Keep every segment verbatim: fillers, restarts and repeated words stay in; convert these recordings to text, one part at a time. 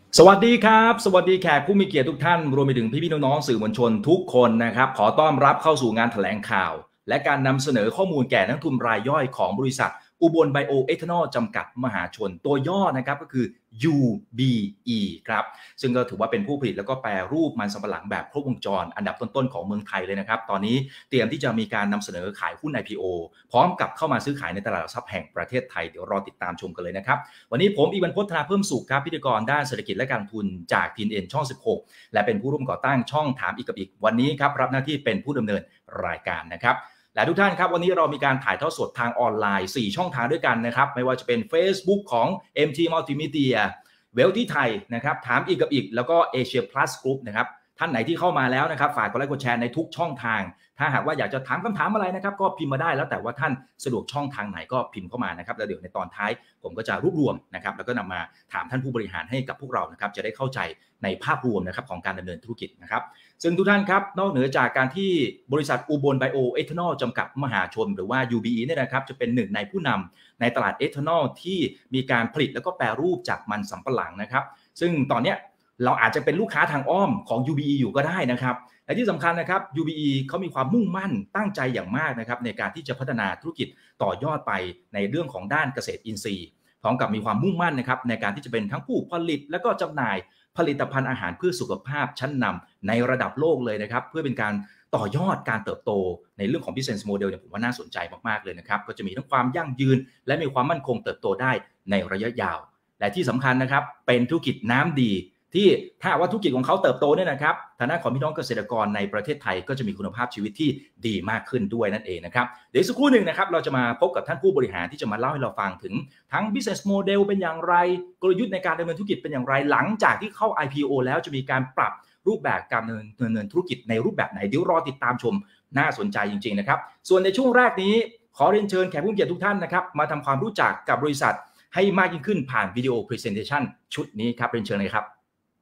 สวัสดีครับสวัสดีแขกผู้มีเกียรติทุกท่านรวมไปถึงพี่ๆน้องๆสื่อมวลชนทุกคนนะครับขอต้อนรับเข้าสู่งานแถลงข่าวและการนำเสนอข้อมูลแก่นักทุนรายย่อยของบริษัทอุบลไบโอเอทานอลจำกัดมหาชนตัวย่อนะครับก็คือ ยู บี อี ครับซึ่งก็ถือว่าเป็นผู้ผลิตแล้วก็แปรรูปมันสำปะหลังแบบครบวงจรอันดับต้นๆของเมืองไทยเลยนะครับตอนนี้เตรียมที่จะมีการนำเสนอขายหุ้น ไอ พี โอ พร้อมกับเข้ามาซื้อขายในตลาดหลักทรัพย์แห่งประเทศไทยเดี๋ยวรอติดตามชมกันเลยนะครับวันนี้ผมอีวันพจน์ธนาเพิ่มสุขครับพิธีกรด้านเศรษฐกิจและการทุนจาก ที เอ็น เอ็น ช่องสิบหกและเป็นผู้ร่วมก่อตั้งช่องถามอีกกับอีกวันนี้ครับรับหน้าที่เป็นผู้ดำเนินรายการนะครับและทุกท่านครับวันนี้เรามีการถ่ายทอดสดทางออนไลน์สี่ช่องทางด้วยกันนะครับไม่ว่าจะเป็น Facebook ของ เอ็ม ที Multimedia เวลที่ไทยนะครับถามอีกกับอีกแล้วก็ Asia Plus Group นะครับท่านไหนที่เข้ามาแล้วนะครับฝากกดไลค์กดแชร์ในทุกช่องทางถ้าหากว่าอยากจะถามคำถามอะไรนะครับก็พิมพ์มาได้แล้วแต่ว่าท่านสะดวกช่องทางไหนก็พิมพ์เข้ามานะครับแล้วเดี๋ยวในตอนท้ายผมก็จะรวบรวมนะครับแล้วก็นำมาถามท่านผู้บริหารให้กับพวกเรานะครับจะได้เข้าใจในภาพรวมนะครับของการดำเนินธุรกิจนะครับซึ่งทุกท่านครับนอกเหนือจากการที่บริษัทอุบลไบโอเอทานอลจำกัดมหาชนหรือว่า ยู บี อี เนี่ยนะครับจะเป็นหนึ่งในผู้นำในตลาดเอทานอลที่มีการผลิตแล้วก็แปรรูปจากมันสำปะหลังนะครับซึ่งตอนนี้เราอาจจะเป็นลูกค้าทางอ้อมของ ยู บี อี อยู่ก็ได้นะครับและที่สำคัญนะครับ ยู บี อี เขามีความมุ่งมั่นตั้งใจอย่างมากนะครับในการที่จะพัฒนาธุรกิจต่อยอดไปในเรื่องของด้านเกษตรอินทรีย์พร้อมกับมีความมุ่งมั่นนะครับในการที่จะเป็นทั้งผู้ผลิตและก็จำหน่ายผลิตภัณฑ์อาหารเพื่อสุขภาพชั้นนำในระดับโลกเลยนะครับเพื่อเป็นการต่อยอดการเติบโตในเรื่องของ business model เนี่ยผมว่าน่าสนใจมากๆเลยนะครับก็จะมีทั้งความยั่งยืนและมีความมั่นคงเติบโตได้ในระยะยาวและที่สำคัญนะครับเป็นธุรกิจน้ำดีที่ถ้าว่าธุรกิจของเขาเติบโตเนี่ยนะครับฐานะของพี่น้องเกษตรกรในประเทศไทยก็จะมีคุณภาพชีวิตที่ดีมากขึ้นด้วยนั่นเองนะครับเดี๋ยวสักครู่หนึ่งนะครับเราจะมาพบกับท่านผู้บริหารที่จะมาเล่าให้เราฟังถึงทั้ง business model เป็นอย่างไรกลยุทธ์ในการดำเนินธุรกิจเป็นอย่างไรหลังจากที่เข้า ไอ พี โอ แล้วจะมีการปรับรูปแบบการดำเนินธุรกิจในรูปแบบไหนเดี๋ยวรอติดตามชมน่าสนใจจริงๆนะครับส่วนในช่วงแรกนี้ขอเรียนเชิญแขกผู้มีเกียรติทุกท่านนะครับมาทำความรู้จักกับบริษัทให้มากยิ่งขึ้นผ่านวิดีโอ presentation ชุดนี้ครับเรียนเชิญเลยครับ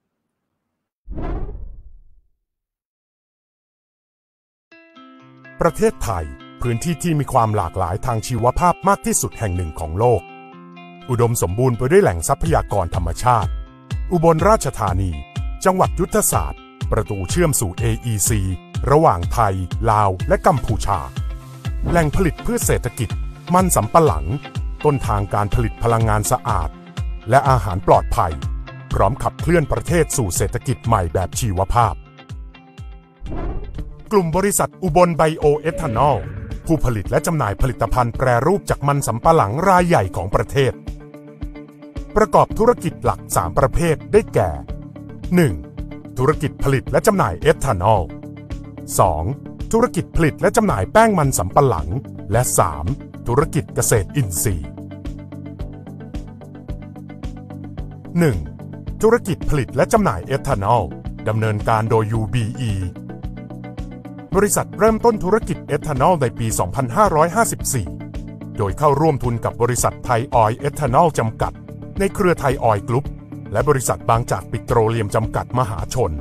ประเทศไทยพื้นที่ที่มีความหลากหลายทางชีวภาพมากที่สุดแห่งหนึ่งของโลกอุดมสมบูรณ์ไปด้วยแหล่งทรัพยากรธรรมชาติอุบลราชธานีจังหวัดยุทธศาสตร์ประตูเชื่อมสู่ เอ อี ซี ระหว่างไทยลาวและกัมพูชาแหล่งผลิตพืชเศรษฐกิจมันสำปะหลังต้นทางการผลิตพลังงานสะอาดและอาหารปลอดภัยพร้อมขับเคลื่อนประเทศสู่เศรษฐกิจใหม่แบบชีวภาพกลุ่มบริษัทอุบลไบโอเอทานอลผู้ผลิตและจำหน่ายผลิตภัณฑ์แปรรูปจากมันสำปะหลังรายใหญ่ของประเทศประกอบธุรกิจหลักสามประเภทได้แก่ หนึ่ง. ธุรกิจผลิตและจำหน่ายเอทานอล สอง. ธุรกิจผลิตและจำหน่ายแป้งมันสำปะหลังและ สาม. ธุรกิจเกษตรอินทรีย์ หนึ่ง. ธุรกิจผลิตและจำหน่ายเอทานอลดำเนินการโดย ยู บี อีบริษัทเริ่มต้นธุรกิจเอทานอลในปี สองพันห้าร้อยห้าสิบสี่ โดยเข้าร่วมทุนกับบริษัทไทยออยล์เอทานอลจำกัดในเครือไทยออยล์กรุ๊ปและบริษัทบางจากปิโตรเลียมจำกัดมหาชน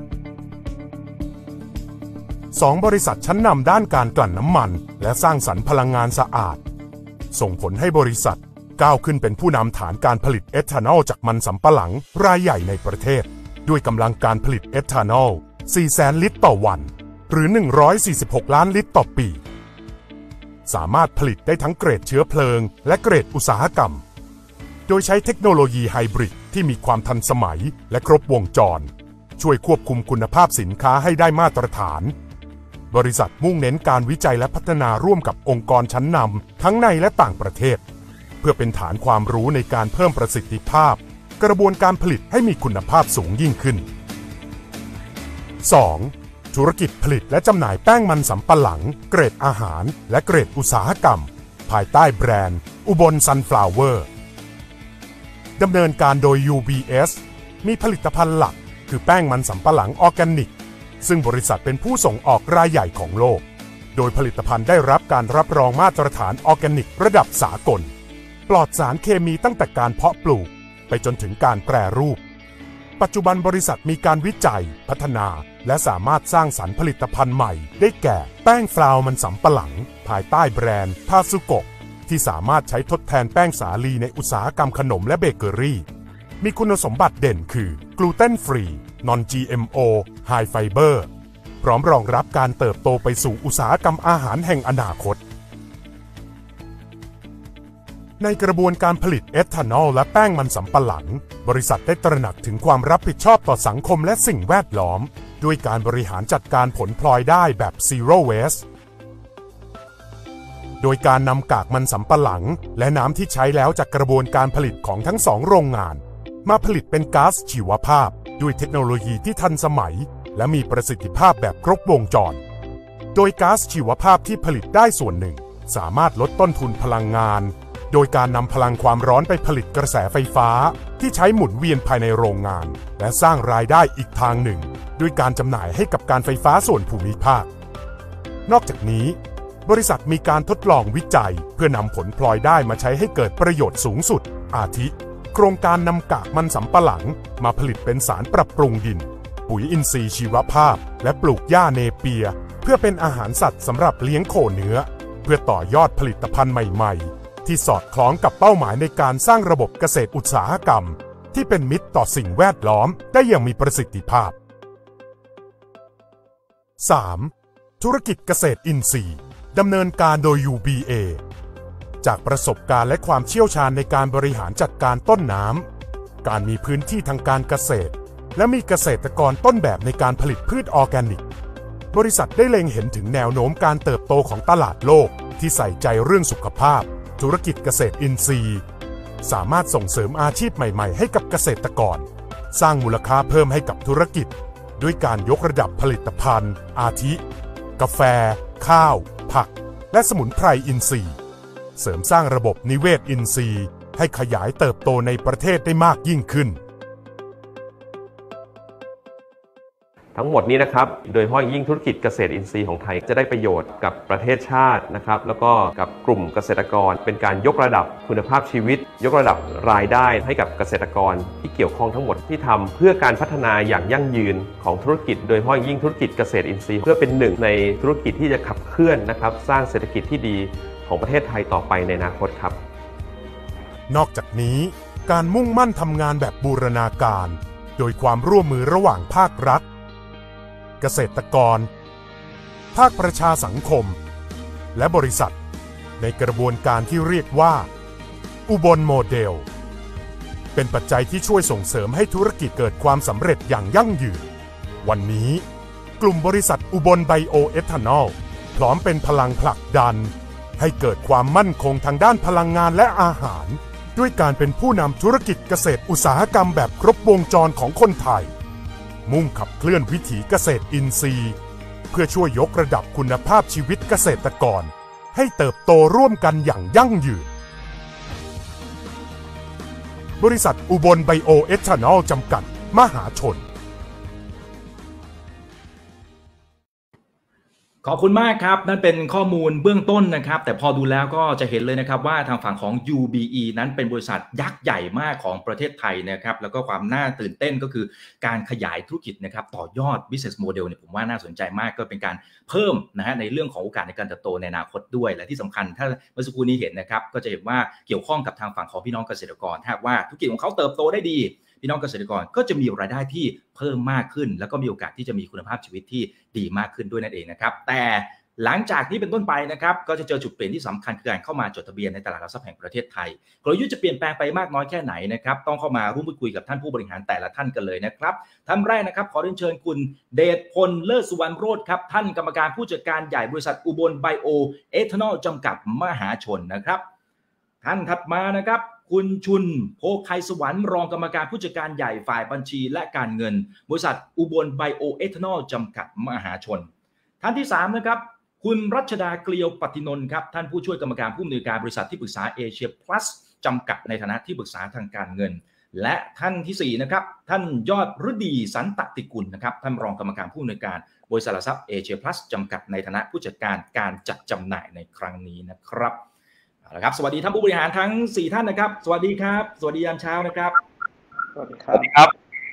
สอง. บริษัทชั้นนำด้านการกลั่นน้ำมันและสร้างสรรค์พลังงานสะอาดส่งผลให้บริษัทก้าวขึ้นเป็นผู้นำฐานการผลิตเอทานอลจากมันสำปะหลังรายใหญ่ในประเทศด้วยกำลังการผลิตเอทานอล สี่แสน ลิตรต่อวันหรือ หนึ่งร้อยสี่สิบหก ล้านลิตรต่อปี สามารถผลิตได้ทั้งเกรดเชื้อเพลิงและเกรดอุตสาหกรรมโดยใช้เทคโนโลยีไฮบริดที่มีความทันสมัยและครบวงจรช่วยควบคุมคุณภาพสินค้าให้ได้มาตรฐานบริษัทมุ่งเน้นการวิจัยและพัฒนาร่วมกับองค์กรชั้นนำทั้งในและต่างประเทศเพื่อเป็นฐานความรู้ในการเพิ่มประสิทธิภาพกระบวนการผลิตให้มีคุณภาพสูงยิ่งขึ้น สอง. ธุรกิจผลิตและจำหน่ายแป้งมันสำปะหลังเกรดอาหารและเกรดอุตสาหกรรมภายใต้แบรนด์อุบลซันฟลาวเวอร์ดำเนินการโดย ยู บี เอส มีผลิตภัณฑ์หลักคือแป้งมันสำปะหลังออร์แกนิกซึ่งบริษัทเป็นผู้ส่งออกรายใหญ่ของโลกโดยผลิตภัณฑ์ได้รับการรับรองมาตรฐานออร์แกนิกระดับสากลปลอดสารเคมีตั้งแต่การเพาะปลูกไปจนถึงการแปรรูปปัจจุบันบริษัทมีการวิจัยพัฒนาและสามารถสร้างสรรค์ผลิตภัณฑ์ใหม่ได้แก่แป้งฟลาวมันสำปะหลังภายใต้แบรนด์ทาซุโกะที่สามารถใช้ทดแทนแป้งสาลีในอุตสาหกรรมขนมและเบเกอรี่มีคุณสมบัติเด่นคือกลูเตนฟรี นอน จี เอ็ม โอ High Fiber พร้อมรองรับการเติบโตไปสู่อุตสาหกรรมอาหารแห่งอนาคตในกระบวนการผลิตเอทานอลและแป้งมันสำปะหลังบริษัทได้ตระหนักถึงความรับผิดชอบต่อสังคมและสิ่งแวดล้อมด้วยการบริหารจัดการผลพลอยได้แบบ Zero Waste โดยการนำกากมันสำปะหลังและน้ำที่ใช้แล้วจากกระบวนการผลิตของทั้งสองโรงงานมาผลิตเป็นก๊าซชีวภาพด้วยเทคโนโลยีที่ทันสมัยและมีประสิทธิภาพแบบครบวงจรโดยก๊าซชีวภาพที่ผลิตได้ส่วนหนึ่งสามารถลดต้นทุนพลังงานโดยการนำพลังความร้อนไปผลิตกระแสไฟฟ้าที่ใช้หมุนเวียนภายในโรงงานและสร้างรายได้อีกทางหนึ่งด้วยการจำหน่ายให้กับการไฟฟ้าส่วนภูมิภาคนอกจากนี้บริษัทมีการทดลองวิจัยเพื่อนำผลพลอยได้มาใช้ให้เกิดประโยชน์สูงสุดอาทิโครงการนำกากมันสำปะหลังมาผลิตเป็นสารปรับปรุงดินปุ๋ยอินทรีย์ชีวภาพและปลูกหญ้าเนเปียเพื่อเป็นอาหารสัตว์สำหรับเลี้ยงโคเนื้อเพื่อต่อยอดผลิตภัณฑ์ใหม่ๆที่สอดคล้องกับเป้าหมายในการสร้างระบบเกษตรอุตสาหกรรมที่เป็นมิตรต่อสิ่งแวดล้อมได้อย่างมีประสิทธิภาพ สาม ธุรกิจเกษตรอินทรีย์ดำเนินการโดย ยู บี เอ จากประสบการณ์และความเชี่ยวชาญในการบริหารจัดการต้นน้ำการมีพื้นที่ทางการเกษตรและมีเกษตรกรต้นแบบในการผลิตพืชออร์แกนิกบริษัทได้เล็งเห็นถึงแนวโน้มการเติบโตของตลาดโลกที่ใส่ใจเรื่องสุขภาพธุรกิจเกษตรอินทรีย์สามารถส่งเสริมอาชีพใหม่ๆให้กับเกษตรกรสร้างมูลค่าเพิ่มให้กับธุรกิจด้วยการยกระดับผลิตภัณฑ์อาทิกาแฟข้าวผักและสมุนไพรอินทรีย์เสริมสร้างระบบนิเวศอินทรีย์ให้ขยายเติบโตในประเทศได้มากยิ่งขึ้นทั้งหมดนี้นะครับโดยเฉพาะยิ่งธุรกิจเกษตรอินทรีย์ของไทยจะได้ประโยชน์กับประเทศชาตินะครับแล้วก็กับกลุ่มเกษตรกรเป็นการยกระดับคุณภาพชีวิตยกระดับรายได้ให้กับเกษตรกรที่เกี่ยวข้องทั้งหมดที่ทำเพื่อการพัฒนาอย่างยั่งยืนของธุรกิจโดยเฉพาะยิ่งธุรกิจเกษตรอินทรีย์เพื่อเป็นหนึ่งในธุรกิจที่จะขับเคลื่อนนะครับสร้างเศรษฐกิจที่ดีของประเทศไทยต่อไปในอนาคตครับนอกจากนี้การมุ่งมั่นทำงานแบบบูรณาการโดยความร่วมมือระหว่างภาครัฐเกษตรกรภาคประชาสังคมและบริษัทในกระบวนการที่เรียกว่าอุบลโมเดลเป็นปัจจัยที่ช่วยส่งเสริมให้ธุรกิจเกิดความสำเร็จอย่างยั่งยืนวันนี้กลุ่มบริษัทอุบลไบโอเอทานอลพร้อมเป็นพลังผลักดันให้เกิดความมั่นคงทางด้านพลังงานและอาหารด้วยการเป็นผู้นำธุรกิจเกษตรอุตสาหกรรมแบบครบวงจรของคนไทยมุ่งขับเคลื่อนวิถีเกษตรอินทรีย์เพื่อช่วยยกระดับคุณภาพชีวิตเกษตรกรให้เติบโตร่วมกันอย่างยั่งยืนบริษัทอุบลไบโอเอทานอลจำกัดมหาชนขอบคุณมากครับนั่นเป็นข้อมูลเบื้องต้นนะครับแต่พอดูแล้วก็จะเห็นเลยนะครับว่าทางฝั่งของ ยู บี อี นั้นเป็นบริษัทยักษ์ใหญ่มากของประเทศไทยนะครับแล้วก็ความน่าตื่นเต้นก็คือการขยายธุรกิจนะครับต่อยอด business model เนี่ยผมว่าน่าสนใจมากก็เป็นการเพิ่มนะฮะในเรื่องของโอกาสในการเติบโตในอนาคตด้วยและที่สำคัญถ้าเมื่อสักครู่นี้เห็นนะครับก็จะเห็นว่าเกี่ยวข้องกับทางฝั่งของพี่น้องเกษตรกรถ้าว่าธุรกิจของเขาเติบโตได้ดีพี่น้องเกษตรกรก็จะมีรายได้ที่เพิ่มมากขึ้นแล้วก็มีโอกาสที่จะมีคุณภาพชีวิตที่ดีมากขึ้นด้วยนั่นเองนะครับแต่หลังจากนี้เป็นต้นไปนะครับก็จะเจอจุดเปลี่ยนที่สำคัญคือการเข้ามาจดทะเบียนในตลาดหลักทรัพย์แห่งประเทศไทยกลยุทธ์จะเปลี่ยนแปลงไปมากน้อยแค่ไหนนะครับต้องเข้ามาร่วมพูดคุยกับท่านผู้บริหารแต่ละท่านกันเลยนะครับท่านแรกนะครับขอเรียนเชิญคุณเดชพลเลิศสุวรรณโรจน์ครับท่านกรรมการผู้จัดการใหญ่บริษัทอุบลไบโอเอทานอลจำกัดมหาชนนะครับท่านถัดมานะครับคุณชุนโพไคสวรรค์รองกรรมการผู้จัดการใหญ่ฝ่ายบัญชีและการเงินบริษัทอุบลไบโอเอทานอลจำกัดมหาชนท่านที่สามนะครับคุณรัชดาเกลียวปฏินนท์ครับท่านผู้ช่วยกรรมการผู้อำนวยการบริษัทที่ปรึกษาเอเชียพลัสจำกัดในฐานะที่ปรึกษาทางการเงินและท่านที่สี่นะครับท่านยอดฤดีสันตติกุลนะครับท่านรองกรรมการผู้อำนวยการบริษัทหลักทรัพย์เอเชียพลัสจำกัดในฐานะผู้จัดการการจัดจำหน่ายในครั้งนี้นะครับเอาละครับสวัสดีท่านผู้บริหารทั้งสี่ท่านนะครับสวัสดีครับสวัสดียามเช้านะครับสวัสดีครับค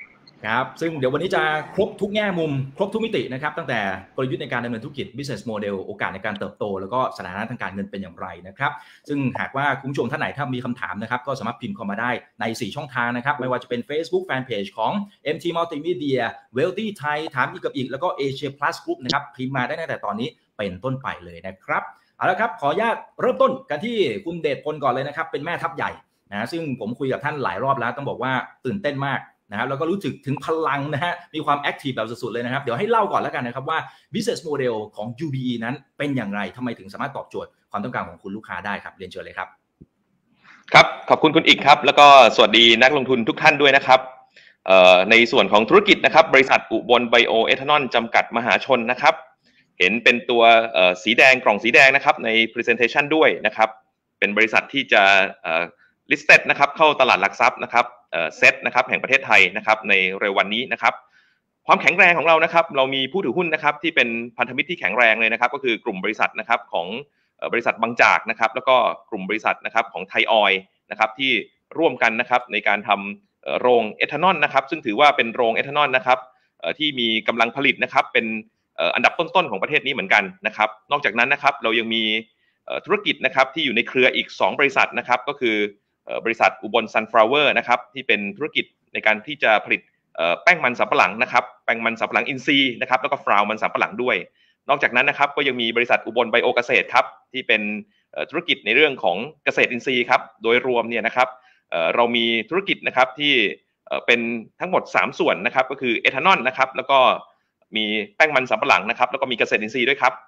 ครับซึ่งเดี๋ยววันนี้จะครบทุกแง่มุมครบทุกมิตินะครับตั้งแต่กลยุทธ์ในการดำเนินธุรกิจ business model โอกาสในการเติบโตแล้วก็สถานะทางการเงินเป็นอย่างไรนะครับซึ่งหากว่าคุณผู้ชมท่านไหนถ้ามีคำถามนะครับก็สามารถพิมพ์เข้ามาได้ในสี่ช่องทางนะครับไม่ว่าจะเป็น Facebook Fanpage ของ เอ็ม ที Multimedia Wealthy Thai ถามอีกกับอีกแล้วก็ Asia Plus Group นะครับพิมพ์มาได้ตั้งแต่ตอนนี้เป็นต้นไปเลยนะครับเอาละครับขออนุญาตเริ่มต้นกันที่คุณเดชพลก่อนเลยนะครับเป็นแม่ทัพใหญ่นะซึ่งผมคุยกับท่านหลายรอบแล้วต้องบอกว่าตื่นเต้นมากนะครับแล้วก็รู้สึกถึงพลังนะฮะมีความแอคทีฟแบบสุดๆเลยนะครับเดี๋ยวให้เล่าก่อนแล้วกันนะครับว่า business model ของ ยู บี อี นั้นเป็นอย่างไรทำไมถึงสามารถตอบโจทย์ความต้องการของคุณลูกค้าได้ครับเรียนเชิญเลยครับครับขอบคุณคุณอีกครับแล้วก็สวัสดีนักลงทุนทุกท่านด้วยนะครับในส่วนของธุรกิจนะครับบริษัทอุบลไบโอเอทานอลจำกัดมหาชนนะครับเห็นเป็นตัวสีแดงกล่องสีแดงนะครับใน presentation ด้วยนะครับเป็นบริษัทที่จะ listed นะครับเข้าตลาดหลักทรัพย์นะครับเซ็ตนะครับแห่งประเทศไทยนะครับในเร็ววันนี้นะครับความแข็งแรงของเรานะครับเรามีผู้ถือหุ้นนะครับที่เป็นพันธมิตรที่แข็งแรงเลยนะครับก็คือกลุ่มบริษัทนะครับของบริษัทบางจากนะครับแล้วก็กลุ่มบริษัทนะครับของไทยออยล์นะครับที่ร่วมกันนะครับในการทำโรงเอทานอลนะครับซึ่งถือว่าเป็นโรงเอทานอลนะครับที่มีกำลังผลิตนะครับเป็นอันดับต้นๆของประเทศนี้เหมือนกันนะครับนอกจากนั้นนะครับเรายังมีธุรกิจนะครับที่อยู่ในเครืออีกสองบริษัทนะครับก็คือบริษัทอุบลซันฟลาวเวอร์นะครับที่เป็นธุรกิจในการที่จะผลิตแป้งมันสำปะหลังนะครับแป้งมันสำปะหลังอินทรีย์นะครับแล้วก็ฟลาวมันสำปะหลังด้วยนอกจากนั้นนะครับก็ยังมีบริษัทอุบลไบโอเกษตรครับที่เป็นธุรกิจในเรื่องของเกษตรอินทรีย์ครับโดยรวมเนี่ยนะครับเรามีธุรกิจนะครับที่เป็นทั้งหมดสามส่วนนะครับก็คือเอทานอลนะครับแล้วก็มีแป้งมันสำปะหลังนะครับแล้วก็มีเกษตรอินทรีย์ด้วยครับ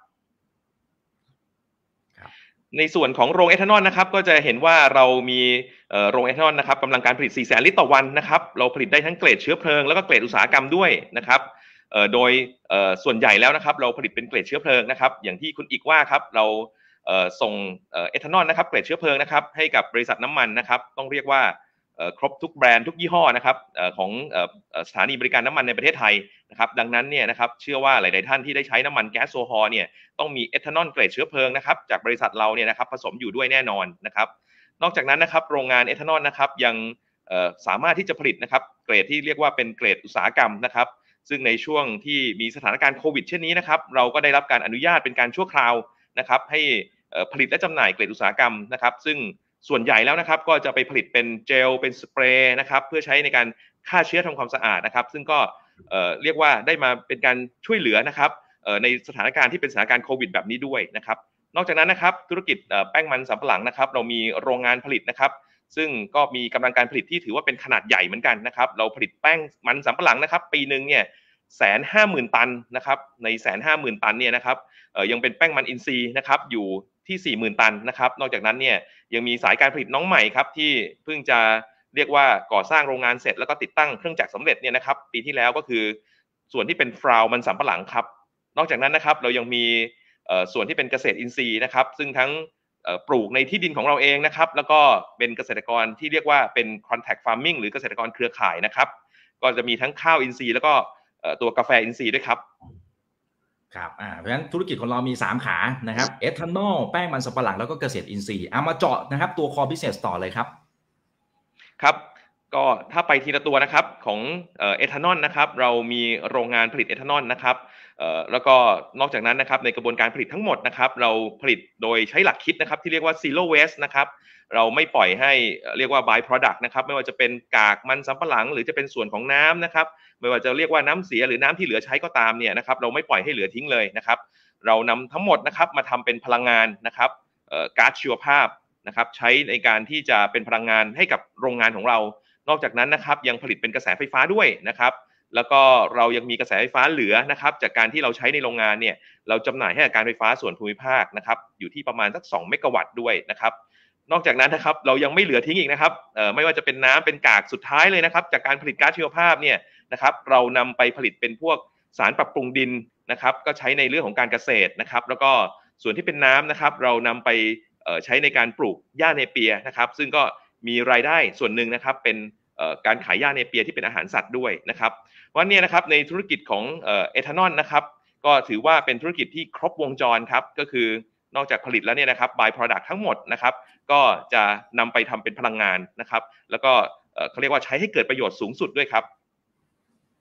ในส่วนของโรงเอทานอลนะครับก็จะเห็นว่าเรามีโรงเอทานอลนะครับกำลังการผลิตสี่แสนลิตรต่อวันนะครับเราผลิตได้ทั้งเกรดเชื้อเพลิงแล้วก็เกรดอุตสาหกรรมด้วยนะครับโดยส่วนใหญ่แล้วนะครับเราผลิตเป็นเกรดเชื้อเพลิงนะครับอย่างที่คุณอีกว่าครับเราส่งเอทานอลนะครับเกรดเชื้อเพลิงนะครับให้กับบริษัทน้ำมันนะครับต้องเรียกว่าครบทุกแบรนด์ทุกยี่ห้อนะครับของสถานีบริการน้ำมันในประเทศไทยนะครับดังนั้นเนี่ยนะครับเชื่อว่าหลายๆท่านที่ได้ใช้น้ำมันแก๊สโซฮอล์เนี่ยต้องมีเอทานอลเกรดเชื้อเพลิงนะครับจากบริษัทเราเนี่ยนะครับผสมอยู่ด้วยแน่นอนนะครับนอกจากนั้นนะครับโรงงานเอทานอลนะครับยังสามารถที่จะผลิตนะครับเกรดที่เรียกว่าเป็นเกรดอุตสาหกรรมนะครับซึ่งในช่วงที่มีสถานการณ์โควิดเช่นนี้นะครับเราก็ได้รับการอนุญาตเป็นการชั่วคราวนะครับให้ผลิตและจำหน่ายเกรดอุตสาหกรรมนะครับซึ่งส่วนใหญ่แล้วนะครับก็จะไปผลิตเป็นเจลเป็นสเปรย์นะครับเพื่อใช้ในการฆ่าเชื้อทำความสะอาดนะครับซึ่งก็เรียกว่าได้มาเป็นการช่วยเหลือนะครับในสถานการณ์ที่เป็นสถานการณ์โควิดแบบนี้ด้วยนะครับนอกจากนั้นนะครับธุรกิจแป้งมันสำปะหลังนะครับเรามีโรงงานผลิตนะครับซึ่งก็มีกำลังการผลิตที่ถือว่าเป็นขนาดใหญ่เหมือนกันนะครับเราผลิตแป้งมันสำปะหลังนะครับปีนึงเนี่ยแสนห้าหมื่นตันนะครับในแสนห้าหมื่นตันเนี่ยนะครับยังเป็นแป้งมันอินทรีย์นะครับอยู่ที่ สี่หมื่น ตันนะครับนอกจากนั้นเนี่ยยังมีสายการผลิตน้องใหม่ครับที่เพิ่งจะเรียกว่าก่อสร้างโรงงานเสร็จแล้วก็ติดตั้งเครื่องจักรสำเร็จเนี่ยนะครับปีที่แล้วก็คือส่วนที่เป็นฟลาวมันสำปะหลังครับนอกจากนั้นนะครับเรายังมีส่วนที่เป็นเกษตรอินทรีย์นะครับซึ่งทั้งปลูกในที่ดินของเราเองนะครับแล้วก็เป็นเกษตรกรที่เรียกว่าเป็น contact farming หรือเกษตรกรเครือข่ายนะครับก็จะมีทั้งข้าวอินทรีย์แล้วก็ตัวกาแฟอินทรีย์ด้วยครับครับอ่าเพราะฉะนั้นธุรกิจของเรามีสามขานะครับเอทานอลแป้งมันสำปะหลังแล้วก็เกษตรอินทรีย์เอามาเจาะนะครับตัว core business ต่อเลยครับครับก็ถ้าไปทีละตัวนะครับของเอทานอลนะครับเรามีโรงงานผลิตเอทานอลนะครับแล้วก็นอกจากนั้นนะครับในกระบวนการผลิตทั้งหมดนะครับเราผลิตโดยใช้หลักคิดนะครับที่เรียกว่า zero waste นะครับเราไม่ปล่อยให้เรียกว่า by product นะครับไม่ว่าจะเป็นกากมันสำปะหลังหรือจะเป็นส่วนของน้ำนะครับไม่ว่าจะเรียกว่าน้ำเสียหรือน้ำที่เหลือใช้ก็ตามเนี่ยนะครับเราไม่ปล่อยให้เหลือทิ้งเลยนะครับเรานำทั้งหมดนะครับมาทำเป็นพลังงานนะครับก๊าซชีวภาพนะครับใช้ในการที่จะเป็นพลังงานให้กับโรงงานของเรานอกจากนั้นนะครับยังผลิตเป็นกระแสไฟฟ้าด้วยนะครับแล้วก็เรายังมีกระแสไฟฟ้าเหลือนะครับจากการที่เราใช้ในโรงงานเนี่ยเราจำหน่ายให้กับการไฟฟ้าส่วนภูมิภาคนะครับอยู่ที่ประมาณสักสองเมกะวัตต์ด้วยนะครับนอกจากนั้นนะครับเรายังไม่เหลือทิ้งอีกนะครับไม่ว่าจะเป็นน้ำเป็นกากสุดท้ายเลยนะครับจากการผลิตก๊าซชีวภาพเนี่ยนะครับเรานำไปผลิตเป็นพวกสารปรับปรุงดินนะครับก็ใช้ในเรื่องของการเกษตรนะครับแล้วก็ส่วนที่เป็นน้ำนะครับเรานำไปใช้ในการปลูกหญ้าเนเปียนะครับซึ่งก็มีรายได้ส่วนหนึ่งนะครับเป็นการขายหญ้าเนเปียที่เป็นอาหารสัตว์ด้วยนะครับว่าเนี่ยนะครับในธุรกิจของเอทานอลนะครับก็ถือว่าเป็นธุรกิจที่ครบวงจรครับก็คือนอกจากผลิตแล้วเนี่ยนะครับ by product ทั้งหมดนะครับก็จะนำไปทำเป็นพลังงานนะครับแล้วก็เขาเรียกว่าใช้ให้เกิดประโยชน์สูงสุดด้วยครับ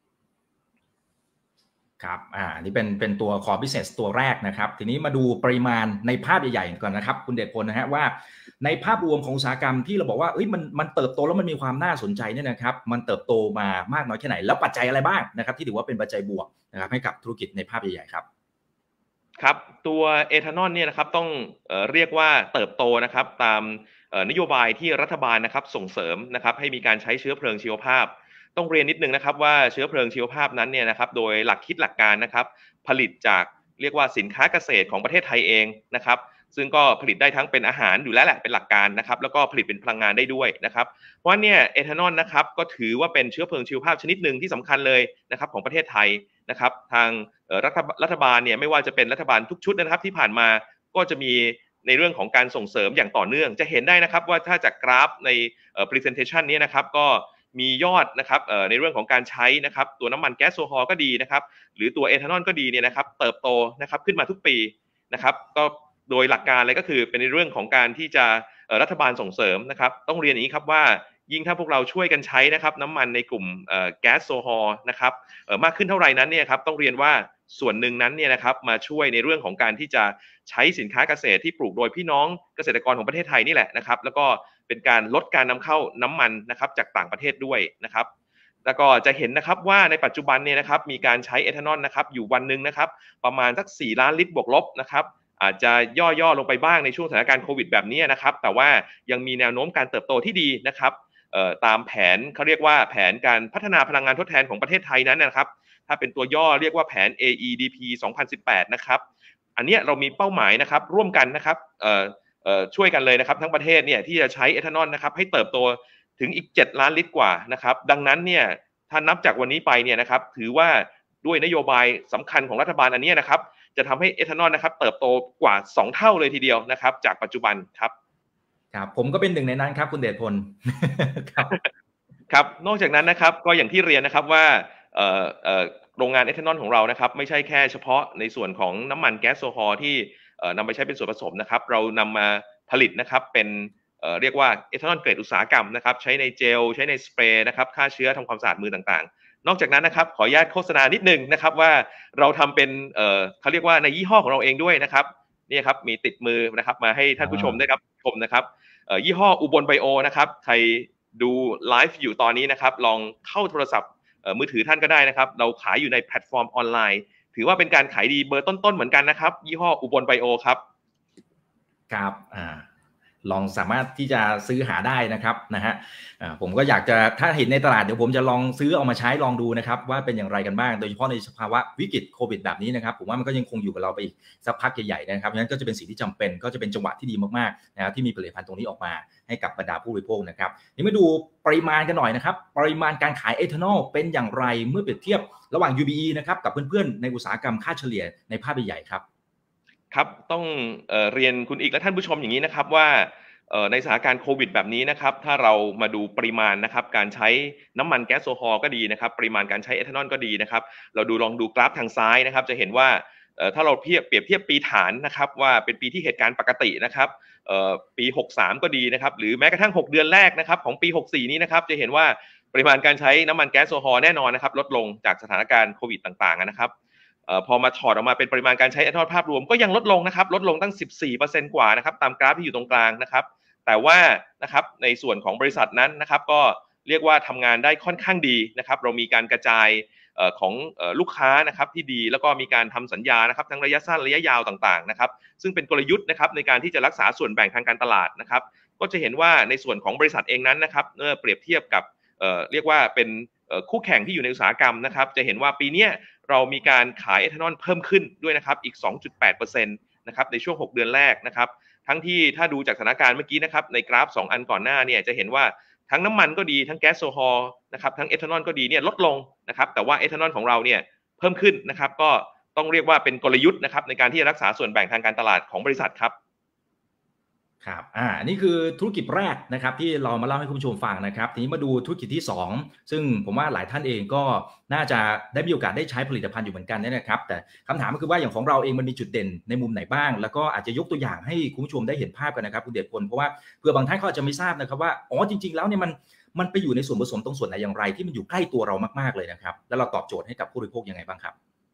ครับอ่านี่เป็นเป็นตัว core business ตัวแรกนะครับทีนี้มาดูปริมาณในภาพใหญ่ๆก่อนนะครับคุณเดชพลนะฮะว่าในภาพรวมของอุตสาหกรรมที่เราบอกว่าเอ้ยมันมันเติบโตแล้วมันมีความน่าสนใจเนี่ยนะครับมันเติบโตมามากน้อยแค่ไหนแล้วปัจจัยอะไรบ้างนะครับที่ถือว่าเป็นปัจจัยบวกนะครับให้กับธุรกิจในภาพใหญ่ๆครับครับตัวเอทานอลเนี่ยนะครับต้องเอ่อเรียกว่าเติบโตนะครับตามเอ่อนโยบายที่รัฐบาลนะครับส่งเสริมนะครับให้มีการใช้เชื้อเพลิงชีวภาพต้องเรียนนิดนึงนะครับว่าเชื้อเพลิงชีวภาพนั้นเนี่ยนะครับโดยหลักคิดหลักการนะครับผลิตจากเรียกว่าสินค้าเกษตรของประเทศไทยเองนะครับซึ่งก็ผลิตได้ทั้งเป็นอาหารอยู่แล้วแหละเป็นหลักการนะครับแล้วก็ผลิตเป็นพลังงานได้ด้วยนะครับเพราะเนี่ยเอทานอลนะครับก็ถือว่าเป็นเชื้อเพลิงชีวภาพชนิดหนึ่งที่สำคัญเลยนะครับของประเทศไทยนะครับทางรัฐรัฐบาลเนี่ยไม่ว่าจะเป็นรัฐบาลทุกชุดนะครับที่ผ่านมาก็จะมีในเรื่องของการส่งเสริมอย่างต่อเนื่องจะเห็นได้นะครับว่าถ้าจากกราฟใน presentation นี้นะครับก็มียอดนะครับในเรื่องของการใช้นะครับตัวน้ำมันแก๊สโซฮอลก็ดีนะครับหรือตัวเอทานอลก็ดีเนี่ยนะครับเติบโตนะครับขึ้นมาทุกปีนะครับก็โดยหลักการเลยก็คือเป็นในเรื่องของการที่จะรัฐบาลส่งเสริมนะครับต้องเรียนอย่างนี้ครับว่ายิ่งถ้าพวกเราช่วยกันใช้นะครับน้ำมันในกลุ่มแก๊สโซฮอลนะครับมากขึ้นเท่าไหร่นั้นเนี่ยครับต้องเรียนว่าส่วนหนึ่งนั้นเนี่ยนะครับมาช่วยในเรื่องของการที่จะใช้สินค้าเกษตรที่ปลูกโดยพี่น้องเกษตรกรของประเทศไทยนี่แหละนะครับแล้วก็เป็นการลดการนำเข้าน้ำมันนะครับจากต่างประเทศด้วยนะครับแล้วก็จะเห็นนะครับว่าในปัจจุบันเนี่ยนะครับมีการใช้เอทานอลนะครับอยู่วันหนึ่งนะครับประมาณสักสี่ล้านลิตรบวกลบนะครับอาจจะย่อๆลงไปบ้างในช่วงสถานการณ์โควิดแบบนี้นะครับแต่ว่ายังมีแนวโน้มการเติบโตที่ดีนะครับตามแผนเขาเรียกว่าแผนการพัฒนาพลังงานทดแทนของประเทศไทยนั้นนะครับถ้าเป็นตัวย่อเรียกว่าแผน เอ อี ดี พี สองพันสิบแปดนะครับอันนี้เรามีเป้าหมายนะครับร่วมกันนะครับเอ่อเอ่อช่วยกันเลยนะครับทั้งประเทศเนี่ยที่จะใช้เอทานอลนะครับให้เติบโตถึงอีกเจ็ดล้านลิตรกว่านะครับดังนั้นเนี่ยถ้านับจากวันนี้ไปเนี่ยนะครับถือว่าด้วยนโยบายสำคัญของรัฐบาลอันนี้นะครับจะทำให้เอทานอลนะครับเติบโตกว่าสองเท่าเลยทีเดียวนะครับจากปัจจุบันครับครับผมก็เป็นหนึ่งในนั้นครับคุณเดชพลครับครับนอกจากนั้นนะครับก็อย่างที่เรียนนะครับว่าเอ่อเอ่อโรงงานเอทานอลของเรานะครับไม่ใช่แค่เฉพาะในส่วนของน้ำมันแก๊สโซฮอลที่เอ่อนำไปใช้เป็นส่วนผสมนะครับเรานำมาผลิตนะครับเป็นเอ่อเรียกว่าเอทานอลเกรดอุตสาหกรรมนะครับใช้ในเจลใช้ในสเปรย์นะครับฆ่าเชื้อทำความสะอาดมือต่างๆนอกจากนั้นนะครับขออนุญาตโฆษณานิดนึงนะครับว่าเราทำเป็นเอ่อเขาเรียกว่าในยี่ห้อของเราเองด้วยนะครับนี่ครับมีติดมือนะครับมาให้ท่านผู้ชมได้รับชมนะครับเอ่อยี่ห้ออุบลไบโอนะครับใครดูไลฟ์อยู่ตอนนี้นะครับลองเข้าโทรศัพท์มือถือท่านก็ได้นะครับเราขายอยู่ในแพลตฟอร์มออนไลน์ถือว่าเป็นการขายดีเบอร์ต้นๆเหมือนกันนะครับยี่ห้ออุบลไบโอครับครับอ่าลองสามารถที่จะซื้อหาได้นะครับนะฮะผมก็อยากจะถ้าเห็นในตลาดเดี๋ยวผมจะลองซื้อเอามาใช้ลองดูนะครับว่าเป็นอย่างไรกันบ้างโดยเฉพาะในสภาวะวิกฤตโควิดแบบนี้นะครับผมว่ามันก็ยังคงอยู่กับเราไปอีกสักพักใหญ่ๆนะครับงั้นก็จะเป็นสิ่งที่จำเป็นก็จะเป็นจังหวะที่ดีมากๆนะครับที่มีผลิตภัณฑ์ตรงนี้ออกมาให้กับบรรดาผู้บริโภคนะครับนี่มาดูปริมาณกันหน่อยนะครับปริมาณการขายเอทานอลเป็นอย่างไรเมื่อเปรียบเทียบระหว่าง ยู บี อี นะครับกับเพื่อนๆในอุตสาหกรรมค่าเฉลี่ยในภาพใหญ่ๆครับครับต้องเอ่อเรียนคุณอีกและท่านผู้ชมอย่างนี้นะครับว่าในสถานการณ์โควิดแบบนี้นะครับถ้าเรามาดูปริมาณนะครับการใช้น้ำมันแก๊สโซฮอลก็ดีนะครับปริมาณการใช้เอทานอลก็ดีนะครับเราดูลองดูกราฟทางซ้ายนะครับจะเห็นว่าถ้าเราเทียบเปรียบเทียบปีฐานนะครับว่าเป็นปีที่เหตุการณ์ปกตินะครับปีหกสามก็ดีนะครับหรือแม้กระทั่งหกเดือนแรกนะครับของปีหกสี่นี้นะครับจะเห็นว่าปริมาณการใช้น้ำมันแก๊สโซฮอลแน่นอนนะครับลดลงจากสถานการณ์โควิดต่างๆนะครับพอมาถอดออกมาเป็นปริมาณการใช้เอทานอลภาพรวมก็ยังลดลงนะครับลดลงตั้ง สิบสี่เปอร์เซ็นต์ กว่านะครับตามกราฟที่อยู่ตรงกลางนะครับแต่ว่านะครับในส่วนของบริษัทนั้นนะครับก็เรียกว่าทำงานได้ค่อนข้างดีนะครับเรามีการกระจายของลูกค้านะครับที่ดีแล้วก็มีการทำสัญญานะครับทั้งระยะสั้นระยะยาวต่างๆนะครับซึ่งเป็นกลยุทธ์นะครับในการที่จะรักษาส่วนแบ่งทางการตลาดนะครับก็จะเห็นว่าในส่วนของบริษัทเองนั้นนะครับเมื่อเปรียบเทียบกับเรียกว่าเป็นคู่แข่งที่อยู่ในอุตสาหกรรมนะครับจะเห็นว่าปีนี้เรามีการขายเอทานอลเพิ่มขึ้นด้วยนะครับอีก สองจุดแปดเปอร์เซ็นต์ นะครับในช่วงหกเดือนแรกนะครับทั้งที่ถ้าดูจากสถานการณ์เมื่อกี้นะครับในกราฟสองอันก่อนหน้าเนี่ยจะเห็นว่าทั้งน้ำมันก็ดีทั้งแก๊สโซฮอลนะครับทั้งเอทานอลก็ดีเนี่ยลดลงนะครับแต่ว่าเอทานอลของเราเนี่ยเพิ่มขึ้นนะครับก็ต้องเรียกว่าเป็นกลยุทธ์นะครับในการที่จะรักษาส่วนแบ่งทางการตลาดของบริษัทครับครับอ่านี่คือธุรกิจแรกนะครับที่เรามาเล่าให้คุณผู้ชมฟังนะครับทีนี้มาดูธุรกิจที่สองซึ่งผมว่าหลายท่านเองก็น่าจะได้มีโอกาสได้ใช้ผลิตภัณฑ์อยู่เหมือนกันนะครับแต่คำถามก็คือว่าอย่างของเราเองมันมีจุดเด่นในมุมไหนบ้างแล้วก็อาจจะยกตัวอย่างให้คุณผู้ชมได้เห็นภาพกันนะครับคุณเดชพลเพราะว่าเผื่อบางท่านเขาอาจจะไม่ทราบนะครับว่าอ๋อจริงๆแล้วเนี่ยมันมันไปอยู่ในส่วนผสมตรงส่วนไหนอย่างไรที่มันอยู่ใกล้ตัวเรามากๆเลยนะครับแล้วเราตอบโจทย์ให้กับผู้บริโภคยังไงบ้างครับ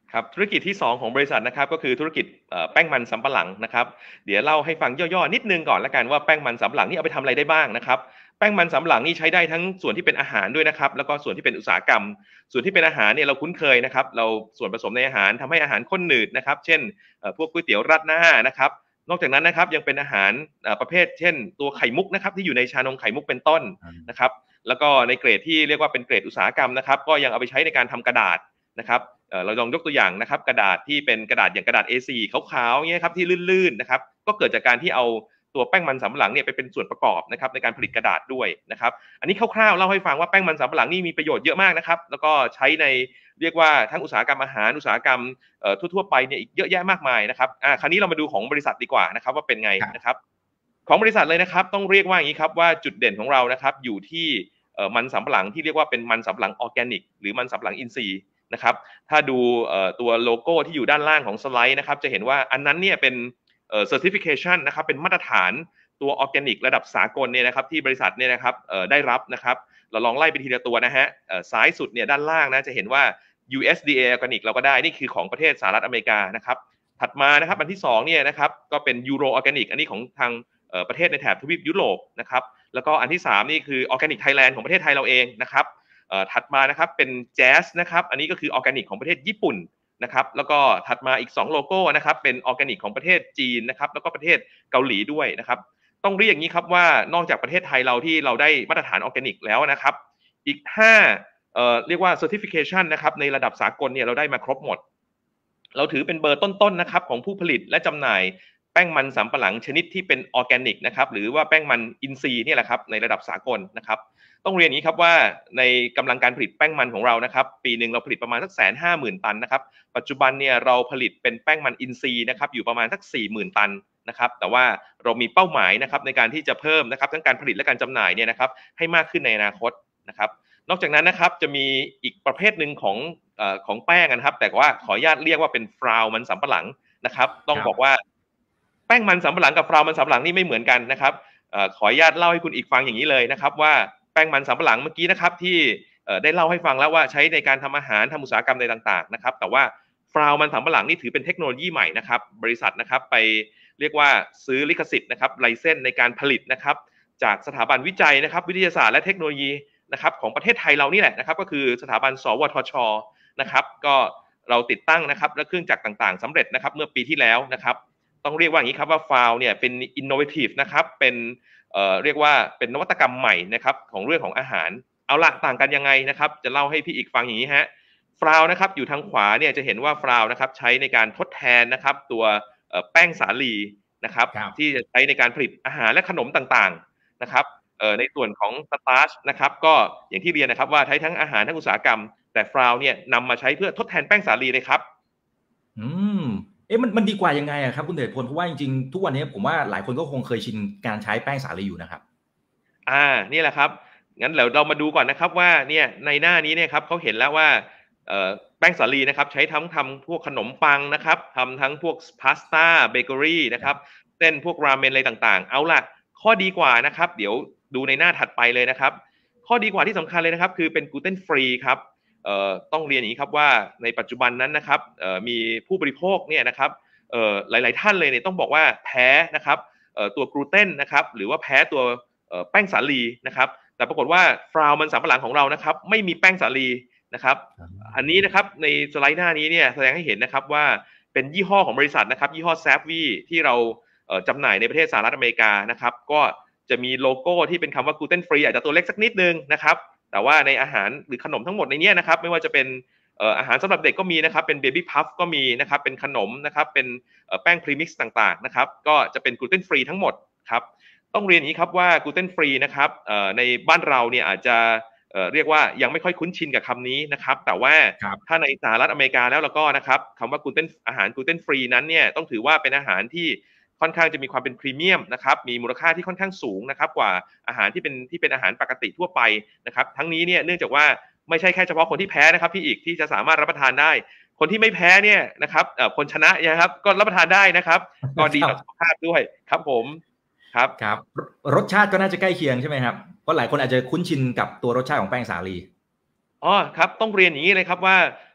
ครับธุรกิจที่สองของบริษัทนะครับก็คือธุรกิจแป้งมันสำปะหลังนะครับเดี๋ยวเล่าให้ฟังย่อๆนิดนึงก่อนละกันว่าแป้งมันสำปะหลังนี่เอาไปทำอะไรได้บ้างนะครับแป้งมันสำปะหลังนี่ใช้ได้ทั้งส่วนที่เป็นอาหารด้วยนะครับแล้วก็ส่วนที่เป็นอุตสาหกรรมส่วนที่เป็นอาหารเนี่ยเราคุ้นเคยนะครับเราส่วนผสมในอาหารทำให้อาหารข้นหนืดนะครับเช่นพวกก๋วยเตี๋ยวราดหน้านะครับนอกจากนั้นนะครับยังเป็นอาหารประเภทเช่นตัวไข่มุกนะครับที่อยู่ในชานมไข่มุกเป็นต้นนะครับแล้วก็ในเกรดที่เรียกว่าเป็นเกรดอุตสาหกรรมนะครับก็ยังเอาไปใช้ในการทำกระดาษนะครับเราลองยกตัวอย่างนะครับกระดาษที่เป็นกระดาษอย่างกระดาษ เอ โฟร์ ขาวๆเงี้ยครับที่ลื่นๆนะครับก็เกิดจากการที่เอาตัวแป้งมันสำปะหลังเนี่ยไปเป็นส่วนประกอบนะครับในการผลิตกระดาษด้วยนะครับอันนี้คร่าวๆเล่าให้ฟังว่าแป้งมันสำปะหลังนี่มีประโยชน์เยอะมากนะครับแล้วก็ใช้ในเรียกว่าทั้งอุตสาหกรรมอาหารอุตสาหกรรมทั่วๆไปเนี่ยอีกเยอะแยะมากมายนะครับอ่าคราวนี้เรามาดูของบริษัทดีกว่านะครับว่าเป็นไงนะครับของบริษัทเลยนะครับต้องเรียกว่าอย่างนี้ครับว่าจุดเด่นของเรานะครับอยู่ที่มันสำปะหลังที่เรียกว่าเป็นมันสำปะหลังออร์แกนิกหรือมันสำปะหลังอินทรีย์นะครับถ้าดูตัวโลโก้ที่อยู่ด้านล่างของสไลด์นะครับจะเห็นว่าอันนั้นเนี่ยเป็นเอ่อ certification นะครับเป็นมาตรฐานตัวออร์แกนิกระดับสากลเนี่ยนะครับที่บริษัทเนี่ยนะครับได้รับนะครับเราลองไล่ไปทีละตัวนะฮะซ้ายสุดเนี่ยด้านล่างนะจะเห็นว่า ยู เอส ดี เอ ออร์แกนิกเราก็ได้นี่คือของประเทศสหรัฐอเมริกานะครับถัดมานะครับอันที่สองเนี่ยนะครับก็เป็นยูโรออร์แกนิกอันนี้ของทางประเทศในแถบทวีปยุโรปนะครับแล้วก็อันที่สามนี่คือออร์แกนิกไทยแลนด์ของประเทศไทยเราเองนะครับถัดมานะครับเป็นแจ๊สนะครับอันนี้ก็คือออร์แกนิกของประเทศญี่ปุ่นนะครับแล้วก็ถัดมาอีกสองโลโก้นะครับเป็นออร์แกนิกของประเทศจีนนะครับแล้วก็ประเทศเกาหลีด้วยนะครับต้องเรียกอย่างนี้ครับว่านอกจากประเทศไทยเราที่เราได้มาตรฐานออร์แกนิกแล้วนะครับอีกห้าเอ่อเรียกว่า certification นะครับในระดับสากลเนี่ยเราได้มาครบหมดเราถือเป็นเบอร์ต้นๆนะครับของผู้ผลิตและจำหน่ายแป้งมันสำปะหลังชนิดที่เป็นออร์แกนิกนะครับหรือว่าแป้งมันอินทรีย์นี่แหละครับในระดับสากลนะครับต้องเรียนอย่างนี้ครับว่าในกำลังการผลิตแป้งมันของเรานะครับปีหนึ่งเราผลิตประมาณสักแสนห้าหมื่นตันนะครับปัจจุบันเนี่ยเราผลิตเป็นแป้งมันอินทรีย์นะครับอยู่ประมาณสักสี่หมื่นตันนะครับแต่ว่าเรามีเป้าหมายนะครับในการที่จะเพิ่มนะครับทั้งการผลิตและการจำหน่ายเนี่ยนะครับให้มากขึ้นในอนาคตนะครับนอกจากนั้นนะครับจะมีอีกประเภทหนึ่งของเอ่อของแป้งนะครับแต่ว่าขออนุญาตเรียกว่าเป็นฟลาวมันสำปะหลังนะครับต้องบอกว่าแป้งมันสำปะหลังกับฟลาวมันสำปะหลังนี่ไม่เหมือนกันนะครับเอ่อขออนุญาตเล่าให้คุณอีกฟังอย่างนี้เลยนะครับว่าแป้งมันสำปะหลังเมื่อกี้นะครับที่ได้เล่าให้ฟังแล้วว่าใช้ในการทำอาหารทำอุตสาหกรรมใดต่างๆนะครับแต่ว่าฟลาวมันสำปะหลังนี่ถือเป็นเทคโนโลยีใหม่นะครับบริษัทนะครับไปเรียกว่าซื้อลิขสิทธิ์นะครับไลเซนส์ในการผลิตนะครับจากสถาบันวิจัยนะครับวิทยาศาสตร์และเทคโนโลยีนะครับของประเทศไทยเรานี่แหละนะครับก็คือสถาบันสวทช.นะครับก็เราติดตั้งนะครับและเครื่องจักรต่างๆสำเร็จนะครับเมื่อปีที่แล้วนะครับต้องเรียกว่าอย่างนี้ครับว่าฟลาวเนี่ยเป็น innovative นะครับเป็นเอ่อเรียกว่าเป็นนวัตกรรมใหม่นะครับของเรื่องของอาหารเอาละต่างกันยังไงนะครับจะเล่าให้พี่อีกฟังอย่างนี้ฮะฟลาวนะครับอยู่ทางขวาเนี่ยจะเห็นว่าฟลาวนะครับใช้ในการทดแทนนะครับตัวแป้งสาลีนะครับที่จะใช้ในการผลิตอาหารและขนมต่างๆนะครับในส่วนของสตาร์ชนะครับก็อย่างที่เรียนนะครับว่าใช้ทั้งอาหารทั้งอุตสาหกรรมแต่ฟลาวเนี่ยนำมาใช้เพื่อทดแทนแป้งสาลีเลยครับอืมเอ๊ะมันมันดีกว่ายังไงอะครับคุณเดชพลเพราะว่าจริงๆทุกวันนี้ผมว่าหลายคนก็คงเคยชินการใช้แป้งสาลีอยู่นะครับอ่านี่แหละครับงั้นเดี๋ยวเรามาดูก่อนนะครับว่าเนี่ยในหน้านี้เนี่ยครับเขาเห็นแล้วว่าเอ่อแป้งสาลีนะครับใช้ทั้งทำพวกขนมปังนะครับทำทั้งพวกพาสต้าเบเกอรี่นะครับเส้นพวกราเมนอะไรต่างๆเอาล่ะข้อดีกว่านะครับเดี๋ยวดูในหน้าถัดไปเลยนะครับข้อดีกว่าที่สำคัญเลยนะครับคือเป็นกลูเตนฟรีครับเอ่อต้องเรียนอย่างนี้ครับว่าในปัจจุบันนั้นนะครับเอ่อมีผู้บริโภคเนี่ยนะครับเอ่อหลายๆท่านเลยเนี่ยต้องบอกว่าแพ้นะครับเอ่อตัวกลูเตนนะครับหรือว่าแพ้ตัวแป้งสาลีนะครับแต่ปรากฏว่าฟลาวมันสำปะหลังของเรานะครับไม่มีแป้งสาลีนะครับอันนี้นะครับในสไลด์หน้านี้เนี่ยแสดงให้เห็นนะครับว่าเป็นยี่ห้อของบริษัทนะครับยี่ห้อแซฟวีที่เราจำหน่ายในประเทศสหรัฐอเมริกานะครับก็จะมีโลโก้ที่เป็นคำว่ากลูเตนฟรีอาจจะตัวเล็กสักนิดนึงนะครับแต่ว่าในอาหารหรือขนมทั้งหมดในนี้นะครับไม่ว่าจะเป็นอาหารสำหรับเด็กก็มีนะครับเป็นเบบี้พัฟก็มีนะครับเป็นขนมนะครับเป็นแป้งพรีมิกซ์ต่างๆนะครับก็จะเป็นกลูเตนฟรีทั้งหมดครับต้องเรียนอย่างนี้ครับว่ากลูเตนฟรีนะครับในบ้านเราเนี่ยอาจจะเรียกว่ายังไม่ค่อยคุ้นชินกับคำนี้นะครับแต่ว่าถ้าในสหรัฐอเมริกาแล้วแล้วก็นะครับคำว่ากลูเตนอาหารกลูเตนฟรีนั้นเนี่ยต้องถือว่าเป็นอาหารที่ค่อนข้างจะมีความเป็นพรีเมียมนะครับมีมูลค่าที่ค่อนข้างสูงนะครับกว่าอาหารที่เป็นที่เป็นอาหารปกติทั่วไปนะครับทั้งนี้เนี่ยเนื่องจากว่าไม่ใช่แค่เฉพาะคนที่แพ้นะครับพี่อีกที่จะสามารถรับประทานได้คนที่ไม่แพ้เนี่ยนะครับคนชนะนะครับก็รับประทานได้นะครับก็ดีต่อสุขภาพด้วยครับผมครับครับรสชาติก็น่าจะใกล้เคียงใช่ไหมครับเพราะหลายคนอาจจะคุ้นชินกับตัวรสชาติของแป้งสาลีอ๋อครับต้องเรียนอย่างนี้เลยครับว่า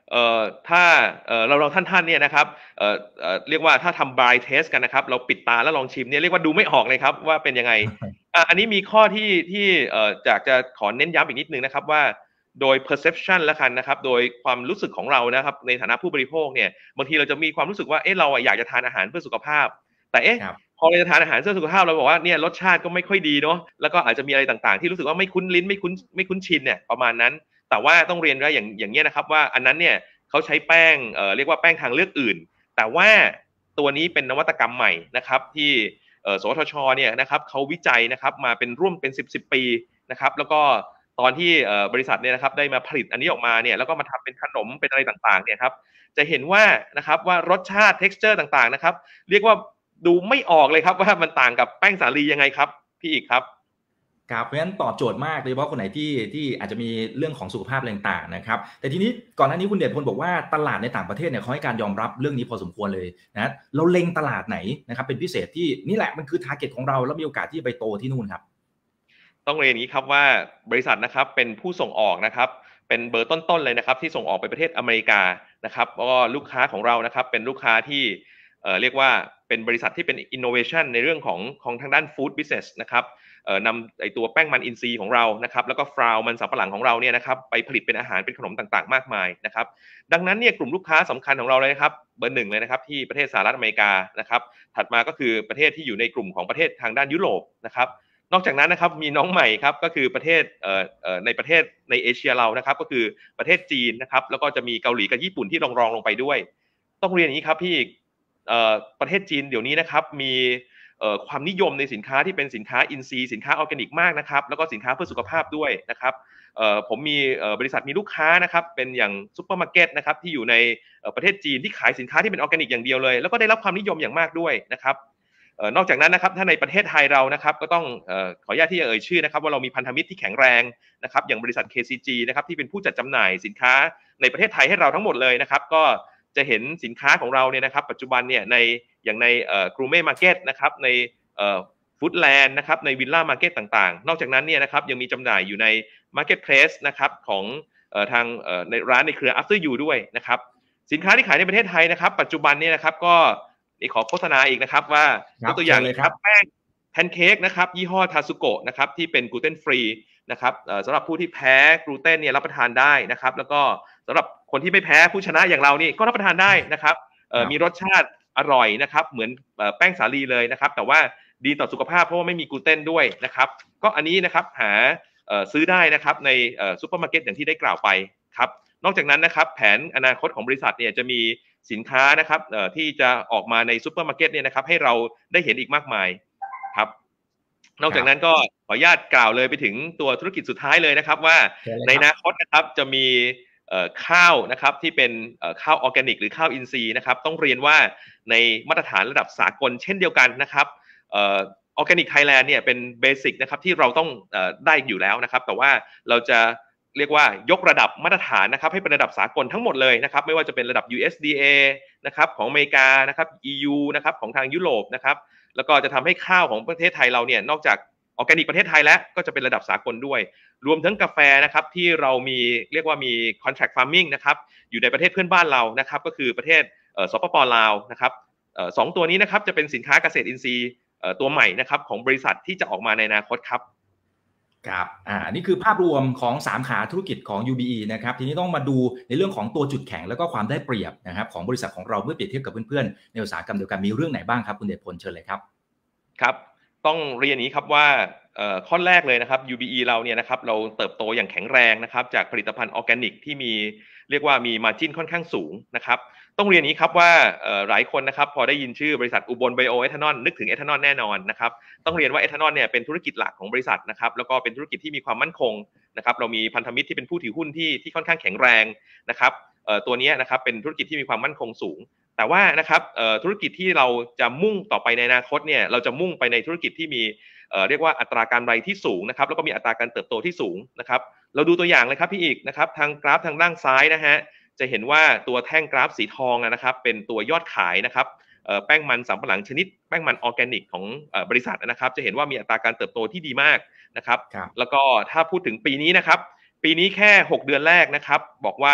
เอ่อถ้าเอ่อเราเราท่านๆเนี่ยนะครับเอ่อเอ่อเรียกว่าถ้าทำ blind test กันนะครับเราปิดตาแล้วลองชิมเนี่ยเรียกว่าดูไม่ออกเลยครับว่าเป็นยังไงอ่ะอันนี้มีข้อที่ที่เอ่ออยากจะขอเน้นย้ำอีกนิดนึงนะครับว่าโดย perception แล้วกันนะครับโดยความรู้สึกของเรานะครับในฐานะผู้บริโภคเนี่ยบางทีเราจะมีความรู้สึกว่าเอ๊ะเราอยากจะทานอาหารเพื่อสุขภาพแต่เอ๊ะพอเราจะทานอาหารเพื่อสุขภาพเราบอกว่าเนี่ยรสชาติก็ไม่ค่อยดีเนาะแล้วก็อาจจะมีอะไรต่างๆที่รู้สึกว่าไม่คุ้นลิ้นไม่คุ้นไม่คุ้นชินเนี่ยประมาณนั้นแต่ว่าต้องเรียนว่าอย่างอย่างเงี้ยนะครับว่าอันนั้นเนี่ยเขาใช้แป้งเอ่อเรียกว่าแป้งทางเลือกอื่นแต่ว่าตัวนี้เป็นนวัตกรรมใหม่นะครับที่เอ่อสวทช.เนี่ยนะครับเขาวิจัยนะครับมาเป็นร่วมเป็นสิบ สิบปีนะครับแล้วก็ตอนที่เอ่อบริษัทเนี่ยนะครับได้มาผลิตอันนี้ออกมาเนี่ยแล้วก็มาทำเป็นขนมเป็นอะไรต่างๆเนี่ยครับจะเห็นว่านะครับว่ารสชาติ texture ต่างๆนะครับเรียกว่าดูไม่ออกเลยครับว่ามันต่างกับแป้งสาลียังไงครับพี่อีกครับครับเพราะฉะนั้นตอบโจทย์มากโดยเฉพาะคนไหนที่ที่อาจจะมีเรื่องของสุขภาพอะไรต่างๆนะครับแต่ทีนี้ก่อนหน้านี้คุณเดชพลบอกว่าตลาดในต่างประเทศเนี่ยเขาให้การยอมรับเรื่องนี้พอสมควรเลยนะเราเล็งตลาดไหนนะครับเป็นพิเศษที่นี่แหละมันคือ target ของเราแล้วมีโอกาสที่จะไปโตที่นู่นครับต้องเรียนอย่างนี้ครับว่าบริษัทนะครับเป็นผู้ส่งออกนะครับเป็นเบอร์ต้นๆเลยนะครับที่ส่งออกไปประเทศอเมริกานะครับแล้วก็ลูกค้าของเรานะครับเป็นลูกค้าที่เอ่อเรียกว่าเป็นบริษัทที่เป็น innovation ในเรื่องของของทางด้าน food business นะครับเอ่อนำไอตัวแป้งมันอินทรีย์ของเรานะครับแล้วก็ฟราวมันสำปะหลังของเราเนี่ยนะครับไปผลิตเป็นอาหารเป็นขนมต่างๆมากมายนะครับดังนั้นเนี่ยกลุ่มลูกค้าสำคัญของเราเลยนะครับเบอร์หนึ่งเลยนะครับที่ประเทศสหรัฐอเมริกานะครับถัดมาก็คือประเทศที่อยู่ในกลุ่มของประเทศทางด้านยุโรปนะครับนอกจากนั้นนะครับมีน้องใหม่ครับก็คือประเทศเอ่อเอ่อในประเทศในเอเชียเรานะครับก็คือประเทศจีนนะครับแล้วก็จะมีเกาหลีกับญี่ปุ่นที่รองรองลงไปด้วยต้องเรียนอย่างนี้ครับพี่เอ่อประเทศจีนเดี๋ยวนี้นะครับมีเอ่อความนิยมในสินค้าที่เป็นสินค้าอินทรีย์สินค้าออร์แกนิกมากนะครับแล้วก็สินค้าเพื่อสุขภาพด้วยนะครับเอ่อผมมีเอ่อบริษัทมีลูกค้านะครับเป็นอย่างซุปเปอร์มาร์เก็ตนะครับที่อยู่ในประเทศจีนที่ขายสินค้าที่เป็นออร์แกนิกอย่างเดียวเลยแล้วก็ได้รับความนิยมอย่างมากด้วยนะครับนอกจากนั้นนะครับถ้าในประเทศไทยเรานะครับก็ต้องเอ่อขออนุญาตที่จะเอ่ยชื่อนะครับว่าเรามีพันธมิตรที่แข็งแรงนะครับอย่างบริษัท เค ซี จี นะครับที่เป็นผู้จัดจำหน่ายสินค้าในประเทศไทยให้เราทั้งหมดเลยนะครับก็จะเห็นสินค้าของเราเนี่ยนะครับปัจจุบันเนี่ยในอย่างในเอ่อกรูเม่มาร์เก็ตนะครับในเอ่อฟู้ดแลนด์นะครับในวิลล่ามาร์เก็ตต่างๆนอกจากนั้นเนี่ยนะครับยังมีจำหน่ายอยู่ใน Marketplace นะครับของเอ่อทางเอ่อในร้านในเครือ After You ด้วยนะครับสินค้าที่ขายในประเทศไทยนะครับปัจจุบันเนี่ยนะครับก็นี่ขอโฆษณาอีกนะครับว่ายกตัวอย่างเลยครับแป้งแพนเค้กนะครับยี่ห้อทาซุโกะนะครับที่เป็นกลูเตนฟรีนะครับสำหรับผู้ที่แพ้กลูเตนเนี่ยรับประทานได้นะครับแล้วก็สำหรับคนที่ไม่แพ้ผู้ชนะอย่างเรานี่ก็รับประทานได้นะครับมีรสชาติอร่อยนะครับเหมือนแป้งสาลีเลยนะครับแต่ว่าดีต่อสุขภาพเพราะว่าไม่มีกลูเตนด้วยนะครับก็อันนี้นะครับหาซื้อได้นะครับในซุปเปอร์มาร์เก็ตอย่างที่ได้กล่าวไปครับนอกจากนั้นนะครับแผนอนาคตของบริษัทเนี่ยจะมีสินค้านะครับที่จะออกมาในซุปเปอร์มาร์เก็ตเนี่ยนะครับให้เราได้เห็นอีกมากมายครับนอกจากนั้นก็ขออนุญาตกล่าวเลยไปถึงตัวธุรกิจสุดท้ายเลยนะครับว่าในอนาคตนะครับจะมีข้าวนะครับที่เป็นข้าวออร์แกนิกหรือข้าวอินทรีย์นะครับต้องเรียนว่าในมาตรฐานระดับสากลเช่นเดียวกันนะครับออร์แกนิกไทยแลนด์เนี่ยเป็นเบสิกนะครับที่เราต้องได้อยู่แล้วนะครับแต่ว่าเราจะเรียกว่ายกระดับมาตรฐานนะครับให้เป็นระดับสากลทั้งหมดเลยนะครับไม่ว่าจะเป็นระดับ ยู เอส ดี เอ นะครับของอเมริกานะครับ อี ยู นะครับของทางยุโรปนะครับแล้วก็จะทำให้ข้าวของประเทศไทยเราเนี่ยนอกจากออร์แกนิกประเทศไทยแล้วก็จะเป็นระดับสากลด้วยรวมทั้งกาแฟนะครับที่เรามีเรียกว่ามี contract farming นะครับอยู่ในประเทศเพื่อนบ้านเรานะครับก็คือประเทศสปป.ลาวนะครับสองตัวนี้นะครับจะเป็นสินค้าเกษตรอินทรีย์ตัวใหม่นะครับของบริษัทที่จะออกมาในอนาคตครับครับอ่านี่คือภาพรวมของสามขาธุรกิจของ ยู บี อี นะครับทีนี้ต้องมาดูในเรื่องของตัวจุดแข็งแล้วก็ความได้เปรียบนะครับของบริษัทของเราเมื่อเปรียบเทียบกับเพื่อนๆในอุตสาหกรรมเดียวกันมีเรื่องไหนบ้างครับคุณเดชพลเชิญเลยครับครับต้องเรียนอย่างนี้ครับว่าข้อแรกเลยนะครับ ยู บี อี เราเนี่ยนะครับเราเติบโตอย่างแข็งแรงนะครับจากผลิตภัณฑ์ออร์แกนิกที่มีเรียกว่ามี margin ค่อนข้างสูงนะครับต้องเรียนนี้ครับว่าหลายคนนะครับพอได้ยินชื่อบริษัทอุบลไบโอเอทานอลนึกถึงเอทานอลแน่นอนนะครับต้องเรียนว่าเอทานอลเนี่ยเป็นธุรกิจหลักของบริษัทนะครับแล้วก็เป็นธุรกิจที่มีความมั่นคงนะครับเรามีพันธมิตรที่เป็นผู้ถือหุ้นที่ที่ค่อนข้างแข็งแรงนะครับตัวนี้นะครับเป็นธุรกิจที่มีความมั่นคงสูงแต่ว่านะครับธุรกิจที่เราจะมุ่งต่อไปในอนาคตเนี่ยเราจะมุ่งไปในธุรกิจที่มีเรียกว่าอัตราการกำไรที่สูงนะครับแล้วก็มีอัตราการเติบโตที่สูงนะครับเราดูตัวอย่างเลยครับพี่อีกนะครับทางกราฟทางด้านซ้ายนะฮะจะเห็นว่าตัวแท่งกราฟสีทองนะครับเป็นตัวยอดขายนะครับแป้งมันสำปะหลังชนิดแป้งมันออร์แกนิกของบริษัทนะครับจะเห็นว่ามีอัตราการเติบโตที่ดีมากนะครับแล้วก็ถ้าพูดถึงปีนี้นะครับปีนี้แค่หกเดือนแรกนะครับบอกว่า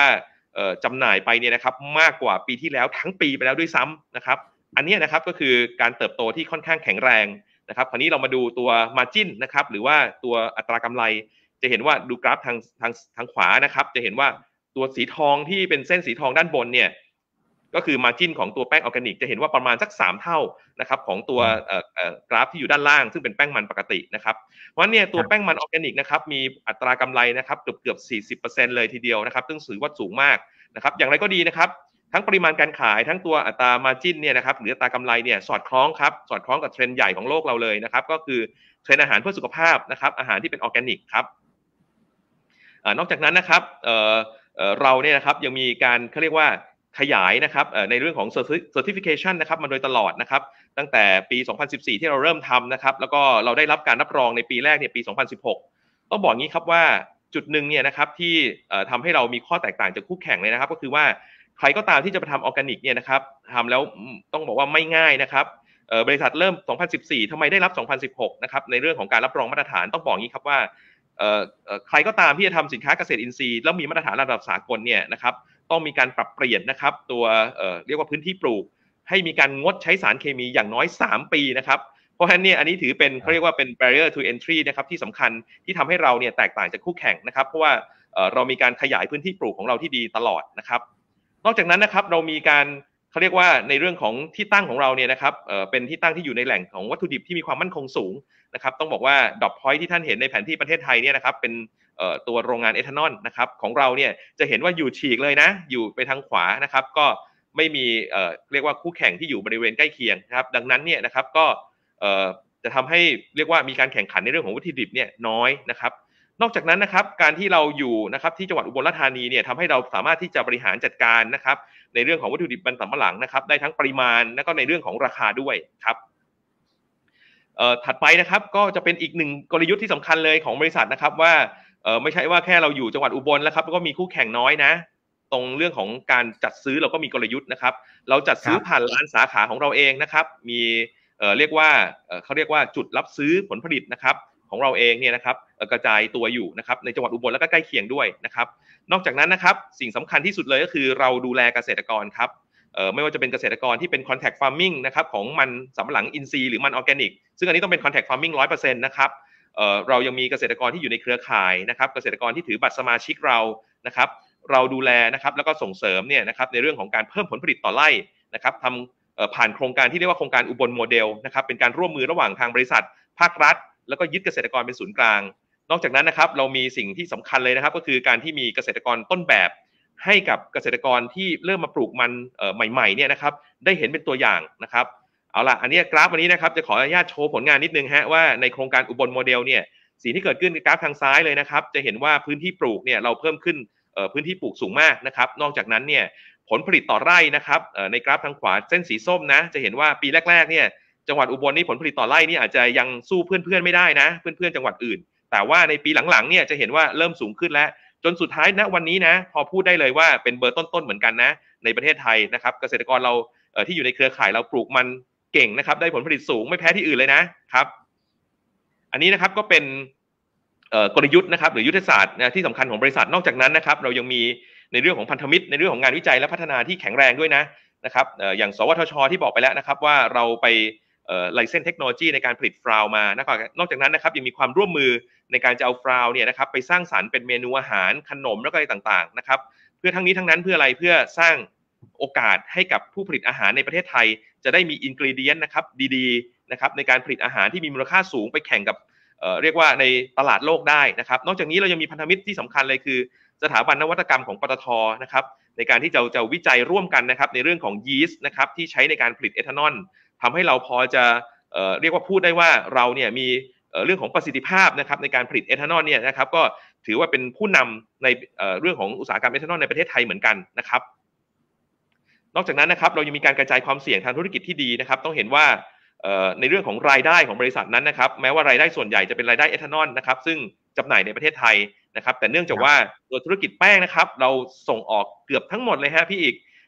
จำหน่ายไปเนี่ยนะครับมากกว่าปีที่แล้วทั้งปีไปแล้วด้วยซ้ำนะครับอันนี้นะครับก็คือการเติบโตที่ค่อนข้างแข็งแรงนะครับคราวนี้เรามาดูตัว margin นะครับหรือว่าตัวอัตรากำไรจะเห็นว่าดูกราฟทางทางทางขวานะครับจะเห็นว่าตัวสีทองที่เป็นเส้นสีทองด้านบนเนี่ยก็คือ margin ของตัวแป้งออร์แกนิกจะเห็นว่าประมาณสักสามเท่านะครับของตัวเอ่อเอ่อกราฟที่อยู่ด้านล่างซึ่งเป็นแป้งมันปกตินะครับเพราะฉะนั้นเนี่ยตัวแป้งมันออร์แกนิกนะครับมีอัตรากำไรนะครับเกือบเกือบ สี่สิบเปอร์เซ็นต์ เลยทีเดียวนะครับซึ่งถือว่าสูงมากนะครับอย่างไรก็ดีนะครับทั้งปริมาณการขายทั้งตัวอัตรา margin เนี่ยนะครับหรืออัตรากำไรเนี่ยสอดคล้องครับสอดคล้องกับเทรนด์ใหญ่ของโลกเราเลยนะครับก็คือเทรนด์อาหารเพื่อสุขภาพนะครับอาหารที่เป็นออร์แกนิกครับนอกจากนั้นนะครับเอ่อเอ่อเราเนี่ยนะครับยังมีการเขาเรียกว่าขยายนะครับในเรื่องของ certification นะครับมาโดยตลอดนะครับตั้งแต่ปีสองพันสิบสี่ที่เราเริ่มทำนะครับแล้วก็เราได้รับการรับรองในปีแรกเนี่ยปีสองพันสิบหกต้องบอกงี้ครับว่าจุดหนึ่งเนี่ยนะครับที่ทำให้เรามีข้อแตกต่างจากคู่แข่งเลยนะครับก็คือว่าใครก็ตามที่จะไปทำออร์แกนิกเนี่ยนะครับทำแล้วต้องบอกว่าไม่ง่ายนะครับบริษัทเริ่มสองพันสิบสี่ทำไมได้รับสองพันสิบหกนะครับในเรื่องของการรับรองมาตรฐานต้องบอกงี้ครับว่าใครก็ตามที่จะทำสินค้าเกษตรอินทรีย์แล้วมีมาตรฐานระดับสากลเนี่ยนะครับต้องมีการปรับเปลี่ยนนะครับตัวเอ่อเรียกว่าพื้นที่ปลูกให้มีการงดใช้สารเคมีอย่างน้อยสามปีนะครับเพราะฉะนั้นเนี่ยอันนี้ถือเป็นเขาเรียกว่าเป็น barrier to entry นะครับที่สำคัญที่ทำให้เราเนี่ยแตกต่างจากคู่แข่งนะครับเพราะว่าเอ่อเรามีการขยายพื้นที่ปลูกของเราที่ดีตลอดนะครับนอกจากนั้นนะครับเรามีการเขาเรียกว่าในเรื่องของที่ตั้งของเราเนี่ยนะครับเอ่อเป็นที่ตั้งที่อยู่ในแหล่งของวัตถุดิบที่มีความมั่นคงสูงนะครับต้องบอกว่าดอทพอยท์ที่ท่านเห็นในแผนที่ประเทศไทยเนี่ยนะครับเป็นตัวโรงงานเอทานอลนะครับของเราเนี่ยจะเห็นว่าอยู่ฉีกเลยนะอยู่ไปทางขวานะครับก็ไม่มีเอ่อเรียกว่าคู่แข่งที่อยู่บริเวณใกล้เคียงนะครับดังนั้นเนี่ยนะครับก็เอ่อจะทำให้เรียกว่ามีการแข่งขันในเรื่องของวัตถุดิบเนี่ยน้อยนะครับนอกจากนั้นนะครับการที่เราอยู่นะครับที่จังหวัดอุบลราชธานีเนี่ยทำให้เราสามารถที่จะบริหารจัดการนะครับในเรื่องของวัตถุดิบมันสำปะหลังนะครับได้ทั้งปริมาณและก็ในเรื่องของราคาด้วยครับเอ่อถัดไปนะครับก็จะเป็นอีกหนึ่งกลยุทธ์ที่สำคัญเลยของบริษัทนะครับว่าเออไม่ใช่ว่าแค่เราอยู่จังหวัดอุบลแล้วครับแล้วก็มีคู่แข่งน้อยนะตรงเรื่องของการจัดซื้อเราก็มีกลยุทธ์นะครับเราจัดซื้อผ่านร้านสาขาของเราเองนะครับมีเอ่อเรียกว่าเอ่อเขาเรียกว่าจุดรับซื้อผลผลิตนะครับของเราเองเนี่ยนะครับกระจายตัวอยู่นะครับในจังหวัดอุบลแล้วก็ใกล้เคียงด้วยนะครับนอกจากนั้นนะครับสิ่งสำคัญที่สุดเลยก็คือเราดูแลเกษตรกรครับเอ่อไม่ว่าจะเป็นเกษตรกรที่เป็น contact farming นะครับของมันสำปะหลังอินทรีย์หรือมันออร์แกนิกซึ่งอันนี้ต้องเป็น contact farming หนึ่งร้อยเปอร์เซ็นต์ นะครับเอ่อเรายังมีเกษตรกรที่อยู่ในเครือข่ายนะครับเกษตรกรที่ถือบัตรสมาชิกเรานะครับเราดูแลนะครับแล้วก็ส่งเสริมเนี่ยนะครับในเรื่องของการเพิ่มผลผลิตต่อไร่นะครับทำเอ่อผ่านโครงการที่เรียกว่าโครงการอุบลโมเดลนะครับเป็นการร่วมมือระหว่างทางบริษัทภาครัฐแล้วก็ยึดเกษตรกรเป็นศูนย์กลางนอกจากนั้นนะครับเรามีสิ่งที่สำคัญเลยนะครับก็คือการที่มีเกษตรกรต้นแบบให้กับเกษตรกรที่เริ่มมาปลูกมันเอ่อใหม่ๆเนี่ยนะครับได้เห็นเป็นตัวอย่างนะครับเอาล่ะอันนี้กราฟวันนี้นะครับจะขออนุญาตโชว์ผลงานนิดนึงฮะว่าในโครงการอุบลโมเดลเนี่ยสิ่งที่เกิดขึ้นในกราฟทางซ้ายเลยนะครับจะเห็นว่าพื้นที่ปลูกเนี่ยเราเพิ่มขึ้นเอ่อพื้นที่ปลูกสูงมากนะครับนอกจากนั้นเนี่ยผลผลิตต่อไร่นะครับเอ่อในกราฟทางขวาเส้นสีส้มนะจะเห็นว่าปีแรกๆเนี่ยจังหวัดอุบลนี่ผลผลิตต่อไร่นี่อาจจะยังสู้เพื่อนๆไม่ได้นะเพื่อนๆจังหวัดอื่นแต่ว่าในปีหลังๆเนี่ยจะเห็นว่าเริ่มสูงขึ้นแล้วจนสุดท้ายณวันนี้นะพอพูดได้เลยว่าเป็นเบอร์ต้นๆเหมือนกันนะในประเทศไทยนะครับเกษตรกรเราเอ่อที่อยู่ในเครือข่ายเราปลูกมันเก่งนะครับได้ผลผลิตสูงไม่แพ้ที่อื่นเลยนะครับอันนี้นะครับก็เป็นกลยุทธ์นะครับหรือยุทธศาสตร์นะที่สำคัญของบริษัทนอกจากนั้นนะครับเรายังมีในเรื่องของพันธมิตรในเรื่องของงานวิจัยและพัฒนาที่แข็งแรงด้วยนะนะครับอย่างสวทช.ที่บอกไปแล้วนะครับว่าเราไปไลเซนส์เทคโนโลยีในการผลิตฟลาวมานะครับนอกจากนั้นนะครับยังมีความร่วมมือในการจะเอาฟลาวเนี่ยนะครับไปสร้างสรรค์เป็นเมนูอาหารขนมแล้วก็อะไรต่างๆนะครับเพื่อทั้งนี้ทั้งนั้นเพื่ออะไรเพื่อสร้างโอกาสให้กับผู้ผลิตอาหารในประเทศไทยจะได้มีอินกรีเดียนนะครับดีๆนะครับในการผลิตอาหารที่มีมูลค่าสูงไปแข่งกับเอ่อเรียกว่าในตลาดโลกได้นะครับนอกจากนี้เรายังมีพันธมิตรที่สำคัญเลยคือสถาบันนวัตกรรมของปตท.นะครับในการที่จะจะวิจัยร่วมกันนะครับในเรื่องของยีสต์นะครับที่ใช้ในการผลิตเอทานอลทำให้เราพอจะเอ่อเรียกว่าพูดได้ว่าเราเนี่ยมีเอ่อเรื่องของประสิทธิภาพนะครับในการผลิตเอทานอลเนี่ยนะครับก็ถือว่าเป็นผู้นำในเอ่อเรื่องของอุตสาหกรรมเอทานอลในประเทศไทยเหมือนกันนะครับนอกจากนั้นนะครับเรายังมีการกระจายความเสี่ยงทางธุรกิจที่ดีนะครับต้องเห็นว่าในเรื่องของรายได้ของบริษัทนั้นนะครับแม้ว่ารายได้ส่วนใหญ่จะเป็นรายได้เอทานอลนะครับซึ่งจำหน่ายในประเทศไทยนะครับแต่เนื่องจากว่าตัวธุรกิจแป้งนะครับเราส่งออกเกือบทั้งหมดเลยฮะพี่อีก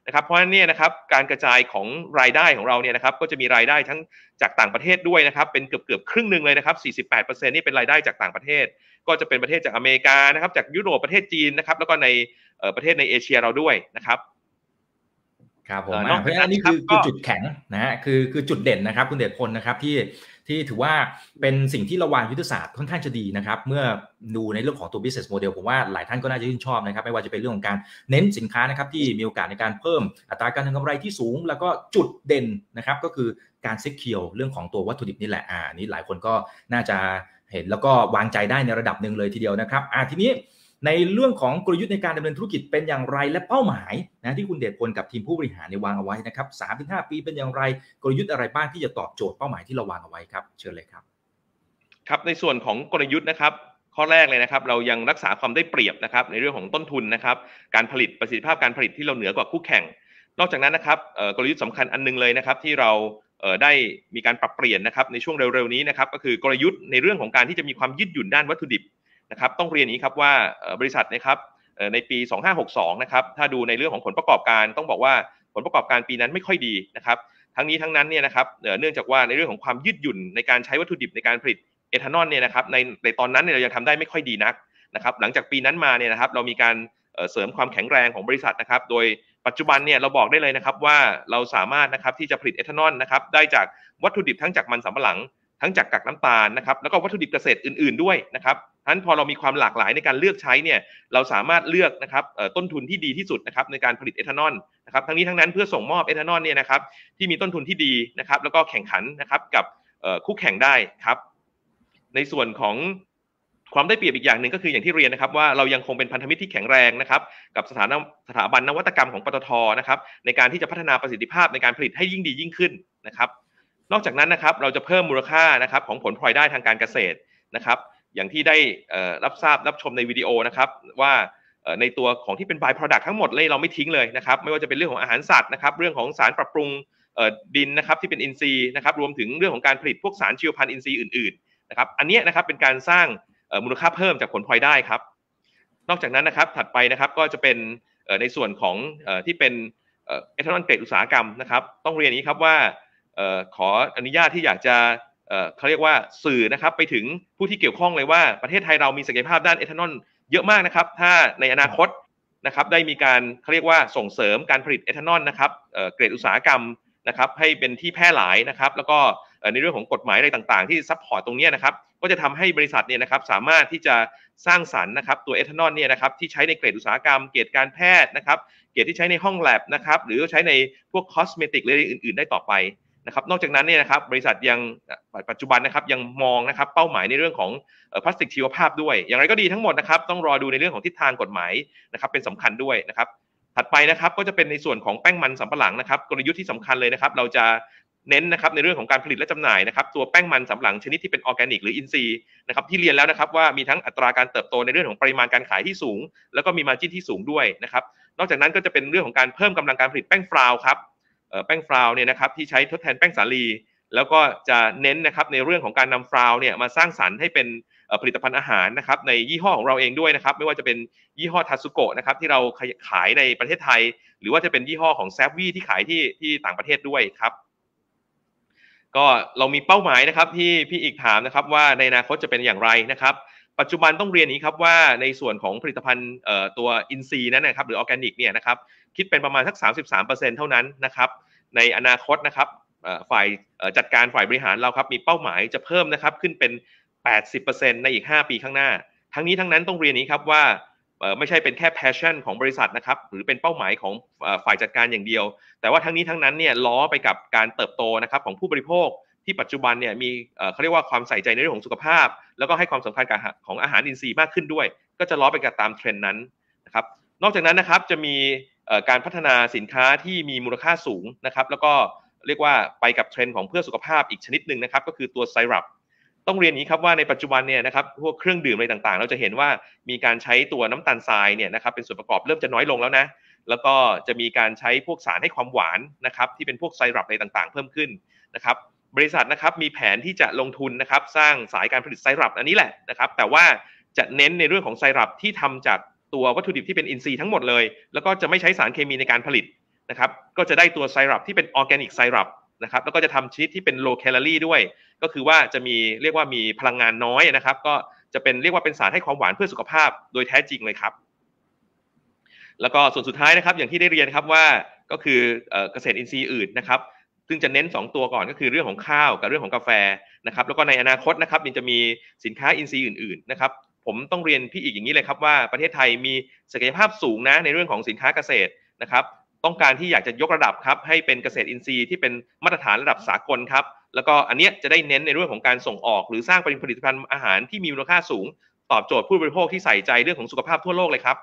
นะครับเพราะฉะนั้นเนี่ยนะครับการกระจายของรายได้ของเราเนี่ยนะครับก็จะมีรายได้ทั้งจากต่างประเทศด้วยนะครับเป็นเกือบเกือบครึ่งหนึ่งเลยนะครับ สี่สิบแปดเปอร์เซ็นต์ นี่เป็นรายได้จากต่างประเทศก็จะเป็นประเทศจากอเมริกานะครับจากยุโรปประเทศจีนนะครับแล้วก็ในประเทศในเอเชียเราด้วยนะครับครับผมเพราะฉะนั้นนี่คือคือจุดแข็งนะฮะคือคือจุดเด่นนะครับคุณเดชพลนะครับที่ที่ถือว่าเป็นสิ่งที่เราวางยุทธศาสตร์ค่อนข้างจะดีนะครับเมื่อดูในเรื่องของตัว business model ผมว่าหลายท่านก็น่าจะชื่นชอบนะครับไม่ว่าจะเป็นเรื่องของการเน้นสินค้านะครับที่มีโอกาสในการเพิ่มอัตราการทำกำไรที่สูงแล้วก็จุดเด่นนะครับก็คือการ secure เรื่องของตัววัตถุดิบนี่แหละอ่านี่หลายคนก็น่าจะเห็นแล้วก็วางใจได้ในระดับหนึ่งเลยทีเดียวนะครับอ่าทีนี้ในเรื่องของกลยุทธ์ในการดำเนินธุรกิจเป็นอย่างไรและเป้าหมายนะที่คุณเดชพลกับทีมผู้บริหารในวางเอาไว้นะครับ สามถึงห้า ปีเป็นอย่างไรกลยุทธ์อะไรบ้างที่จะตอบโจทย์เป้าหมายที่เราวางเอาไว้ครับเชิญเลยครับครับในส่วนของกลยุทธ์นะครับข้อแรกเลยนะครับเรายังรักษาความได้เปรียบนะครับในเรื่องของต้นทุนนะครับการผลิตประสิทธิภาพการผลิตที่เราเหนือกว่าคู่แข่งนอกจากนั้นนะครับกลยุทธ์สำคัญอันนึงเลยนะครับที่เราได้มีการปรับเปลี่ยนนะครับในช่วงเร็วๆนี้นะครับก็คือกลยุทธ์ในเรื่องของการที่จะมีความยืดหยุ่นด้านวัตถุดิบนะครับต้องเรียนอย่างนี้ครับว่าบริษัทนะครับในปีสองพันห้าร้อยหกสิบสองนะครับถ้าดูในเรื่องของผลประกอบการต้องบอกว่าผลประกอบการปีนั้นไม่ค่อยดีนะครับทั้งนี้ทั้งนั้นเนี่ยนะครับเนื่องจากว่าในเรื่องของความยืดหยุ่นในการใช้วัตถุดิบในการผลิตเอทานอลเนี่ยนะครับในในตอนนั้นเนี่ยเรายังทำได้ไม่ค่อยดีนักนะครับหลังจากปีนั้นมาเนี่ยนะครับเรามีการเสริมความแข็งแรงของบริษัทนะครับโดยปัจจุบันเนี่ยเราบอกได้เลยนะครับว่าเราสามารถนะครับที่จะผลิตเอทานอลนะครับได้จากวัตถุดิบทั้งจากมันสำปะหลังทั้งจากกากน้ำตาลนะครับแล้วก็วัตถุดิบเกษตรอื่นๆด้วยนะครับฉะนั้นพอเรามีความหลากหลายในการเลือกใช้เนี่ยเราสามารถเลือกนะครับต้นทุนที่ดีที่สุดนะครับในการผลิตเอทานอลนะครับทั้งนี้ทั้งนั้นเพื่อส่งมอบเอทานอลเนี่ยนะครับที่มีต้นทุนที่ดีนะครับแล้วก็แข่งขันนะครับกับคู่แข่งได้ครับในส่วนของความได้เปรียบอีกอย่างหนึ่งก็คืออย่างที่เรียนนะครับว่าเรายังคงเป็นพันธมิตรที่แข็งแรงนะครับกับสถานะสถาบันนวัตกรรมของปตท.นะครับในการที่จะพัฒนาประสิทธิภาพในการผลิตให้ยิ่งดียิ่งขึ้นนะครับนอกจากนั้นนะครับเราจะเพิ่มมูลค่านะครับของผลพลอยได้ทางการเกษตรนะครับอย่างที่ได้รับทราบรับชมในวิดีโอนะครับว่าในตัวของที่เป็น by product ทั้งหมดเลยเราไม่ทิ้งเลยนะครับไม่ว่าจะเป็นเรื่องของอาหารสัตว์นะครับเรื่องของสารปรับปรุงดินนะครับที่เป็นอินทรีย์นะครับรวมถึงเรื่องของการผลิตพวกสารชีวพันธุ์อินทรีย์อื่นๆนะครับอันนี้นะครับเป็นการสร้างมูลค่าเพิ่มจากผลพลอยได้ครับนอกจากนั้นนะครับถัดไปนะครับก็จะเป็นในส่วนของที่เป็นเอทานอลเกรดอุตสาหกรรมนะครับต้องเรียนนี้ครับว่าขออนุญาตที่อยากจะเขาเรียกว่าสื่อนะครับไปถึงผู้ที่เกี่ยวข้องเลยว่าประเทศไทยเรามีศักยภาพด้านเอทานอลเยอะมากนะครับถ้าในอนาคตนะครับได้มีการเขาเรียกว่าส่งเสริมการผลิตเอทานอลนะครับเกรดอุตสาหกรรมนะครับให้เป็นที่แพร่หลายนะครับแล้วก็ในเรื่องของกฎหมายอะไรต่างๆที่ซัพพอร์ตตรงนี้นะครับก็จะทำให้บริษัทเนี่ยนะครับสามารถที่จะสร้างสรรค์นะครับตัวเอทานอลเนี่ยนะครับที่ใช้ในเกรดอุตสาหกรรมเกรดการแพทย์นะครับเกรดที่ใช้ในห้องแลบนะครับหรือใช้ในพวกคอสเมติกหรืออื่นๆได้ต่อไปนะครับนอกจากนั้นเนี่ยนะครับบริษัทยังปัจจุบันนะครับยังมองนะครับเป้าหมายในเรื่องของพลาสติกชีวภาพด้วยอย่างไรก็ดีทั้งหมดนะครับต้องรอดูในเรื่องของทิศทางกฎหมายนะครับเป็นสำคัญด้วยนะครับถัดไปนะครับก็จะเป็นในส่วนของแป้งมันสำปะหลังนะครับกลยุทธ์ที่สำคัญเลยนะครับเราจะเน้นนะครับในเรื่องของการผลิตและจำหน่ายนะครับตัวแป้งมันสำปะหลังชนิดที่เป็นออร์แกนิกหรืออินทรีย์นะครับที่เรียนแล้วนะครับว่ามีทั้งอัตราการเติบโตในเรื่องของปริมาณการขายที่สูงแล้วก็มีมาร์จิ้นที่สูงด้วยนะครับนอกจากนั้นก็จะเป็นเรื่องของการเพิ่มกำลังการผลิตแป้งฟราวครับแป้งฟราวเนี่ยนะครับที่ใช้ทดแทนแป้งสาลีแล้วก็จะเน้นนะครับในเรื่องของการนำฟราวเนี่ยมาสร้างสรรค์ให้เป็นผลิตภัณฑ์อาหารนะครับในยี่ห้อของเราเองด้วยนะครับไม่ว่าจะเป็นยี่ห้อทาซุโกะนะครับที่เราขายในประเทศไทยหรือว่าจะเป็นยี่ห้อของแซฟวี่ที่ขายที่ที่ต่างประเทศด้วยครับก็เรามีเป้าหมายนะครับที่พี่อีกถามนะครับว่าในอนาคตจะเป็นอย่างไรนะครับปัจจุบันต้องเรียนนี้ครับว่าในส่วนของผลิตภัณฑ์ตัวอินทรีย์นั้นนะครับหรือออร์แกนิกเนี่ยนะครับคิดเป็นประมาณสัก สามสิบสามเปอร์เซ็นต์ เท่านั้นนะครับในอนาคตนะครับฝ่ายจัดการฝ่ายบริหารเราครับมีเป้าหมายจะเพิ่มนะครับขึ้นเป็น แปดสิบเปอร์เซ็นต์ ในอีกห้าปีข้างหน้าทั้งนี้ทั้งนั้นต้องเรียนนี้ครับว่าไม่ใช่เป็นแค่ passion ของบริษัทนะครับหรือเป็นเป้าหมายของฝ่ายจัดการอย่างเดียวแต่ว่าทั้งนี้ทั้งนั้นเนี่ยล้อไปกับการเติบโตนะครับของผู้บริโภคที่ปัจจุบันเนี่ยมีเขาเรียกว่าความใส่ใจในเรื่องของสุขภาพแล้วก็ให้ความสำคัญกับของอาหารอินทรีย์มากขึ้นด้วยก็จะล้อไปกับตามเทรนด์นั้นนะครับนอกจากนั้นนะครับจะมีการพัฒนาสินค้าที่มีมูลค่าสูงนะครับแล้วก็เรียกว่าไปกับเทรนด์ของเพื่อสุขภาพอีกชนิดหนึ่งนะครับก็คือตัวไซรัปต้องเรียนนี้ครับว่าในปัจจุบันเนี่ยนะครับพวกเครื่องดื่มอะไรต่างๆเราจะเห็นว่ามีการใช้ตัวน้ำตาลทรายเนี่ยนะครับเป็นส่วนประกอบเริ่มจะน้อยลงแล้วนะแล้วก็จะมีการใช้พวกสารให้ความหวานนะครับที่เป็นพวกไซรัปอะไรต่างๆเพิ่มขึ้นนะครับบริษัทนะครับมีแผนที่จะลงทุนนะครับสร้างสายการผลิตไซรัปอันนี้แหละนะครับแต่ว่าจะเน้นในเรื่องของไซรัปที่ทำจากตัววัตถุดิบที่เป็นอินทรีย์ทั้งหมดเลยแล้วก็จะไม่ใช้สารเคมีในการผลิตนะครับก็จะได้ตัวไซรัปที่เป็นออร์แกนิกไซรัปนะครับแล้วก็จะทำชีสที่เป็นโลแคลอรี่ด้วยก็คือว่าจะมีเรียกว่ามีพลังงานน้อยนะครับก็จะเป็นเรียกว่าเป็นสารให้ความหวานเพื่อสุขภาพโดยแท้จริงเลยครับแล้วก็ส่วนสุดท้ายนะครับอย่างที่ได้เรียนครับว่าก็คือเกษตรอินทรีย์อื่นนะครับซึ่งจะเน้นสองตัวก่อนก็คือเรื่องของข้าวกับเรื่องของกาแฟนะครับแล้วก็ในอนาคตนะครับยังจะมีสินค้าอินทรีย์อื่นๆนะครับผมต้องเรียนพี่อีกอย่างนี้เลยครับว่าประเทศไทยมีศักยภาพสูงนะในเรื่องของสินค้าเกษตรนะครับต้องการที่อยากจะยกระดับครับให้เป็นเกษตรอินทรีย์ที่เป็นมาตรฐานระดับสากลครับแล้วก็อันนี้จะได้เน้นในเรื่องของการส่งออกหรือสร้างเป็นผลิตภัณฑ์อาหารที่มีมูลค่าสูงตอบโจทย์ผู้บริโภคที่ใส่ใจเรื่องของสุขภาพทั่วโลกเลยครับ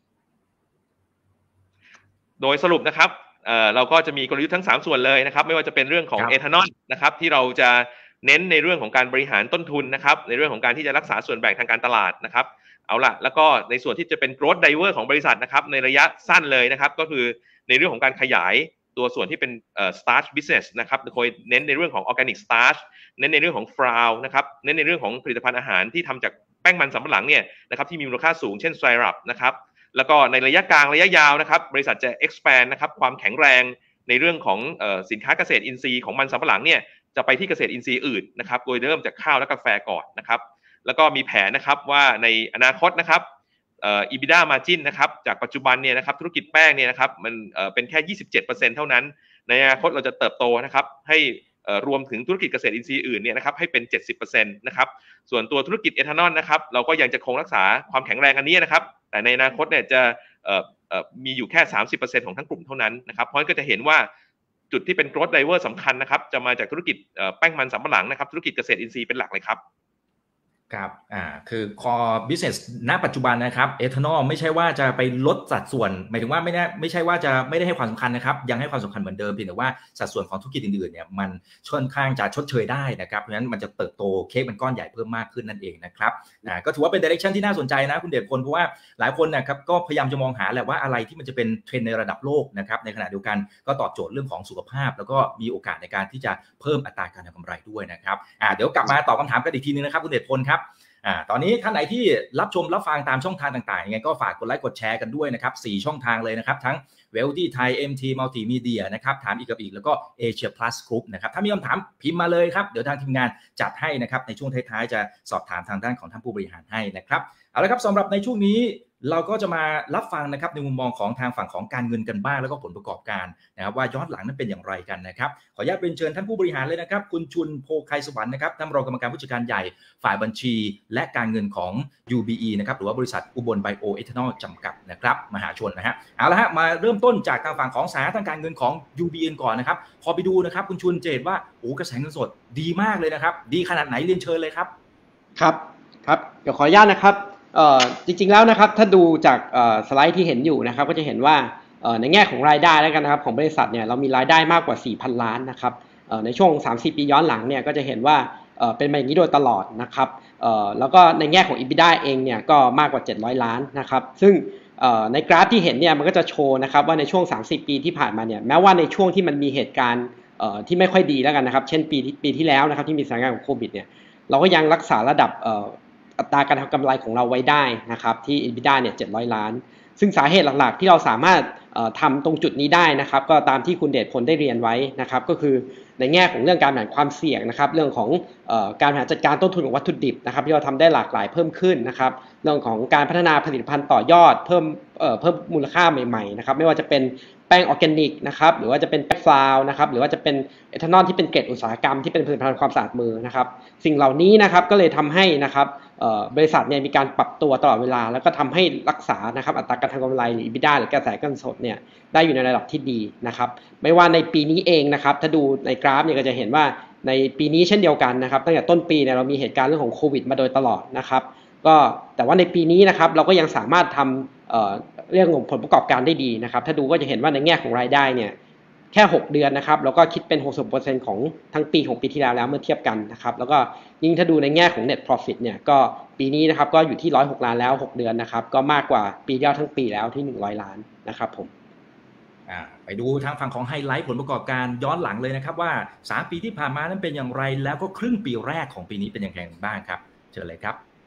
โดยสรุปนะครับเอ่อเราก็จะมีกลยุทธ์ทั้งสามส่วนเลยนะครับไม่ว่าจะเป็นเรื่องของเอทานอลนะครับที่เราจะเน้นในเรื่องของการบริหารต้นทุนนะครับในเรื่องของการที่จะรักษาส่วนแบ่งทางการตลาดนะครับเอาล่ะแล้วก็ในส่วนที่จะเป็น growth driver ของบริษัทนะครับในระยะสั้นเลยนะครับก็คือในเรื่องของการขยายตัวส่วนที่เป็นเอ่อ starch business นะครับโดยเน้นในเรื่องของ organic starch เน้นในเรื่องของ flour นะครับเน้นในเรื่องของผลิตภัณฑ์อาหารที่ทำจากแป้งมันสำปะหลังเนี่ยนะครับที่มีมูลค่าสูงเช่น syrup นะครับแล้วก็ในระยะกลางระยะยาวนะครับบริษัทจะ expand นะครับความแข็งแรงในเรื่องของเอ่อสินค้าเกษตรอินทรีย์ของมันสำปะหลังเนี่ยจะไปที่เกษตรอินทรีย์อื่นนะครับโดยเริ่มจากข้าวและกาแฟก่อนนะครับแล้วก็มีแผนนะครับว่าในอนาคตนะครับเอ่อ EBITDA margin นะครับจากปัจจุบันเนี่ยนะครับธุรกิจแป้งเนี่ยนะครับมันเอ่อเป็นแค่ ยี่สิบเจ็ดเปอร์เซ็นต์ เท่านั้นในอนาคตเราจะเติบโตนะครับให้เอ่อรวมถึงธุรกิจเกษตรอินทรีย์อื่นเนี่ยนะครับให้เป็น เจ็ดสิบเปอร์เซ็นต์ นะครับส่วนตัวธุรกิจเอทานอลนะครับเราก็ยังจะคงรักษาความแข็งแรงอันนี้นะครับแต่ในอนาคตเนี่ยจะเอ่อเอ่อมีอยู่แค่ สามสิบเปอร์เซ็นต์ ของทั้งกลุ่มเท่านั้นนะครับเพราะฉะนั้นก็จะเห็นว่าจุดที่เป็น growth driver สำคัญนะครับจะมาจากธุรกิจแป้งมันสำปะหลังนะครับธุรกิจเกษตรอินทรีย์เป็นหลักเลยครับครับอ่าคือ core business ณปัจจุบันนะครับเอทานอลไม่ใช่ว่าจะไปลดสัดส่วนหมายถึงว่าไม่ได้ไม่ใช่ว่าจะไม่ได้ให้ความสำคัญนะครับยังให้ความสำคัญเหมือนเดิมเพียงแต่ว่าสัดส่วนของธุรกิจอื่นๆเนี่ยมันค่อนข้างจะชดเชยได้นะครับเพราะฉะนั้นมันจะเติบโตเค้กมันก้อนใหญ่เพิ่มมากขึ้นนั่นเองนะครับอ่าก็ถือว่าเป็น direction ที่น่าสนใจนะคุณเดชพลเพราะว่าหลายคนนะครับก็พยายามจะมองหาแหละว่าอะไรที่มันจะเป็นเทรนด์ในระดับโลกนะครับในขณะเดียวกันก็ตอบโจทย์เรื่องของสุขภาพแล้วก็มีโอกาสในการที่จะเพิ่มอัตราการทำกำไรด้วยนะครับอ่าเดี๋ยวกลับมาตอบคำถามกันอีกทีนึงนะครับคุณเดชพลครับอ่าตอนนี้ท่านไหนที่รับชมรับฟังตามช่องทางต่างๆยังไงก็ฝากกดไลค์กดแชร์กันด้วยนะครับสี่ช่องทางเลยนะครับทั้ง Wealthy Thai เอ็ม ที Multimedia นะครับถามอีกกับอีกแล้วก็ Asia Plus Group นะครับถ้ามีคำถามพิมพ์มาเลยครับเดี๋ยวทางทีมงานจัดให้นะครับในช่วงท้ายๆจะสอบถามทางด้านของท่านผู้บริหารให้นะครับเอาละครับสำหรับในช่วงนี้เราก็จะมารับฟังนะครับในมุมมองของทางฝั่งของการเงินกันบ้างแล้วก็ผลประกอบการนะครับว่าย้อนหลังนั้นเป็นอย่างไรกันนะครับขออนุญาตเรียนเชิญท่านผู้บริหารเลยนะครับคุณชุนโพไคสวรรค์นะครับท่านรองกรรมการผู้จัดการใหญ่ฝ่ายบัญชีและการเงินของ ยู บี อี นะครับหรือว่าบริษัทอุบลไบโอเอทานอลจำกัดนะครับมหาชนนะฮะเอาละฮะมาเริ่มต้นจากทางฝั่งของสาขาทางการเงินของ ยู บี อี ก่อนนะครับพอไปดูนะครับคุณชุนเจตว่าโอ้กระแสเงินสดดีมากเลยนะครับดีขนาดไหนเรียนเชิญเลยครับครับครับเดี๋ยวขออนุญาตนะครับเอ่อจริงๆแล้วนะครับถ้าดูจากเอ่อสไลด์ที่เห็นอยู่นะครับก็จะเห็นว่าเอ่อในแง่ของรายได้แล้วกันนะครับของบริษัทเนี่ยเรามีรายได้มากกว่า สี่พัน ล้านนะครับเอ่อในช่วง สามสิบ ปีย้อนหลังเนี่ยก็จะเห็นว่าเอ่อเป็นมาอย่างนี้โดยตลอดนะครับเอ่อแล้วก็ในแง่ของ EBITDA เองเนี่ยก็มากกว่าเจ็ดร้อยล้านนะครับซึ่งเอ่อในกราฟที่เห็นเนี่ยมันก็จะโชว์นะครับว่าในช่วงสามสิบปีที่ผ่านมาเนี่ยแม้ว่าในช่วงที่มันมีเหตุการณ์เอ่อที่ไม่ค่อยดีแล้วกันนะครับเช่นปีปีที่แล้วนะครับที่มีสถานการณ์ของโควิดเนี่ยเราก็ยังรักษาระดับเอ่ออัตราการทำกำไรของเราไว้ได้นะครับที่ EBITDA เนี่ยเจ็ดร้อยล้านซึ่งสาเหตุหลักๆที่เราสามารถทำตรงจุดนี้ได้นะครับก็ตามที่คุณเดชพลได้เรียนไว้นะครับก็คือในแง่ของเรื่องการบริหารความเสี่ยงนะครับเรื่องของเอ่อการบริหารจัดการต้นทุนของวัตถุดิบนะครับที่เราทำได้หลากหลายเพิ่มขึ้นนะครับเรื่องของการพัฒนาผลิตภัณฑ์ต่อยอดเพิ่มเอ่อเพิ่มมูลค่าใหม่ๆนะครับไม่ว่าจะเป็นแป้งออร์แกนิกนะครับหรือว่าจะเป็นแป้งฟลาวนะครับหรือว่าจะเป็นเอทานอลที่เป็นเกรดอุตสาหกรรมที่เป็นผลิตภัณฑ์ความสะอาดมือนะครับสิ่งเหล่านี้นะครับก็เลยทำให้นะครับบริษัทเนี่ยมีการปรับตัวตลอดเวลาแล้วก็ทำให้รักษานะครับอัตราการทำกำไรหรือ EBITDA หรือกระแสเงินสดเนี่ยได้อยู่ในระดับที่ดีนะครับไม่ว่าในปีนี้เองนะครับถ้าดูในกราฟเนี่ยก็จะเห็นว่าในปีนี้เช่นเดียวกันนะครับตั้งแต่ต้นปีเนี่ยเรามีเหตุการณ์เรื่องของโควิดมาโดยตลอดนะครับก็แต่ว่าในปีนี้นะครับเราก็ยังสามารถทำเอ่อเรื่องของผลประกอบการได้ดีนะครับถ้าดูก็จะเห็นว่าในแง่ของรายได้เนี่ยแค่หกเดือนนะครับแล้วก็คิดเป็น หกสิบเปอร์เซ็นต์ ของทั้งปีของปีที่แล้วแล้วเมื่อเทียบกันนะครับแล้วก็ยิ่งถ้าดูในแง่ของ net profit เนี่ยก็ปีนี้นะครับก็อยู่ที่หนึ่งร้อยหกล้านแล้วหกเดือนนะครับก็มากกว่าปีเดียวทั้งปีแล้วที่หนึ่งร้อยล้านนะครับผมอ่าไปดูทางฝั่งของไฮไลท์ผลประกอบการย้อนหลังเลยนะครับว่าสามปีที่ผ่านมานั้นเป็นอย่างไรแล้วก็ครึ่งปีแรกของปีนี้เป็นอย่างไรบ้างครับเชิญเลยครับ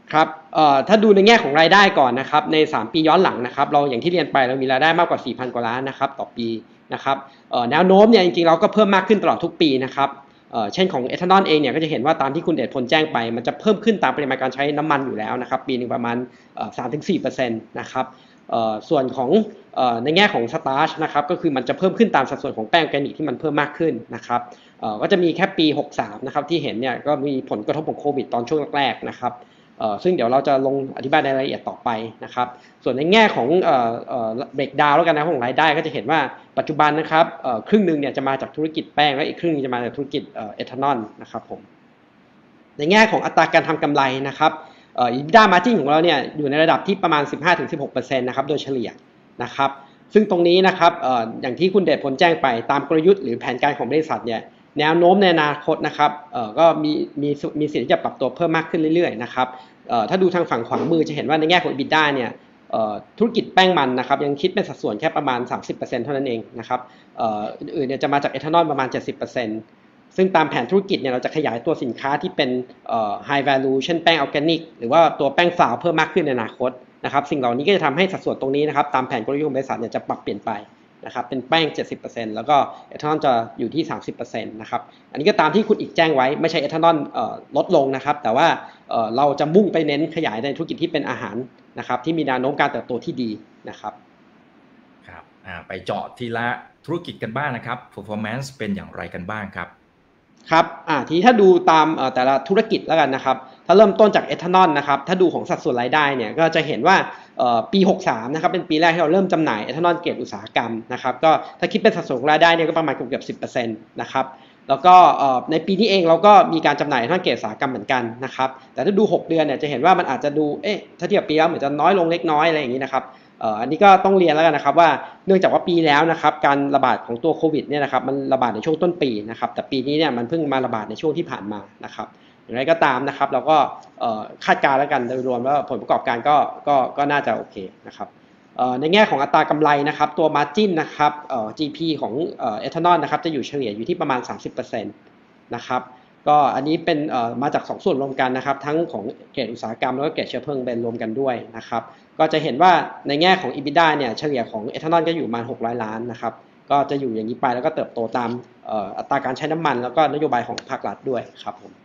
ครับเอ่อถ้าดูในแง่ของรายได้ก่อนนะครับในสามปีย้อนหลังนะครับเราอย่างที่เรียนไปเรามีรายได้มากกว่า สี่พัน กว่าล้านนะครับต่อปีนะครับเอ่อแนวโน้มเนี่ยจริงๆเราก็เพิ่มมากขึ้นตลอดทุกปีนะครับเอ่อเช่นของเอทานอลเองเนี่ยก็จะเห็นว่าตามที่คุณเดชพลแจ้งไปมันจะเพิ่มขึ้นตามปริมาณการใช้น้ำมันอยู่แล้วนะครับปีนึงประมาณเอ่อ สามถึงสี่เปอร์เซ็นต์ นะครับเอ่อส่วนของเอ่อในแง่ของสตาร์ชนะครับก็คือมันจะเพิ่มขึ้นตามสัดส่วนของแป้งออร์แกนิกที่มันเพิ่มมากขึ้นนะครับเอ่อก็จะมีแค่ปีหกสิบสามนะครับที่เห็นเนี่ยก็มีผลกระทบของโควิดตอนช่วงแรกๆนะครับเอ่อซึ่งเดี๋ยวเราจะลงอธิบายในรายละเอียดต่อไปนะครับส่วนในแง่ของเอ่อเอ่อเบรกดาวน์แล้วกันนะของรายได้ก็จะเห็นว่าปัจจุบันนะครับเอ่อครึ่งนึงเนี่ยจะมาจากธุรกิจแป้งและอีกครึ่งนึงจะมาจากธุรกิจเอ่อเอทานอลนะครับผมในแง่ของอัตราการทำกำไรนะครับเอ่อ EBITDA margin ของเราเนี่ยอยู่ในระดับที่ประมาณ สิบห้าถึงสิบหกเปอร์เซ็นต์ นะครับโดยเฉลี่ยนะครับซึ่งตรงนี้นะครับเอ่ออย่างที่คุณเดชพลแจ้งไปตามกลยุทธ์หรือแผนการของบริษัทเนี่ยแนวโน้มในอนาคตนะครับเอ่อก็มีมีมีสิทธิ์ที่จะปรับตัวเพิ่มมากขึ้นเรื่อยๆนะครับเอ่อถ้าดูทางฝั่งขวามือจะเห็นว่าในแง่ของ EBITDA เนี่ยเอ่อธุรกิจแป้งมันนะครับยังคิดเป็นสัดส่วนแค่ประมาณ สามสิบเปอร์เซ็นต์ เท่านั้นเองนะครับเอ่ออื่นๆเนี่ยจะมาจากเอทานอลประมาณ เจ็ดสิบเปอร์เซ็นต์ ซึ่งตามแผนธุรกิจเนี่ยเราจะขยายตัวสินค้าที่เป็นเอ่อ high value เช่นแป้งออร์แกนิกหรือว่าตัวแป้งฟาวเพิ่มมากขึ้นในอนาคตนะครับสิ่งเหล่านี้ก็จะทำให้สัดส่วนตรงนี้นะครับตามแผนกลยุทธ์ของบริษัทเนี่ยจะปรับเปลี่ยนไปนะครับเป็นแป้ง เจ็ดสิบเปอร์เซ็นต์ แล้วก็เอทานอลจะอยู่ที่ สามสิบเปอร์เซ็นต์ นะครับอันนี้ก็ตามที่คุณอีกแจ้งไว้ไม่ใช่เอทานอลเอ่อลดลงนะครับแต่ว่าเอ่อเราจะมุ่งไปเน้นขยายในธุรกิจที่เป็นอาหารนะครับที่มีแนวโน้มการเติบโตที่ดีนะครับครับอ่าไปเจาะทีละธุรกิจกันบ้างนะครับ performance เป็นอย่างไรกันบ้างครับครับอ่าทีนี้ถ้าดูตามแต่ละธุรกิจแล้วกันนะครับถ้าเริ่มต้นจากเอทานอลนะครับถ้าดูของสัดส่วนรายได้เนี่ยก็จะเห็นว่าปีหกสิบสามนะครับเป็นปีแรกที่เราเริ่มจำหน่ายเอทานอลเกรดอุตสาหกรรมนะครับก็ถ้าคิดเป็นสัดส่วนรายได้เนี่ยก็ประมาณเกือบ สิบเปอร์เซ็นต์ นะครับแล้วก็ในปีนี้เองเราก็มีการจำหน่ายเอทานอลเกรดอุตสาหกรรมเหมือนกันนะครับแต่ถ้าดูหกเดือนเนี่ยจะเห็นว่ามันอาจจะดูเอ๊ะถ้าเทียบปีแล้วเหมือนจะน้อยลงเล็กน้อยอะไรอย่างนี้นะครับอันนี้ก็ต้องเรียนแล้วกันนะครับว่าเนื่องจากว่าปีแล้วนะครับการระบาดของตัวโควิดเนี่ยนะครับมันระบาดในช่วงต้นปีนะครับแต่ปีนี้เนี่ยมันเพิ่งมาระบาดในช่วงที่ผ่านมานะครับอย่างไรก็ตามนะครับเราก็คาดการณ์แล้วกันโดยรวมแล้วผลประกอบการก็ก็ก็น่าจะโอเคนะครับในแง่ของอัตรากำไรนะครับตัว margin นะครับ จี พี ของเอทานอลนะครับจะอยู่เฉลี่ยอยู่ที่ประมาณ สามสิบเปอร์เซ็นต์ นะครับก็อันนี้เป็นมาจากสองส่วนรวมกันนะครับทั้งของเกรดอุตสาหกรรมแล้วก็เกรดเชื้อเพลิงเบนรวมกันด้วยนะครับก็จะเห็นว่าในแง่ของ EBITDA เนี่ยเฉลี่ยของเอทานอลก็อยู่ประมาณหกร้อยล้านนะครับก็จะอยู่อย่างนี้ไปแล้วก็เติบโตตามอัตราการใช้น้ำมันแล้วก็นโยบายของภาครัฐด้วยครับผม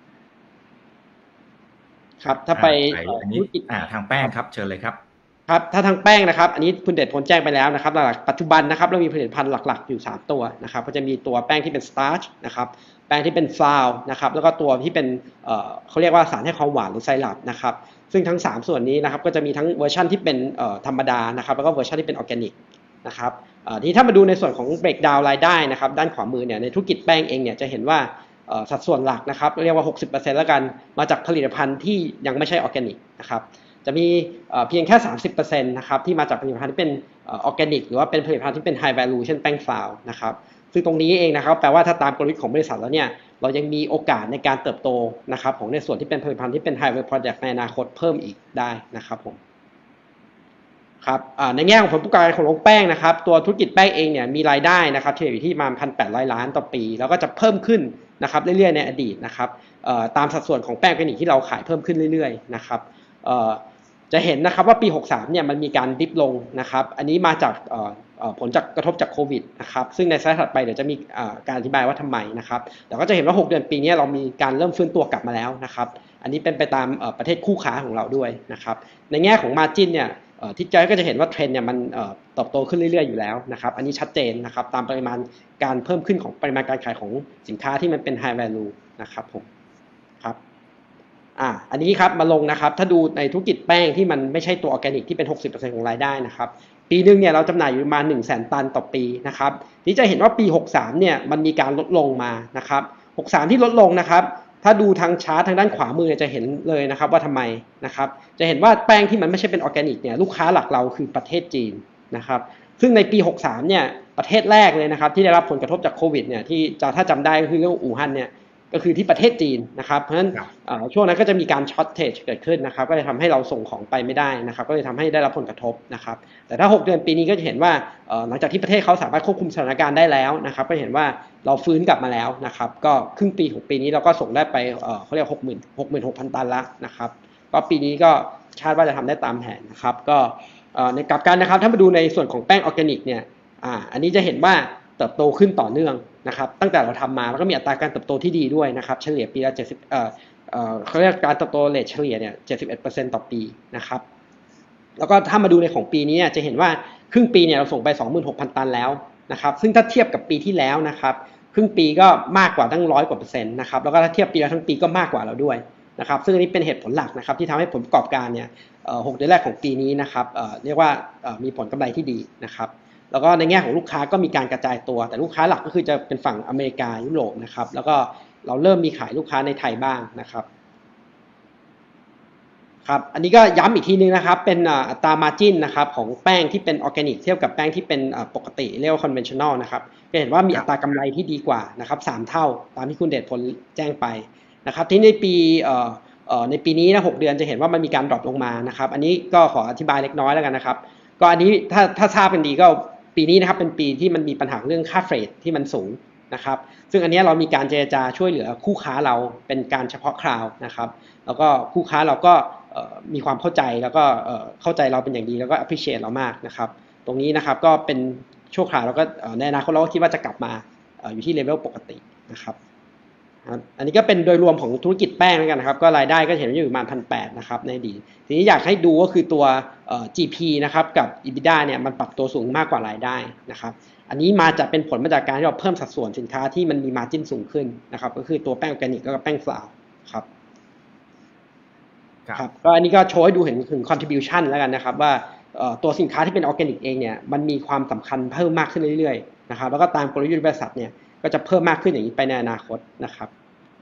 ครับถ้าไปธุรกิจทางแป้งครับเชิญเลยครับครับถ้าทางแป้งนะครับอันนี้คุณเดชพลแจ้งไปแล้วนะครับหลักๆปัจจุบันนะครับเรามีผลิตภัณฑ์หลักๆอยู่สามตัวนะครับก็จะมีตัวแป้งที่เป็นสตาร์ชนะครับแป้งที่เป็นฟลาวนะครับแล้วก็ตัวที่เป็นเอ่อเขาเรียกว่าสารให้ความหวานหรือไซรัปนะครับซึ่งทั้งสามส่วนนี้นะครับก็จะมีทั้งเวอร์ชันที่เป็นเอ่อธรรมดานะครับแล้วก็เวอร์ชันที่เป็นออร์แกนิกนะครับเอ่อที่ถ้ามาดูในส่วนของเบรกดาวน์รายได้นะครับด้านขวามือเนี่ยในธุรกิจแป้งเองเนี่ยจะเห็นว่าเอ่อสัดส่วนหลักนะครับเรียกว่า หกสิบเปอร์เซ็นต์ แล้วกันมาจากผลิตภัณฑ์ที่ยังไม่ใช่ออร์แกนิกนะครับจะมีเพียงแค่ สามสิบเปอร์เซ็นต์ นะครับที่มาจากผลิตภัณฑ์ที่เป็นออร์แกนิกหรือว่าเป็นผลิตภัณฑ์ที่เป็น high value เช่นแป้งฟาวนะครับซึ่งตรงนี้เองนะครับแปลว่าถ้าตามกลยุทธ์ของบริษัทแล้วเนี่ยเรายังมีโอกาสในการเติบโตนะครับของในส่วนที่เป็นผลิตภัณฑ์ที่เป็น high value product ในอนาคตเพิ่มอีกได้นะครับผมครับในแง่ของผลประกอบการของโรงแป้งนะครับตัวธุรกิจแป้งเองเนี่ยมีรายได้นะครับเฉลี่ยอยู่ที่ประมาณ หนึ่งพันแปดร้อย ล้านต่อปีแล้วก็จะเพิ่มขึ้นนะครับเรื่อยๆในอดีตนะครับตามสัดส่วนของแป้งออร์แกนิกที่เราขายเพิ่มขึ้นเรื่อยๆนะครับจะเห็นนะครับว่าปีหกสิบสามเนี่ยมันมีการดิฟลงนะครับอันนี้มาจากผลจากกระทบจากโควิดนะครับซึ่งในสไลด์ถัดไปเดี๋ยวจะมีการอธิบายว่าทำไมนะครับแต่ก็จะเห็นว่าหกเดือนปีนี้เรามีการเริ่มฟื้นตัวกลับมาแล้วนะครับอันนี้เป็นไปตามประเทศคู่ค้าของเราด้วยนะครับในแง่ของ margin เนี่ยที่จอยก็จะเห็นว่าเทรนด์เนี่ยมันเติบโตขึ้นเรื่อยๆอยู่แล้วนะครับอันนี้ชัดเจนนะครับตามปริมาณการเพิ่มขึ้นของปริมาณการขายของสินค้าที่มันเป็น high value นะครับผมครับอ่าอันนี้ครับมาลงนะครับถ้าดูในธุรกิจแป้งที่มันไม่ใช่ตัวออร์แกนิกที่เป็น หกสิบเปอร์เซ็นต์ ของรายได้นะครับปีนึงเนี่ยเราจำหน่ายอยู่ประมาณ หนึ่งแสน ตันต่อปีนะครับที่จะเห็นว่าปีหกสิบสามเนี่ยมันมีการลดลงมานะครับหกสิบสามที่ลดลงนะครับถ้าดูทางชาร์ตทางด้านขวามือจะเห็นเลยนะครับว่าทำไมนะครับจะเห็นว่าแป้งที่มันไม่ใช่เป็นออร์แกนิกเนี่ยลูกค้าหลักเราคือประเทศจีนนะครับซึ่งในปีหกสิบสามเนี่ยประเทศแรกเลยนะครับที่ได้รับผลกระทบจากโควิดเนี่ยที่จะถ้าจำได้ก็คือเรื่องอู่ฮั่นเนี่ยก็คือที่ประเทศจีนนะครับเพราะฉะนั้นช่วงนั้นก็จะมีการช็อตเทจเกิดขึ้นนะครับก็จะทำให้เราส่งของไปไม่ได้นะครับก็เลยทำให้ได้รับผลกระทบนะครับแต่ถ้าหกเดือนปีนี้ก็จะเห็นว่าหลังจากที่ประเทศเขาสามารถควบคุมสถานการณ์ได้แล้วนะครับก็เห็นว่าเราฟื้นกลับมาแล้วนะครับก็ครึ่งปีของปีนี้เราก็ส่งได้ไปเขาเรียกหกหมื่นหกหมื่นหกพันตันแล้วนะครับก็ปีนี้ก็คาดว่าจะทำได้ตามแผนนะครับก็ในกลับกันนะครับถ้ามาดูในส่วนของแป้งออร์แกนิกเนี่ยอ่าอันนี้จะเห็นว่าเติบโตขึ้นต่อเนื่องนะครับตั้งแต่เราทำมาแล้วก็มีอัตราการเติบโตที่ดีด้วยนะครับเฉลี่ยปีละเจ็ดสิบเอ่อเอ่อเขาเรียกการเติบโตเรทเฉลี่ยเนี่ย เจ็ดสิบเอ็ดเปอร์เซ็นต์ ต่อปีนะครับแล้วก็ถ้ามาดูในของปีนี้จะเห็นว่าครึ่งปีเนี่ยเราส่งไป สองหมื่นหกพัน ตันแล้วนะครับซึ่งถ้าเทียบกับปีที่แล้วนะครับครึ่งปีก็มากกว่าตั้งร้อยกว่าเปอร์เซ็นต์นะครับแล้วก็ถ้าเทียบปีละทั้งปีก็มากกว่าเราด้วยนะครับซึ่งอันนี้เป็นเหตุผลหลักนะครับที่ทำให้ผลประกอบการเนี่ยหกเดือนแรกของปีนี้นะครับเรียกว่ามีผลกำไรที่ดีนะครับแล้วก็ในแง่ของลูกค้าก็มีการกระจายตัวแต่ลูกค้าหลักก็คือจะเป็นฝั่งอเมริกายุโรปนะครับแล้วก็เราเริ่มมีขายลูกค้าในไทยบ้างนะครับครับอันนี้ก็ย้ำอีกทีนึงนะครับเป็นอัตรามาร์จิ้นนะครับของแป้งที่เป็นออร์แกนิกเทียบกับแป้งที่เป็นปกติเรียกว่าคอนเวนชั่นแนลนะครับจะเห็นว่ามีอัตรากำไรที่ดีกว่านะครับสามเท่าตามที่คุณเดชพลแจ้งไปนะครับที่ในปีในปีนี้นะหกเดือนจะเห็นว่ามันมีการดรอปลงมานะครับอันนี้ก็ขออธิบายเล็กน้อยแล้วกันนะครับก็อันนี้ถ้าถ้าทราบกันดีก็ปีนี้นะครับเป็นปีที่มันมีปัญหาเรื่องค่าเฟรตที่มันสูงนะครับซึ่งอันนี้เรามีการเจรจาช่วยเหลือคู่ค้าเราเป็นการเฉพาะคราวนะครับแล้วก็คู่ค้าเราก็มีความเข้าใจแล้วก็เข้าใจเราเป็นอย่างดีแล้วก็ appreciate เรามากนะครับตรงนี้นะครับก็เป็นชั่วคราวแล้วก็ในอนาคตเราก็คิดว่าจะกลับมาอยู่ที่เลเวลปกตินะครับอันนี้ก็เป็นโดยรวมของธุรกิจแป้งแล้วกันนะครับก็รายได้ก็เห็นอยู่ประมาณ หนึ่งพันแปดร้อย นะครับในอดีตทีนี้อยากให้ดูก็คือตัว จี พี นะครับกับ อี บี ดี เอ เนี่ยมันปรับตัวสูงมากกว่ารายได้นะครับอันนี้มาจากเป็นผลมาจากการที่เราเพิ่มสัดส่วนสินค้าที่มันมี margin สูงขึ้นนะครับก็คือตัวแป้งออร์แกนิกแล้วก็แป้งฟลาวครับครับก็อันนี้ก็โชว์ให้ดูเห็นถึง contribution แล้วกันนะครับว่าตัวสินค้าที่เป็นออร์แกนิกเองเนี่ยมันมีความสำคัญเพิ่มมากขึ้นเรื่อยๆนะครับแล้วก็ตามกลยุทธ์บริษัทเนี่ยก็จะเพิ่มมากขึ้นอย่างนี้ไปในอนาคตนะครับ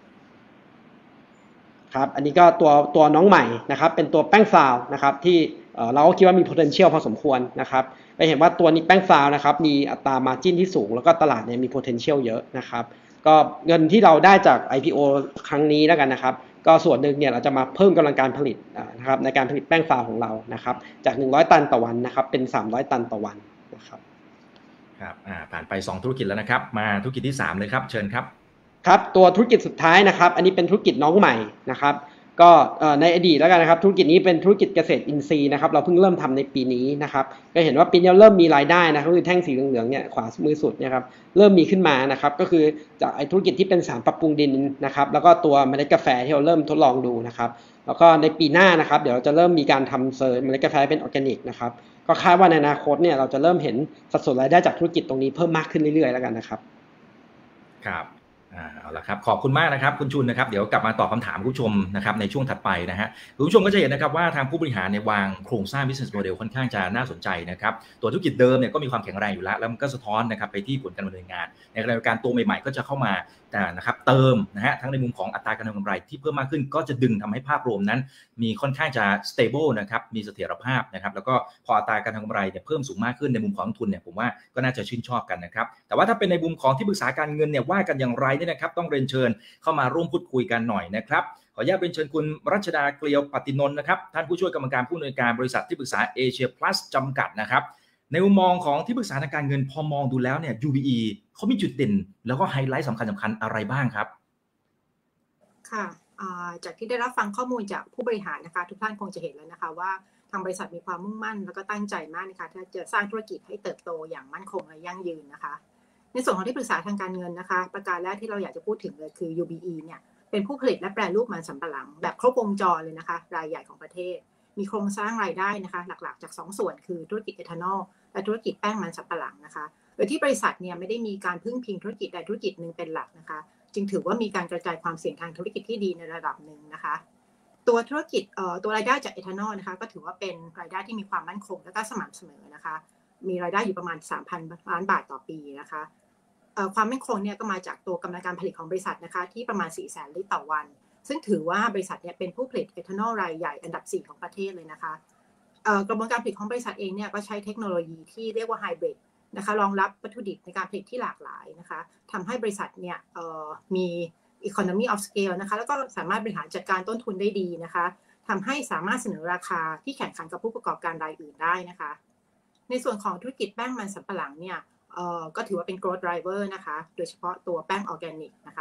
ครับอันนี้ก็ตัวตัวน้องใหม่นะครับเป็นตัวแป้งฟลาวนะครับที่เราก็คิดว่ามี potential พอสมควรนะครับไปเห็นว่าตัวนี้แป้งฟลาวนะครับมีอัตรา margin ที่สูงแล้วก็ตลาดเนี่ยมี potential เยอะนะครับก็เงินที่เราได้จาก ไอ พี โอ ครั้งนี้แล้วกันนะครับก็ส่วนหนึ่งเนี่ยเราจะมาเพิ่มกำลังการผลิตนะครับในการผลิตแป้งฟลาวของเรานะครับจากหนึ่งร้อยตันต่อวันนะครับเป็นสามร้อยตันต่อวันนะครับครับอ่าผ่านไปสองธุรกิจแล้วนะครับมาธุรกิจที่สามเลยครับเชิญครับครับตัวธุรกิจสุดท้ายนะครับอันนี้เป็นธุรกิจน้องใหม่นะครับก็ในอดีตแล้วกันนะครับธุรกิจนี้เป็นธุรกิจเกษตรอินทรีย์นะครับเราเพิ่งเริ่มทำในปีนี้นะครับก็เห็นว่าปีนี้เริ่มมีรายได้นะครับคือแท่งสีเหลืองๆเนี่ยขวามือสุดเนี่ยครับเริ่มมีขึ้นมานะครับก็คือจากไอ้ธุรกิจที่เป็นสารปรับปรุงดินนะครับแล้วก็ตัวเมล็ดกาแฟที่เราเริ่มทดลองดูนะครับแล้วก็ในปีหน้านะครับเดี๋ยวเราจะเริ่มมีการทำเซอร์เมล็ดกาแฟเป็นออร์แกนิกนะครับก็คาดว่าในอนาคตเนี่ยเราจะเริ่มเห็นสัดส่วนรายได้จากธุรกิจตรงนี้เพิ่มมากขึ้นเรื่อยๆแล้วกันนะครับครับเอาละครับขอบคุณมากนะครับคุณชุนนะครับเดี๋ยวกลับมาตอบคำถามคุณผู้ชมนะครับในช่วงถัดไปนะฮะคุณผู้ชมก็จะเห็นนะครับว่าทางผู้บริหารในวางโครงสร้าง business model ค่อนข้างจะน่าสนใจนะครับตัวธุรกิจเดิมเนี่ยก็มีความแข็งแรงอยู่แล้วแล้วมันก็สะท้อนนะครับไปที่ผลการดำเนินงานในขณะเดียวกันตัวใหม่ๆก็จะเข้ามานะครับเติมนะฮะทั้งในมุมของอัตราการทำกำไรที่เพิ่มมากขึ้นก็จะดึงทำให้ภาพรวมนั้นมีค่อนข้างจะ stable นะครับมีเสถียรภาพนะครับแล้วก็พออัตราการทำกำไรเนี่ยเพิ่มสูงมากขึ้นในมุมของทุนเนี่ยผมว่าก็น่าจะชื่นชอบกันนะครับแต่ว่าถ้าเป็นในมุมของที่ปรึกษาการเงินเนี่ยว่ากันอย่างไรเนี่ยนะครับต้องเรียนเชิญเข้ามาร่วมพูดคุยกันหน่อยนะครับขออนุญาตเรียนเชิญคุณรัชดาเกลียวปฏินนท์นะครับท่านผู้ช่วยกรรมการผู้อำนวยการบริษัทที่ปรึกษาเอเชียพลัสจำกัดนะครับในมุมมองของที่ปรึกษาทางการเงินพอมองดูแล้วเนี่ย ยู บี อี เขามีจุดเด่นแล้วก็ไฮไลท์สำคัญสำคัญอะไรบ้างครับค่ะจากที่ได้รับฟังข้อมูลจากผู้บริหารนะคะทุกท่านคงจะเห็นแล้วนะคะว่าทางบริษัทมีความมุ่งมั่นแล้วก็ตั้งใจมากนะคะที่จะสร้างธุรกิจให้เติบโตอย่างมั่นคงและยั่งยืนนะคะในส่วนของที่ปรึกษาทางการเงินนะคะประการแรกที่เราอยากจะพูดถึงเลยคือ ยู บี อี เนี่ยเป็นผู้ผลิตและแปรรูปมันสำปะหลังแบบครบวงจรเลยนะคะรายใหญ่ของประเทศมีโครงสร้างรายได้นะคะหลักๆจากสองส่วนคือธุรกิจเอทานอลและธุรกิจแป้งมันสำปะหลังนะคะโดยที่บริษัทเนี่ยไม่ได้มีการพึ่งพิงธุรกิจใดธุรกิจหนึ่งเป็นหลักนะคะจึงถือว่ามีการกระจายความเสี่ยงทางธุรกิจที่ดีในระดับหนึ่งนะคะตัวธุรกิจเอ่อตัวรายได้จากเอทานอลนะคะก็ถือว่าเป็นรายได้ที่มีความมั่นคงและก็สม่ำเสมอนะคะมีรายได้อยู่ประมาณ สามพัน ล้านบาทต่อปีนะคะเอ่อความมั่นคงเนี่ยก็มาจากตัวกำลังการผลิตของบริษัทนะคะที่ประมาณ สี่แสน ลิตรต่อวันซึ่งถือว่าบริษัทเนี่ยเป็นผู้ผลิตเอทานอลรายใหญ่อันดับสี่ของประเทศเลยนะคะเอ่อกระบวนการผลิตของบริษัทเองเนี่ยก็ใช้เทคโนโลยีที่เรียกว่าไฮบริดนะคะรองรับวัตถุดิบในการผลิตที่หลากหลายนะคะทำให้บริษัทเนี่ยเอ่อมี economy of scale นะคะแล้วก็สามารถบริหารจัดการต้นทุนได้ดีนะคะทำให้สามารถเสนอราคาที่แข่งขันกับผู้ประกอบการรายอื่นได้นะคะในส่วนของธุรกิจแป้งมันสำปะหลังเนี่ยเอ่อก็ถือว่าเป็น growth driver นะคะโดยเฉพาะตัวแป้งออร์แกนิกนะคะ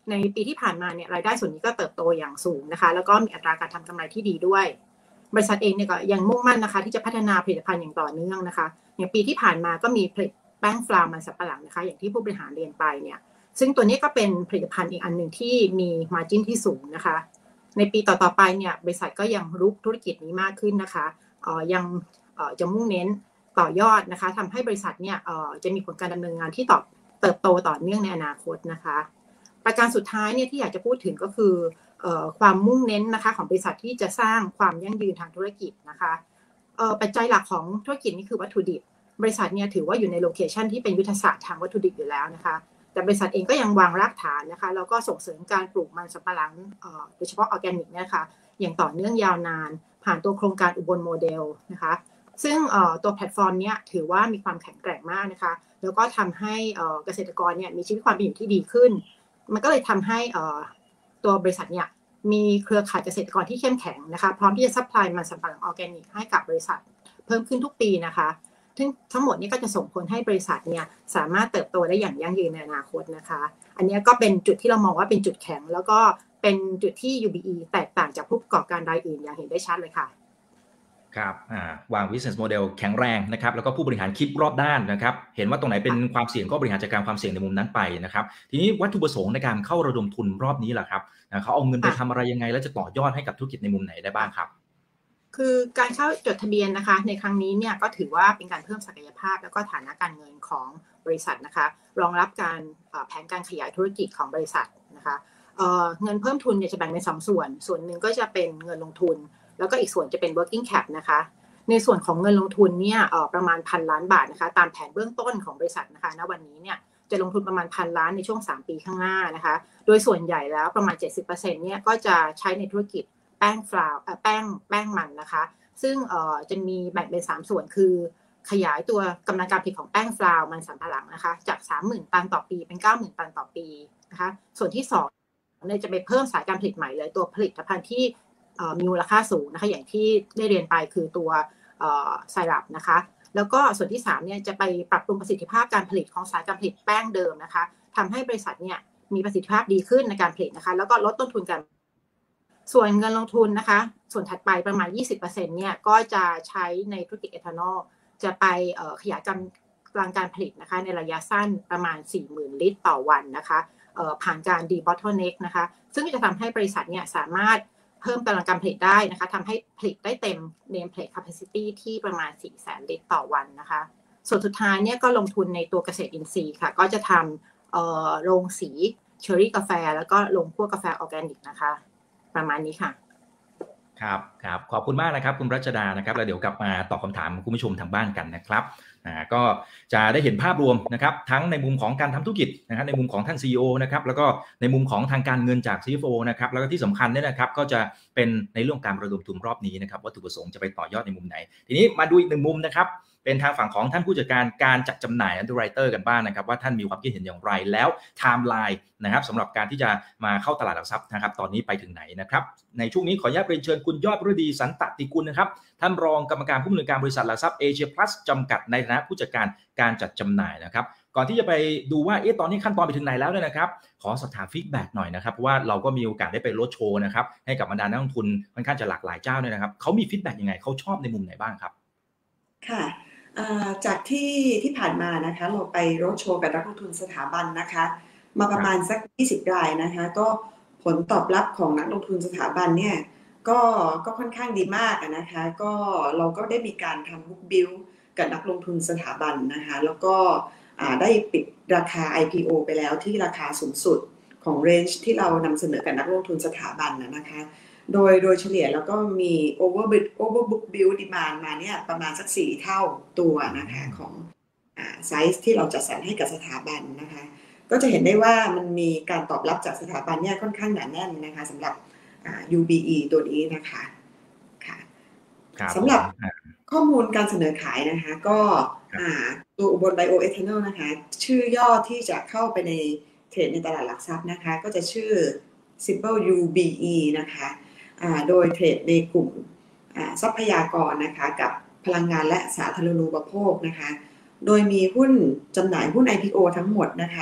ในปีที่ผ่านมาเนี่ยรายได้ส่วนนี้ก็เติบโตอย่างสูงนะคะแล้วก็มีอัตราการทำกำไรที่ดีด้วยบริษัทเองเนี่ยก็ยังมุ่งมั่นนะคะที่จะพัฒนาผลิตภัณฑ์อย่างต่อเนื่องนะคะอย่างปีที่ผ่านมาก็มีผลิตแป้งฟลาวมันสำปะหลังนะคะอย่างที่ผู้บริหารเรียนไปเนี่ยซึ่งตัวนี้ก็เป็นผลิตภัณฑ์อีกอันหนึ่งที่มี margin ที่สูงนะคะในปีต่อๆไปเนี่ยบริษัทก็ยังรุกธุรกิจนี้มากขึ้นนะคะเอ่อยังเอ่อจะมุ่งเน้นต่อยอดนะคะทำให้บริษัทเนี่ยเอ่อจะมีผลการดำเนินงานที่ต่อเติบโตต่อเนื่องในอนาคตนะคะประการสุดท้ายเนี่ยที่อยากจะพูดถึงก็คือเอ่อความมุ่งเน้นนะคะของบริษัทที่จะสร้างความยั่งยืนทางธุรกิจนะคะเอ่อปัจจัยหลักของธุรกิจนี่คือวัตถุดิบบริษัทเนี่ยถือว่าอยู่ในโลเคชันที่เป็นยุทธศาสตร์ทางวัตถุดิบอยู่แล้วนะคะแต่บริษัทเองก็ยังวางรากฐานนะคะแล้วก็ส่งเสริมการปลูกมันสำปะหลังโดยเฉพาะออร์แกนิกนะคะอย่างต่อเนื่องยาวนานผ่านตัวโครงการอุบลโมเดลนะคะซึ่งตัวแพลตฟอร์มนี้ถือว่ามีความแข็งแกร่งมากนะคะแล้วก็ทำให้เกษตรกรเนี่ยมีชีวิตความเป็นอยู่ที่ดีขึ้นมันก็เลยทำให้ตัวบริษัทเนี่ยมีเครือข่ายเกษตรกรที่เข้มแข็งนะคะพร้อมที่จะซัพพลายมันสำปะหลังออร์แกนิกให้กับบริษัทเพิ่มขึ้นทุกปีนะคะซึ่งทั้งหมดนี้ก็จะส่งผลให้บริษัทเนี่ยสามารถเติบโตได้อย่างยั่งยืนในอนาคตนะคะอันนี้ก็เป็นจุดที่เรามองว่าเป็นจุดแข็งแล้วก็เป็นจุดที่ ยู บี อี แตกต่างจากผู้ประกอบการรายอื่นอย่างเห็นได้ชัดเลยค่ะครับอ่าวาง business model แข็งแรงนะครับแล้วก็ผู้บริหารคิดรอบด้านนะครับเห็นว่าตรงไหนเป็นความเสี่ยงก็บริหารจัดการความเสี่ยงในมุมนั้นไปนะครับทีนี้วัตถุประสงค์ในการเข้าระดมทุนรอบนี้แหละครับเขาเอาเงินไปทำอะไรยังไงแล้วจะต่อยอดให้กับธุรกิจในมุมไหนได้บ้างครับคือการเข้าจดทะเบียนนะคะในครั้งนี้เนี่ยก็ถือว่าเป็นการเพิ่มศักยภาพแล้วก็ฐานะการเงินของบริษัทนะคะรองรับการแผนการขยายธุรกิจของบริษัทนะคะเอ่อเงินเพิ่มทุนเนี่ยจะแบ่งเป็นสองส่วนส่วนหนึ่งก็จะเป็นเงินลงทุนแล้วก็อีกส่วนจะเป็น working cap นะคะในส่วนของเงินลงทุนเนี่ยเอ่อประมาณพันล้านบาทนะคะตามแผนเบื้องต้นของบริษัทนะคะณวันนี้เนี่ยจะลงทุนประมาณพันล้านในช่วงสามปีข้างหน้านะคะโดยส่วนใหญ่แล้วประมาณ เจ็ดสิบเปอร์เซ็นต์ เนี่ยก็จะใช้ในธุรกิจแป้งฟลาวแป้งแป้งมันนะคะซึ่งเอ่อจะมีแบ่งเป็นสามส่วนคือขยายตัวกำลังการผลิตของแป้งฟลาวมันสำปะหลังนะคะจาก สามหมื่น ตันต่อปีเป็น เก้าหมื่น ตันต่อปีนะคะส่วนที่สองเนี่ยจะไปเพิ่มสายการผลิตใหม่เลยตัวผลิตภัณฑ์ที่มีมูลค่าสูงนะคะอย่างที่ได้เรียนไปคือตัวไซรัปนะคะแล้วก็ส่วนที่สามเนี่ยจะไปปรับปรุงประสิทธิภาพการผลิตของสายการผลิตแป้งเดิมนะคะทำให้บริษัทเนี่ยมีประสิทธิภาพดีขึ้นในการผลิตนะคะแล้วก็ลดต้นทุนการส่วนเงินลงทุนนะคะส่วนถัดไปประมาณ ยี่สิบเปอร์เซ็นต์ เนี่ยก็จะใช้ในธุรกิจเอทานอลจะไปขยายกำลังการผลิตนะคะในระยะสั้นประมาณ สี่หมื่น ลิตรต่อวันนะคะผ่านการ debottleneck นะคะซึ่งจะทำให้บริษัทเนี่ยสามารถเพิ่มกำลังการผลิตได้นะคะทำให้ผลิตได้เต็ม nameplate capacity ที่ประมาณ สี่แสน ลิตรต่อวันนะคะส่วนสุดท้ายเนี่ยก็ลงทุนในตัวเกษตรอินทรีย์ค่ะก็จะทำโรงสีเชอร์รี่กาแฟแล้วก็โรงคั่วกาแฟออร์แกนิกนะคะประมาณนี้ค่ะครับครับขอบคุณมากนะครับคุณรัชดานะครับแล้วเดี๋ยวกลับมาตอบคำถามคุณผู้ชมทางบ้านกันนะครับอ่าก็จะได้เห็นภาพรวมนะครับทั้งในมุมของการทำธุรกิจนะครับในมุมของท่าน ซี อี โอ นะครับแล้วก็ในมุมของทางการเงินจาก ซี เอฟ โอ นะครับแล้วก็ที่สำคัญเนี่ยนะครับก็จะเป็นในเรื่องการระดมทุนรอบนี้นะครับวัตถุประสงค์จะไปต่อยอดในมุมไหนทีนี้มาดูอีกหนึ่งมุมนะครับเป็นทางฝั่งของท่านผู้จัดการการจัดจำหน่าย Underwriter กันบ้าง นะครับว่าท่านมีความคิดเห็นอย่างไรแล้วไทม์ไลน์นะครับสำหรับการที่จะมาเข้าตลาดหลักทรัพย์นะครับตอนนี้ไปถึงไหนนะครับในช่วงนี้ขออนุญาตเรียนเชิญคุณยอดฤดีสันตติกุลนะครับท่านรองกรรมการผู้อำนวยการบริษัทหลักทรัพย์เอเชียพลัสจำกัดในฐานะผู้จัดการการจัดจำหน่ายนะครับก่อนที่จะไปดูว่าเอ๊ะตอนนี้ขั้นตอนไปถึงไหนแล้วเนี่ยนะครับขอสอบถามฟีดแบ็กหน่อยนะครับเพราะว่าเราก็มีโอกาสได้ไปโรดโชว์นะครับให้กับบรรดานักลงทุนค่อนข้างจะหลากหลายเจ้าเนี่ยนะครับเขามีฟีดแบ็กยังไงเขาชอบในมุมไหนบ้างครับค่ะจากที่ที่ผ่านมานะคะเราไปโรดโชว์กับนักลงทุนสถาบันนะคะมาประมาณสักยี่สิบรายนะคะก็ผลตอบรับของนักลงทุนสถาบันเนี่ยก็ก็ค่อนข้างดีมากนะคะก็เราก็ได้มีการทำบุ๊กบิลกับนักลงทุนสถาบันนะคะแล้วก็ได้ปิดราคา ไอ พี โอ ไปแล้วที่ราคาสูงสุดของเรนจ์ที่เรานำเสนอกับนักลงทุนสถาบันนะคะโดยโดยเฉลี่ยแล้วก็มี overbid overbook build demand มาเนี่ยประมาณสักสี่เท่าตัวนะคะของอ่าไซส์ที่เราจัดสรรให้กับสถาบันนะคะก็จะเห็นได้ว่ามันมีการตอบรับจากสถาบันเนี่ยค่อนข้างหนาแน่นนะคะสำหรับอ่า ยู บี อี ตัวนี้นะคะค่ะสำหรับข้อมูลการเสนอขายนะคะก็อ่าตัวอุบลไบโอเอทานอลนะคะชื่อย่อที่จะเข้าไปในเทรดในตลาดหลักทรัพย์นะคะก็จะชื่อ symbol ยู บี อี นะคะโดยเทรดในกลุ่มทรัพยากรนะคะกับพลังงานและสาธารณูปโภคนะคะโดยมีหุ้นจำหน่ายหุ้น ไอ พี โอ ทั้งหมดนะคะ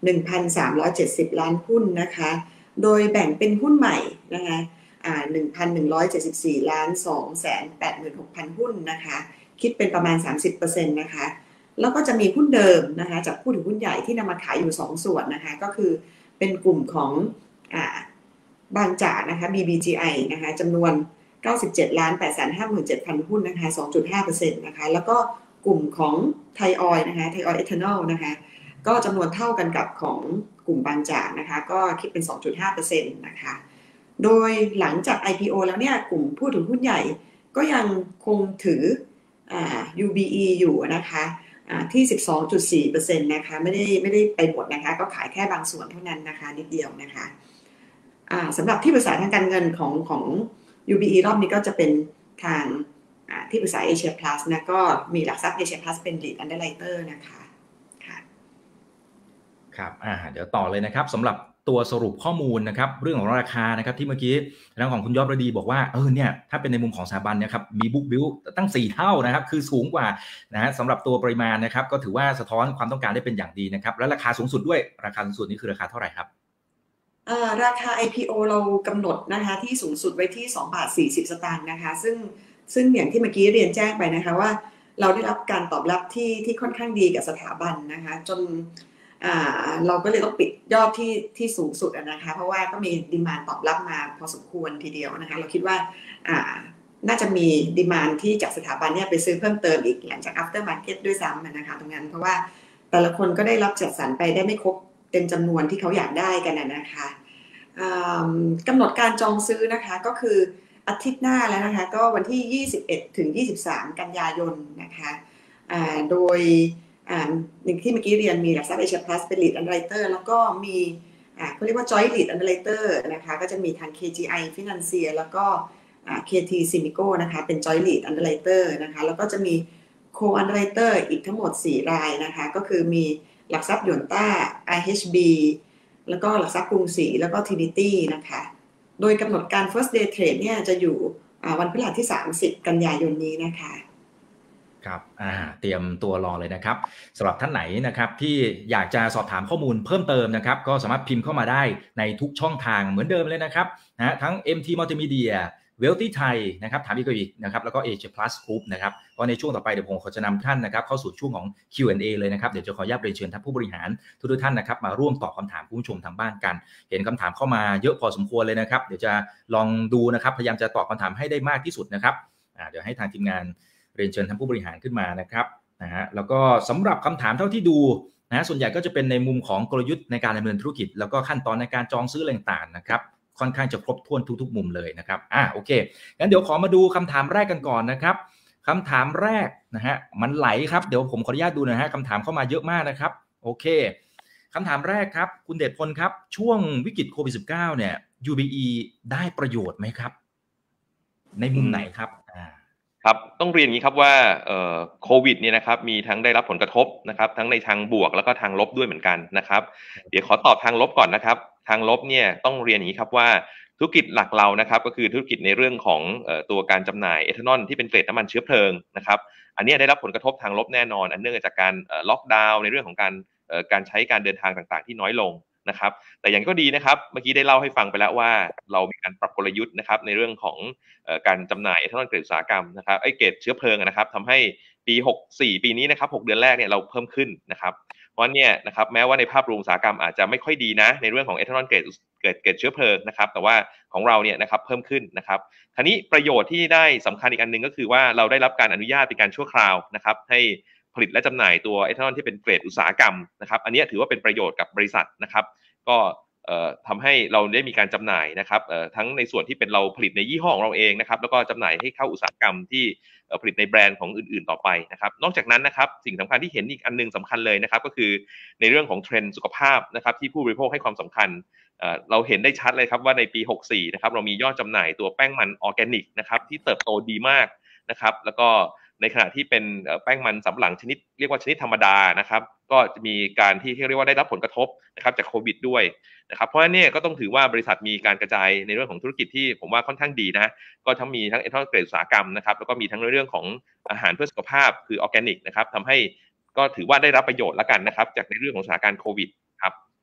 หนึ่งพันสามร้อยเจ็ดสิบ ล้านหุ้นนะคะโดยแบ่งเป็นหุ้นใหม่นะคะอ่า หนึ่งพันหนึ่งร้อยเจ็ดสิบสี่ ล้าน สองแสนแปดหมื่นหกพัน หุ้นนะคะคิดเป็นประมาณ สามสิบเปอร์เซ็นต์ นะคะแล้วก็จะมีหุ้นเดิมนะคะจากผู้ถือหุ้นใหญ่ที่นำมาขายอยู่สองส่วนนะคะก็คือเป็นกลุ่มของอ่าบางจากนะคะ บี บี จี ไอ นะคะจำนวนเก้าสิบเจ็ดล้าน แปดแสนห้าหมื่นเจ็ดพัน หุ้นนะคะ สองจุดห้าเปอร์เซ็นต์ นะคะแล้วก็กลุ่มของไทยออยล์นะคะไทยออยล์เอทานอลนะคะก็จำนวนเท่ากันกับของกลุ่มบางจากนะคะก็คิดเป็น สองจุดห้าเปอร์เซ็นต์ นะคะโดยหลังจาก ไอ พี โอ แล้วเนี่ยกลุ่มผู้ถือหุ้นใหญ่ก็ยังคงถืออ่า ยู บี อี อยู่นะคะอ่าที่ สิบสองจุดสี่เปอร์เซ็นต์ นะคะไม่ได้ไม่ได้ไปหมดนะคะก็ขายแค่บางส่วนเท่านั้นนะคะนิดเดียวนะคะอ่าสำหรับที่ปรึกษาทางการเงินของของ ยู บี อี รอบนี้ก็จะเป็นทางที่ปรึกษา Asia Plus นะก็มีหลักทรัพย์ Asia Plus เป็น Lead Underwriter นะคะค่ะครับอ่าเดี๋ยวต่อเลยนะครับสำหรับตัวสรุปข้อมูลนะครับเรื่องของราคานะครับที่เมื่อกี้ทางของคุณยอดฤดีบอกว่าเออเนี่ยถ้าเป็นในมุมของสถาบันเนี่ยครับมีบุ๊กบิลตั้งสี่เท่านะครับคือสูงกว่านะฮะสำหรับตัวปริมาณนะครับก็ถือว่าสะท้อนความต้องการได้เป็นอย่างดีนะครับและราคาสูงสุดด้วยราคาสูงสุดนี่คือราคาเท่าไหร่ครับราคา ไอ พี โอ เรากำหนดนะคะที่สูงสุดไว้ที่สองบาทสี่สิบสตางค์นะคะซึ่งซึ่งอย่างที่เมื่อกี้เรียนแจ้งไปนะคะว่าเราได้รับการตอบรับที่ที่ค่อนข้างดีกับสถาบันนะคะจนเราก็เลยต้องปิดยอดที่ที่สูงสุดนะคะเพราะว่าก็มีดีมานด์ตอบรับมาพอสมควรทีเดียวนะคะเราคิดว่าน่าจะมีดีมานด์ที่จากสถาบันเนี่ยไปซื้อเพิ่มเติมอีกหลังจาก after market ด้วยซ้ำนะคะตรงนั้นเพราะว่าแต่ละคนก็ได้รับจัดสรรไปได้ไม่ครบเต็มจำนวนที่เขาอยากได้กันนะคะกำหนดการจองซื้อนะคะก็คืออาทิตย์หน้าแล้วนะคะก็วันที่ยี่สิบเอ็ดถึงยี่สิบสามกันยายนนะคะโดยอย่างที่เมื่อกี้เรียนมีหลักทรัพย์ Asia Plus เป็น Lead Underwriter แล้วก็มีเขาเรียกว่า Joint Lead Underwriter นะคะก็จะมีทาง เค จี ไอ Financier แล้วก็ เค ที Simico นะคะเป็น Joint Lead Underwriter นะคะแล้วก็จะมี Co-Underwriter อีกทั้งหมดสี่รายนะคะก็คือมีหลักทรัพย์หยวนต้า อาร์ เอช บี แล้วก็หลักทรัพย์กรุงศรีแล้วก็ Trinity นะคะโดยกำหนดการ first day trade เนี่ยจะอยู่วันพฤหัสที่สามสิบกันยายนนี้นะคะครับอ่าเตรียมตัวรอเลยนะครับสำหรับท่านไหนนะครับที่อยากจะสอบถามข้อมูลเพิ่มเติมนะครับก็สามารถพิมพ์เข้ามาได้ในทุกช่องทางเหมือนเดิมเลยนะครับนะทั้ง เอ็ม ที Multimedia Wealthy Thai นะครับถามอีกอีกนะครับแล้วก็ Asia Plus Group นะครับก็ในช่วงต่อไปเดี๋ยวผมขอจะนำท่านนะครับเข้าสู่ช่วงของ คิว แอนด์ เอ เลยนะครับเดี๋ยวจะขออนุญาตเรียนเชิญท่านผู้บริหารทุกท่านนะครับมาร่วมตอบคำถามผู้ชมทางบ้านกันเห็นคำถามเข้ามาเยอะพอสมควรเลยนะครับเดี๋ยวจะลองดูนะครับพยายามจะตอบคำถามให้ได้มากที่สุดนะครับอ่าเดี๋ยวให้ทางทีมงานเรียนเชิญท่านผู้บริหารขึ้นมานะครับนะฮะแล้วก็สำหรับคำถามเท่าที่ดูนะส่วนใหญ่ก็จะเป็นในมุมของกลยุทธ์ในการดำเนินธุรกิจแล้วก็ขั้นตอนในการจองซื้ออะไรต่างๆนะครับค่อนข้างจะครบถ้วนทุกๆมุมเลยนะครับอ่าโอเคงั้นเดี๋ยวขอมาดูคำถามแรกกันก่อนนะครับคำถามแรกนะฮะมันไหลครับเดี๋ยวผมขออนุญาตดูนะฮะคำถามเข้ามาเยอะมากนะครับโอเคคำถามแรกครับคุณเดชพลครับช่วงวิกฤตโควิด สิบเก้า เนี่ย ยู บี อี ได้ประโยชน์ไหมครับในมุมไหนครับอ่าครับต้องเรียนอย่างนี้ครับว่าโควิดเนี่ยนะครับมีทั้งได้รับผลกระทบนะครับทั้งในทางบวกแล้วก็ทางลบด้วยเหมือนกันนะครับเดี๋ยวขอตอบทางลบก่อนนะครับทางลบเนี่ยต้องเรียนอย่างนี้ครับว่าธุรกิจหลักเรานะครับก็คือธุรกิจในเรื่องของตัวการจำหน่ายเอทานอลที่เป็นเกรดน้ำมันเชื้อเพลิงนะครับอันนี้ได้รับผลกระทบทางลบแน่นอนอันเนื่องจากการล็อกดาวน์ในเรื่องของการการใช้การเดินทางต่างๆที่น้อยลงนะครับแต่อย่างก็ดีนะครับเมื่อกี้ได้เล่าให้ฟังไปแล้วว่าเรามีการปรับกลยุทธ์นะครับในเรื่องของการจำหน่ายเอทานอลเกรดอุตสาหกรรมนะครับไอ้เกรดเชื้อเพลิงนะครับทำให้ปีหกสิบสี่ปีนี้นะครับหกเดือนแรกเนี่ยเราเพิ่มขึ้นนะครับเพราะเนี่ยนะครับแม้ว่าในภาพรวมอุตสาหกรรมอาจจะไม่ค่อยดีนะในเรื่องของเอทานอลเกรดเกรดเกรดเชื้อเพลิงนะครับแต่ว่าของเราเนี่ยนะครับเพิ่มขึ้นนะครับคราวนี้ประโยชน์ที่ได้สำคัญอีกอันนึงก็คือว่าเราได้รับการอนุญาตเป็นการชั่วคราวนะครับให้ผลิตและจำหน่ายตัวเอทานอลที่เป็นเกรดอุตสาหกรรมนะครับอันนี้ถือว่าเป็นประโยชน์กับบริษัทนะครับก็ทำให้เราได้มีการจำหน่ายนะครับทั้งในส่วนที่เป็นเราผลิตในยี่ห้อของเราเองนะครับแล้วก็จำหน่ายให้เข้าอุตสาหกรรมที่ผลิตในแบรนด์ของอื่นๆต่อไปนะครับนอกจากนั้นนะครับสิ่งสำคัญที่เห็นอีกอันนึงสำคัญเลยนะครับก็คือในเรื่องของเทรนด์สุขภาพนะครับที่ผู้บริโภคให้ความสำคัญเราเห็นได้ชัดเลยครับว่าในปีหกสิบสี่นะครับเรามียอดจำหน่ายตัวแป้งมันออร์แกนิกนะครับที่เติบโตดีมากนะครับแล้วก็ในขณะที่เป็นแป้งมันสำปะหลังชนิดเรียกว่าชนิดธรรมดานะครับก็จะมีการที่เรียกว่าได้รับผลกระทบนะครับจากโควิดด้วยนะครับเพราะฉะนั้นเนี่ยก็ต้องถือว่าบริษัทมีการกระจายในเรื่องของธุรกิจที่ผมว่าค่อนข้างดีนะก็ทั้งมีทั้งเอทานอลเกรดอุตสาหกรรมนะครับแล้วก็มีทั้งในเรื่องของอาหารเพื่อสุขภาพคือออร์แกนิกนะครับทำให้ก็ถือว่าได้รับประโยชน์แล้วกันนะครับจากในเรื่องของสถานการณ์โควิดครับ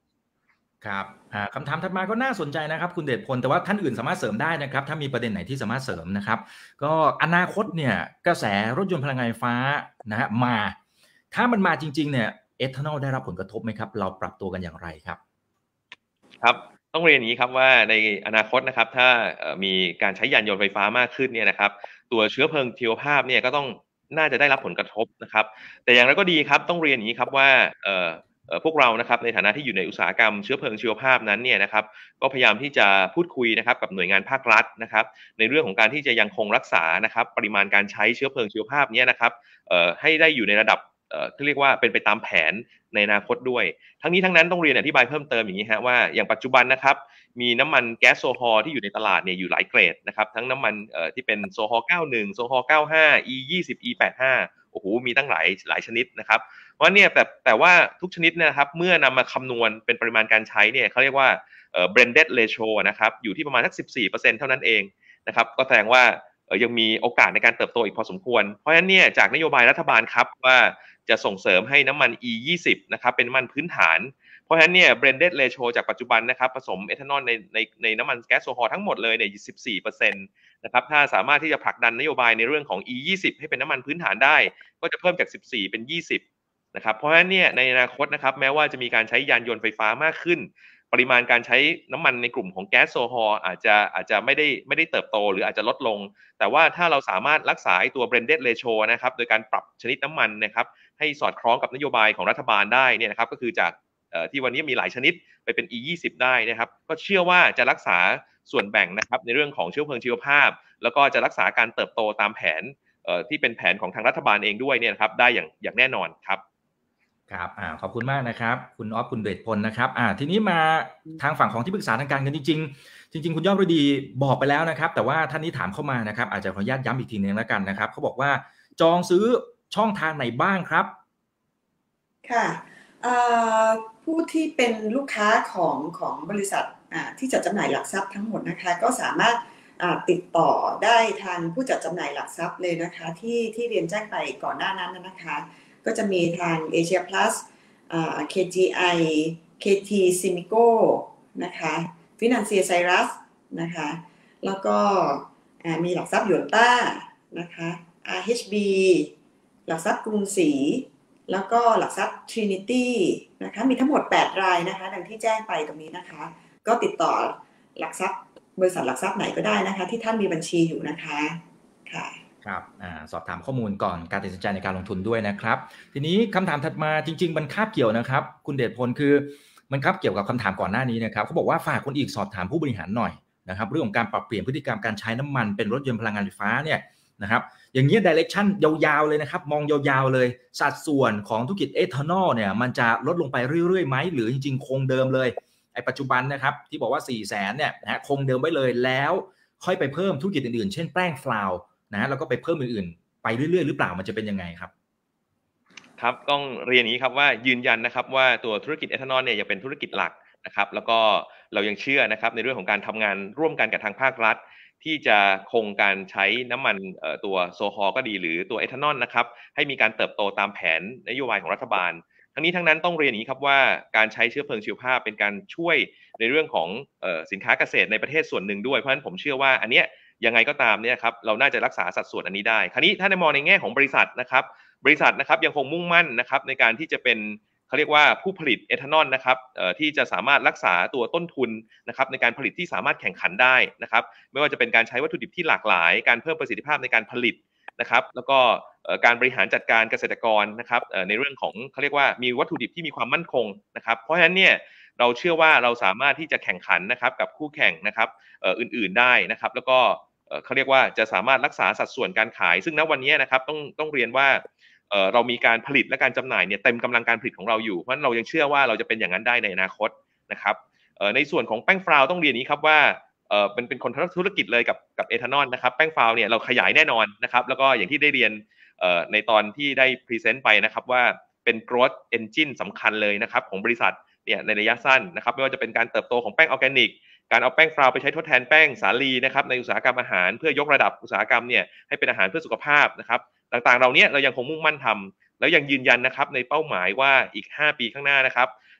ครับคำถามถัดมาก็น่าสนใจนะครับคุณเดชพลแต่ว่าท่านอื่นสามารถเสริมได้นะครับถ้ามีประเด็นไหนที่สามารถเสริมนะครับก็อนาคตเนี่ยกระแสรถยนต์พลังงานไฟฟ้านะฮะมาถ้ามันมาจริงๆเนี่ยเอทานอลได้รับผลกระทบไหมครับเราปรับตัวกันอย่างไรครับครับต้องเรียนอย่างนี้ครับว่าในอนาคตนะครับถ้ามีการใช้ยานยนต์ไฟฟ้ามากขึ้นเนี่ยนะครับตัวเชื้อเพลิงชีวภาพเนี่ยก็ต้องน่าจะได้รับผลกระทบนะครับแต่อย่างไรก็ดีครับต้องเรียนอย่างนี้ครับว่าพวกเรานะครับในฐานะที่อยู่ในอุตสาหกรรมเชื้อเพลิงชีวภาพนั้นเนี่ยนะครับก็พยายามที่จะพูดคุยนะครับกับหน่วยงานภาครัฐนะครับในเรื่องของการที่จะยังคงรักษานะครับปริมาณการใช้เชื้อเพลิงชีวภาพนี้นะครับให้ได้อยู่ในระดับที่เรียกว่าเป็นไปตามแผนในอนาคตด้วยทั้งนี้ทั้งนั้นต้องเรียนอธิบายเพิ่มเติมอย่างนี้ฮะว่าอย่างปัจจุบันนะครับมีน้ำมันแก๊สโซฮอลที่อยู่ในตลาดเนี่ยอยู่หลายเกรดนะครับทั้งน้ำมันที่เป็นโซฮอลเก้าสิบเอ็ดโซฮอลเก้าสิบห้า อี ยี่สิบ อี แปดสิบห้าโอ้โหมีตั้งหลายหลายชนิดนะครับเพราะเนี่ยแต่แต่ว่าทุกชนิดเนี่ยนะครับเมื่อนำมาคำนวณเป็นปริมาณการใช้เนี่ยเขาเรียกว่าเอ่อ blended ratio นะครับอยู่ที่ประมาณสัก สิบสี่เปอร์เซ็นต์ เท่านั้นเองนะครับก็แสดงว่าเอ่อยังมีโอกาสในการเติบโตอีกพอสมควรเพราะฉะนั้นเนี่ยจากนโยบายรัฐบาลครับว่าจะส่งเสริมให้น้ำมัน อี ยี่สิบ นะครับเป็นน้ำมันพื้นฐานเพราะฉะนั้นเนี่ย blended ratio จากปัจจุบันนะครับผสมเอทานอลในในในน้ำมันแก๊สโซฮอลทั้งหมดเลยเนี่ย สิบสี่เปอร์เซ็นต์ นะครับถ้าสามารถที่จะผลักดันนโยบายในเรื่องของ อี ยี่สิบ ให้เป็นน้ำมันพื้นฐานได้ก็จะเพิ่มจากสิบสี่เป็นยี่สิบนะครับเพราะฉะนั้นเนี่ยในอนาคตนะครับแม้ว่าจะมีการใช้ยานยนต์ไฟฟ้ามากขึ้นปริมาณการใช้น้ำมันในกลุ่มของแก๊สโซฮอลอาจจะอาจจะไม่ได้ไม่ได้เติบโตหรืออาจจะลดลงแต่ว่าถ้าเราสามารถรักษาตัว blended ratio นะครับโดยการปรับชนิดน้ำมันนะครับให้สอดคล้องกับนโยบายของรัฐบาลได้เนี่ยนะครับก็คือจากที่วันนี้มีหลายชนิดไปเป็น อี ยี่สิบ ได้นะครับก็เชื่อว่าจะรักษาส่วนแบ่งนะครับในเรื่องของเชื้อเพลิงชีวภาพแล้วก็จะรักษาการเติบโตตามแผนที่เป็นแผนของทางรัฐบาลเองด้วยเนี่ยนะครับได้อย่างอย่างแน่นอนครับครับอ่าขอบคุณมากนะครับคุณออฟคุณเดชพลนะครับอ่าทีนี้มาทางฝั่งของที่ปรึกษาทางการเงินจริงๆจริงๆคุณยอดฤดีบอกไปแล้วนะครับแต่ว่าท่านนี้ถามเข้ามานะครับอาจจะขออนุญาตย้ำอีกทีนึงแล้วกันนะครับเขาบอกว่าจองซื้อช่องทางไหนบ้างครับค่ะผู้ที่เป็นลูกค้าของของบริษัทที่จัดจำหน่ายหลักทรัพย์ทั้งหมดนะคะก็สามารถติดต่อได้ทางผู้จัดจำหน่ายหลักทรัพย์เลยนะคะที่ที่เรียนแจ้งไปก่อนหน้านั้นนะคะก็จะมีทาง Asia Plus อ่า เค จี ไอ เค ที Simico นะคะ Financier Cyrus นะคะแล้วก็มีหลักทรัพย์หยวนต้านะคะ อาร์ เอช บี หลักทรัพย์กรุงศรีแล้วก็หลักทรัพย์ Trinity นะคะมีทั้งหมดแปดรายนะคะดังที่แจ้งไปตรงนี้นะคะก็ติดต่อหลักทรัพย์บริษัทหลักทรัพย์ไหนก็ได้นะคะที่ท่านมีบัญชีอยู่นะคะค่ะครับอ่าสอบถามข้อมูลก่อนการตัดสินใจในการลงทุนด้วยนะครับทีนี้คำถามถัดมาจริงๆมันคาบเกี่ยวนะครับคุณเดชพลคือมันคาบเกี่ยวกับคำถามก่อนหน้านี้นะครับเขาบอกว่าฝากคนอีกสอบถามผู้บริหารหน่อยนะครับเรื่องของการปรับเปลี่ยนพฤติกรรมการใช้น้ำมันเป็นรถยนต์พลังงานไฟฟ้าเนี่ยนะครับอย่างนี้ direction ยาวๆเลยนะครับมองยาวๆเลยสัดส่วนของธุรกิจเอทานอลเนี่ยมันจะลดลงไปเรื่อยๆไหมหรือจริงๆคงเดิมเลยไอ้ปัจจุบันนะครับที่บอกว่าสี่แสนเนี่ยนะฮะคงเดิมไว้เลยแล้วค่อยไปเพิ่มธุรกิจอื่นๆเช่นแป้งฟลาวนะแล้วก็ไปเพิ่มอื่นๆไปเรื่อยๆหรือเปล่ามันจะเป็นยังไงครับครับต้องเรียนอย่างนี้ครับว่ายืนยันนะครับว่าตัวธุรกิจเอทานอลเนี่ยยังเป็นธุรกิจหลักนะครับแล้วก็เรายังเชื่อนะครับในเรื่องของการทำงานร่วมกันกับทางภาครัฐที่จะคงการใช้น้ำมันตัวโซฮอลก็ดีหรือตัวเอทานอลนะครับให้มีการเติบโตตามแผนนโยบายของรัฐบาลทั้งนี้ทั้งนั้นต้องเรียนอย่างนี้ครับว่าการใช้เชื้อเพลิงชีวภาพเป็นการช่วยในเรื่องของสินค้าเกษตรในประเทศส่วนหนึ่งด้วยเพราะฉะนั้นผมเชื่อว่าอันเนี้ยยังไงก็ตามเนี่ยครับเราน่าจะรักษาสัดส่วนอันนี้ได้คราวนี้ถ้าในมองในแง่ของบริษัทนะครับบริษัทนะครับยังคงมุ่งมั่นนะครับในการที่จะเป็นเขาเรียกว่าผู้ผลิตเอทานอลนะครับที่จะสามารถรักษาตัวต้นทุนนะครับในการผลิตที่สามารถแข่งขันได้นะครับไม่ว่าจะเป็นการใช้วัตถุดิบที่หลากหลายการเพิ่มประสิทธิภาพในการผลิตนะครับแล้วก็การบริหารจัดการเกษตรกรนะครับในเรื่องของเขาเรียกว่ามีวัตถุดิบที่มีความมั่นคงนะครับเพราะฉะนั้นเนี่ยเราเชื่อว่าเราสามารถที่จะแข่งขันนะครับกับคู่แข่งนะครับอื่นๆได้นะครับแล้วก็เขาเรียกว่าจะสามารถรักษาสัดส่วนการขายซึ่งณวันนี้นะครับต้องต้องเรียนว่าเรามีการผลิตและการจำหน่ายเนี่ยเต็มกำลังการผลิตของเราอยู่เพราะฉะนั้นเรายังเชื่อว่าเราจะเป็นอย่างนั้นได้ในอนาคตนะครับในส่วนของแป้งฟลาวต้องเรียนนี้ครับว่าเป็นเป็นคนธุรกิจเลยกับกับเอทานอลนะครับแป้งฟลาวเนี่ยเราขยายแน่นอนนะครับแล้วก็อย่างที่ได้เรียนในตอนที่ได้พรีเซนต์ไปนะครับว่าเป็น growth engine สำคัญเลยนะครับของบริษัทเนี่ยในระยะสั้นนะครับไม่ว่าจะเป็นการเติบโตของแป้งออร์แกนิกการเอาแป้งฟลาวไปใช้ทดแทนแป้งสาลีนะครับในอุตสาหกรรมอาหารเพื่อยกระดับอุตสาหกรรมเนี่ยให้เป็นอาหารเพื่อสุขภาพนะครับต่างๆเราเนี้ยเรายังคงมุ่งมั่นทำแล้วยังยืนยันนะครับในเป้าหมายว่าอีกห้าปีข้างหน้านะครับ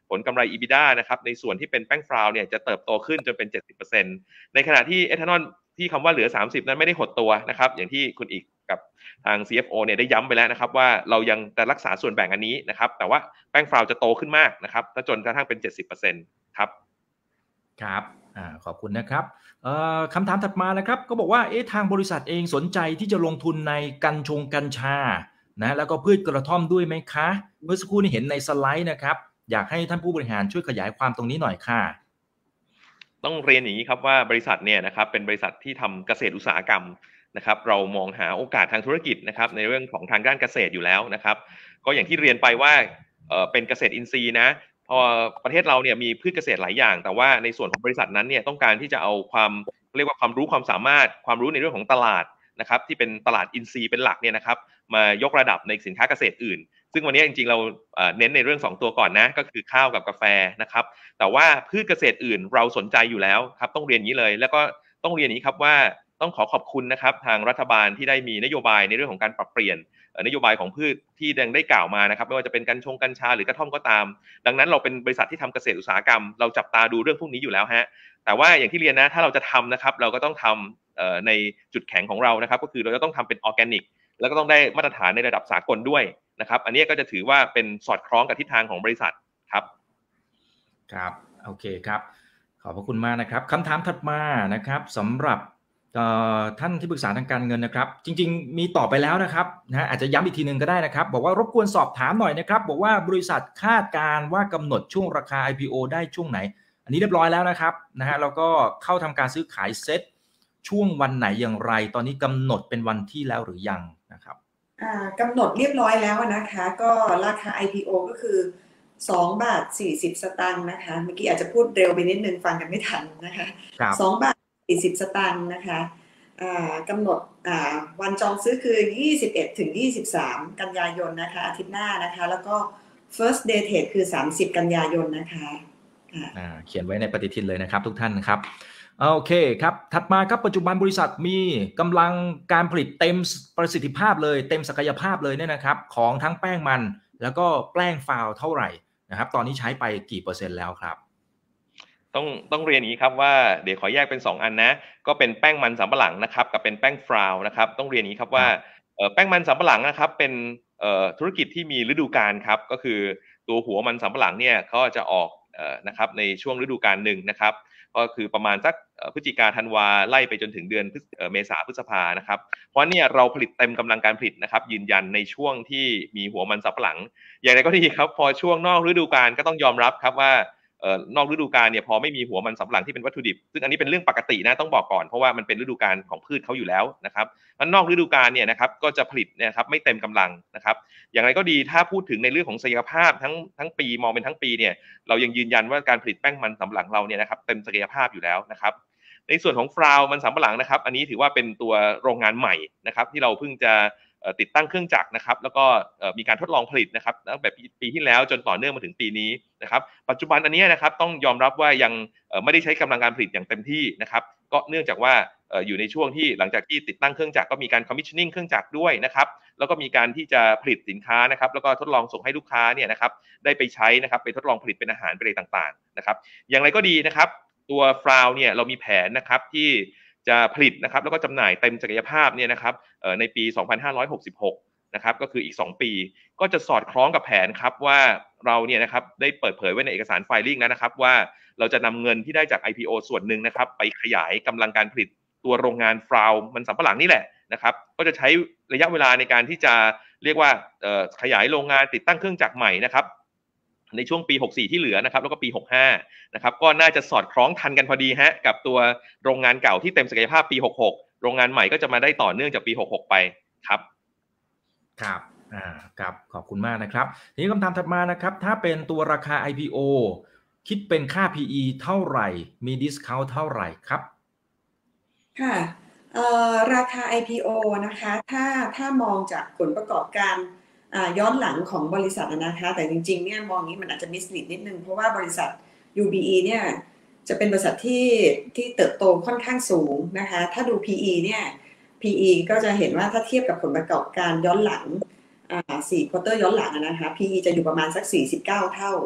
ผลกำไร อี บี ดี เอ นะครับในส่วนที่เป็นแป้งฟราวเนี่ยจะเติบโตขึ้นจนเป็น เจ็ดสิบเปอร์เซ็นต์ ในขณะที่เอทานอลที่คำว่าเหลือสามสิบนั้นไม่ได้หดตัวนะครับอย่างที่คุณอีกกับทาง ซี เอฟ โอ เนี่ยได้ย้ำไปแล้วนะครับว่าเรายังจะรักษาส่วนแบ่งอันนี้นะครับแต่ว่าแป้งฟราวจะโตขึ้นมากนะครับจนกระทั่งเป็น เจ็ดสิบเปอร์เซ็นต์ ครับครับอ่าขอบคุณนะครับเอ่อคำถามถัดมานะครับก็บอกว่าเอ๊ะทางบริษัทเองสนใจที่จะลงทุนในกัญชงกัญชานะแล้วก็พืชกระท่อมด้วยไหมคะเมื่อสักครู่นี้เห็นในสไลด์นะครับอยากให้ท่านผู้บริหารช่วยขยายความตรงนี้หน่อยค่ะต้องเรียนอย่างนี้ครับว่าบริษัทเนี่ยนะครับเป็นบริษัทที่ทำเกษตรอุตสาหกรรมนะครับเรามองหาโอกาสทางธุรกิจนะครับในเรื่องของทางด้านเกษตรอยู่แล้วนะครับก็อย่างที่เรียนไปว่าเอ่อเป็นเกษตรอินทรีย์นะพอประเทศเราเนี่ยมีพืชเกษตรหลายอย่างแต่ว่าในส่วนของบริษัทนั้นเนี่ยต้องการที่จะเอาความเรียกว่าความรู้ความสามารถความรู้ในเรื่องของตลาดนะครับที่เป็นตลาดอินทรีย์เป็นหลักเนี่ยนะครับมายกระดับในสินค้าเกษตรอื่นซึ่งวันนี้จริงๆเราเน้นในเรื่องสองตัวก่อนนะก็คือข้าวกับกาแฟนะครับแต่ว่าพืชเกษตรอื่นเราสนใจอยู่แล้วครับต้องเรียนอย่างนี้เลยแล้วก็ต้องเรียนอย่างนี้ครับว่าต้องขอขอบคุณนะครับทางรัฐบาลที่ได้มีนโยบายในเรื่องของการปรับเปลี่ยนนโยบายของพืชที่ดังได้กล่าวมานะครับไม่ว่าจะเป็นกัญชงกัญชาหรือกระท่อมก็ตามดังนั้นเราเป็นบริษัทที่ทำเกษตรอุตสาหกรรมเราจับตาดูเรื่องพวกนี้อยู่แล้วฮะแต่ว่าอย่างที่เรียนนะถ้าเราจะทำนะครับเราก็ต้องทำในจุดแข็งของเรานะครับก็คือเราจะต้องทำเป็นออร์แกนิกแล้วก็ต้องได้มาตรฐานในระดับสากลด้วยนะครับอันนี้ก็จะถือว่าเป็นสอดคล้องกับทิศทางของบริษัทครับครับโอเคครับขอบพระคุณมากนะครับคำถามถัดมานะครับสำหรับท่านที่ปรึกษาทางการเงินนะครับจริงๆมีต่อไปแล้วนะครับนะอาจจะย้ำอีกทีนึงก็ได้นะครับบอกว่ารบกวนสอบถามหน่อยนะครับบอกว่าบริษัทคาดการว่ากำหนดช่วงราคา ไอ พี โอ ได้ช่วงไหนอันนี้เรียบร้อยแล้วนะครับนะฮะแล้วก็เข้าทำการซื้อขายเซ็ตช่วงวันไหนอย่างไรตอนนี้กำหนดเป็นวันที่แล้วหรือยังนะครับกำหนดเรียบร้อยแล้วนะคะก็ราคา ไอ พี โอ ก็คือสองบาทสี่สิบสตางค์นะคะเมื่อกี้อาจจะพูดเร็วไปนิดนึงฟังกันไม่ทันนะคะสองบาทสี่สิบสตางค์นะคะกำหนดวันจองซื้อคือยี่สิบเอ็ดถึงยี่สิบสามกันยายนนะคะอาทิตย์หน้านะคะแล้วก็ first day trade คือสามสิบกันยายนนะคะเขียนไว้ในปฏิทินเลยนะครับทุกท่านครับโอเคครับถัดมาครับปัจจุบันบริษัทมีกำลังการผลิตเต็มประสิทธิภาพเลยเต็มศักยภาพเลยเนี่ยนะครับของทั้งแป้งมันแล้วก็แป้งฟาวเท่าไหร่นะครับตอนนี้ใช้ไปกี่เปอร์เซ็นต์แล้วครับต้องต้องเรียนอย่างนี้ครับว่าเดี๋ยวขอแยกเป็นสองอันนะก็เป็นแป้งมันสำปะหลังนะครับกับเป็นแป้งฟราวนะครับต้องเรียนอย่างนี้ครับว่าแป้งมันสำปะหลังนะครับเป็นธุรกิจที่มีฤดูกาลครับก็คือตัวหัวมันสำปะหลังเนี่ยเขาจะออกนะครับในช่วงฤดูกาลหนึ่งนะครับก็คือประมาณสักพฤศจิกาธันวาไล่ไปจนถึงเดือนเมษาพฤษภานะครับเพราะเนี่ยเราผลิตเต็มกำลังการผลิตนะครับยืนยันในช่วงที่มีหัวมันสำปะหลังอย่างไรก็ดีครับพอช่วงนอกฤดูกาลก็ต้องยอมรับครับว่าเอ่อนอกฤดูกาลเนี่ยพอไม่มีหัวมันสำปะหลังที่เป็นวัตถุดิบซึ่งอันนี้เป็นเรื่องปกตินะต้องบอกก่อนเพราะว่ามันเป็นฤดูกาลของพืชเขาอยู่แล้วนะครับมันนอกฤดูกาลเนี่ยนะครับก็จะผลิตเนี่ยครับไม่เต็มกำลังนะครับอย่างไรก็ดีถ้าพูดถึงในเรื่องของศักยภาพทั้งทั้งปีมองเป็นทั้งปีเนี่ยเรายังยืนยันว่าการผลิตแป้งมันสำปะหลังเราเนี่ยนะครับเต็มศักยภาพอยู่แล้วนะครับในส่วนของฟราวมันสำปะหลังนะครับอันนี้ถือว่าเป็นตัวโรงงานใหม่นะครับที่เราเพิ่งจะติดตั้งเครื่องจักรนะครับแล้วก็มีการทดลองผลิตนะครับตั้งแต่ปีที่แล้วจนต่อเนื่องมาถึงปีนี้นะครับปัจจุบันอันนี้นะครับต้องยอมรับว่ายังไม่ได้ใช้กำลังการผลิตอย่างเต็มที่นะครับก็เนื่องจากว่าอยู่ในช่วงที่หลังจากที่ติดตั้งเครื่องจักรก็มีการ commissioning เครื่องจักรด้วยนะครับแล้วก็มีการที่จะผลิตสินค้านะครับแล้วก็ทดลองส่งให้ลูกค้าเนี่ยนะครับได้ไปใช้นะครับไปทดลองผลิตเป็นอาหารอะไรต่างๆนะครับอย่างไรก็ดีนะครับตัวฟราวเนี่ยเรามีแผนนะครับที่จะผลิตนะครับแล้วก็จำหน่ายเต็มศักยภาพเนี่ยนะครับในปีสองพันห้าร้อยหกสิบหกนะครับก็คืออีกสองปีก็จะสอดคล้องกับแผนครับว่าเราเนี่ยนะครับได้เปิดเผยไว้ในเอกสารไฟลิ่งแล้วนะครับว่าเราจะนำเงินที่ได้จาก ไอ พี โอ ส่วนหนึ่งนะครับไปขยายกำลังการผลิตตัวโรงงานฟราวมันสำปะหลังนี่แหละนะครับก็จะใช้ระยะเวลาในการที่จะเรียกว่าขยายโรงงานติดตั้งเครื่องจักรใหม่นะครับในช่วงปีหกสิบสี่ที่เหลือนะครับแล้วก็ปีหกสิบห้านะครับก็น่าจะสอดคล้องทันกันพอดีฮะกับตัวโรงงานเก่าที่เต็มศักยภาพปีหกสิบหกโรงงานใหม่ก็จะมาได้ต่อเนื่องจากปีหกสิบหกไปครับครับอ่าครับขอบคุณมากนะครับทีนี้คำถามถัดมานะครับถ้าเป็นตัวราคา ไอ พี โอ คิดเป็นค่า พี อี เท่าไหร่มี discount เท่าไหร่ครับค่ะเอ่อราคา ไอ พี โอ นะคะถ้าถ้ามองจากผลประกอบการย้อนหลังของบริษัทนะคะแต่จริงๆเนี่ยมองนี้มันอาจจะมิสลีดนิดนึงเพราะว่าบริษัท ยู บี อี เนี่ยจะเป็นบริษัทที่ที่เติบโตค่อนข้างสูงนะคะถ้าดู พี อี เนี่ย พี อี ก็จะเห็นว่าถ้าเทียบกับผลประกอบการย้อนหลังอ่าสี่ควอเตอร์ย้อนหลังนะคะ พี อี จะอยู่ประมาณสักสี่สิบเก้าเท่า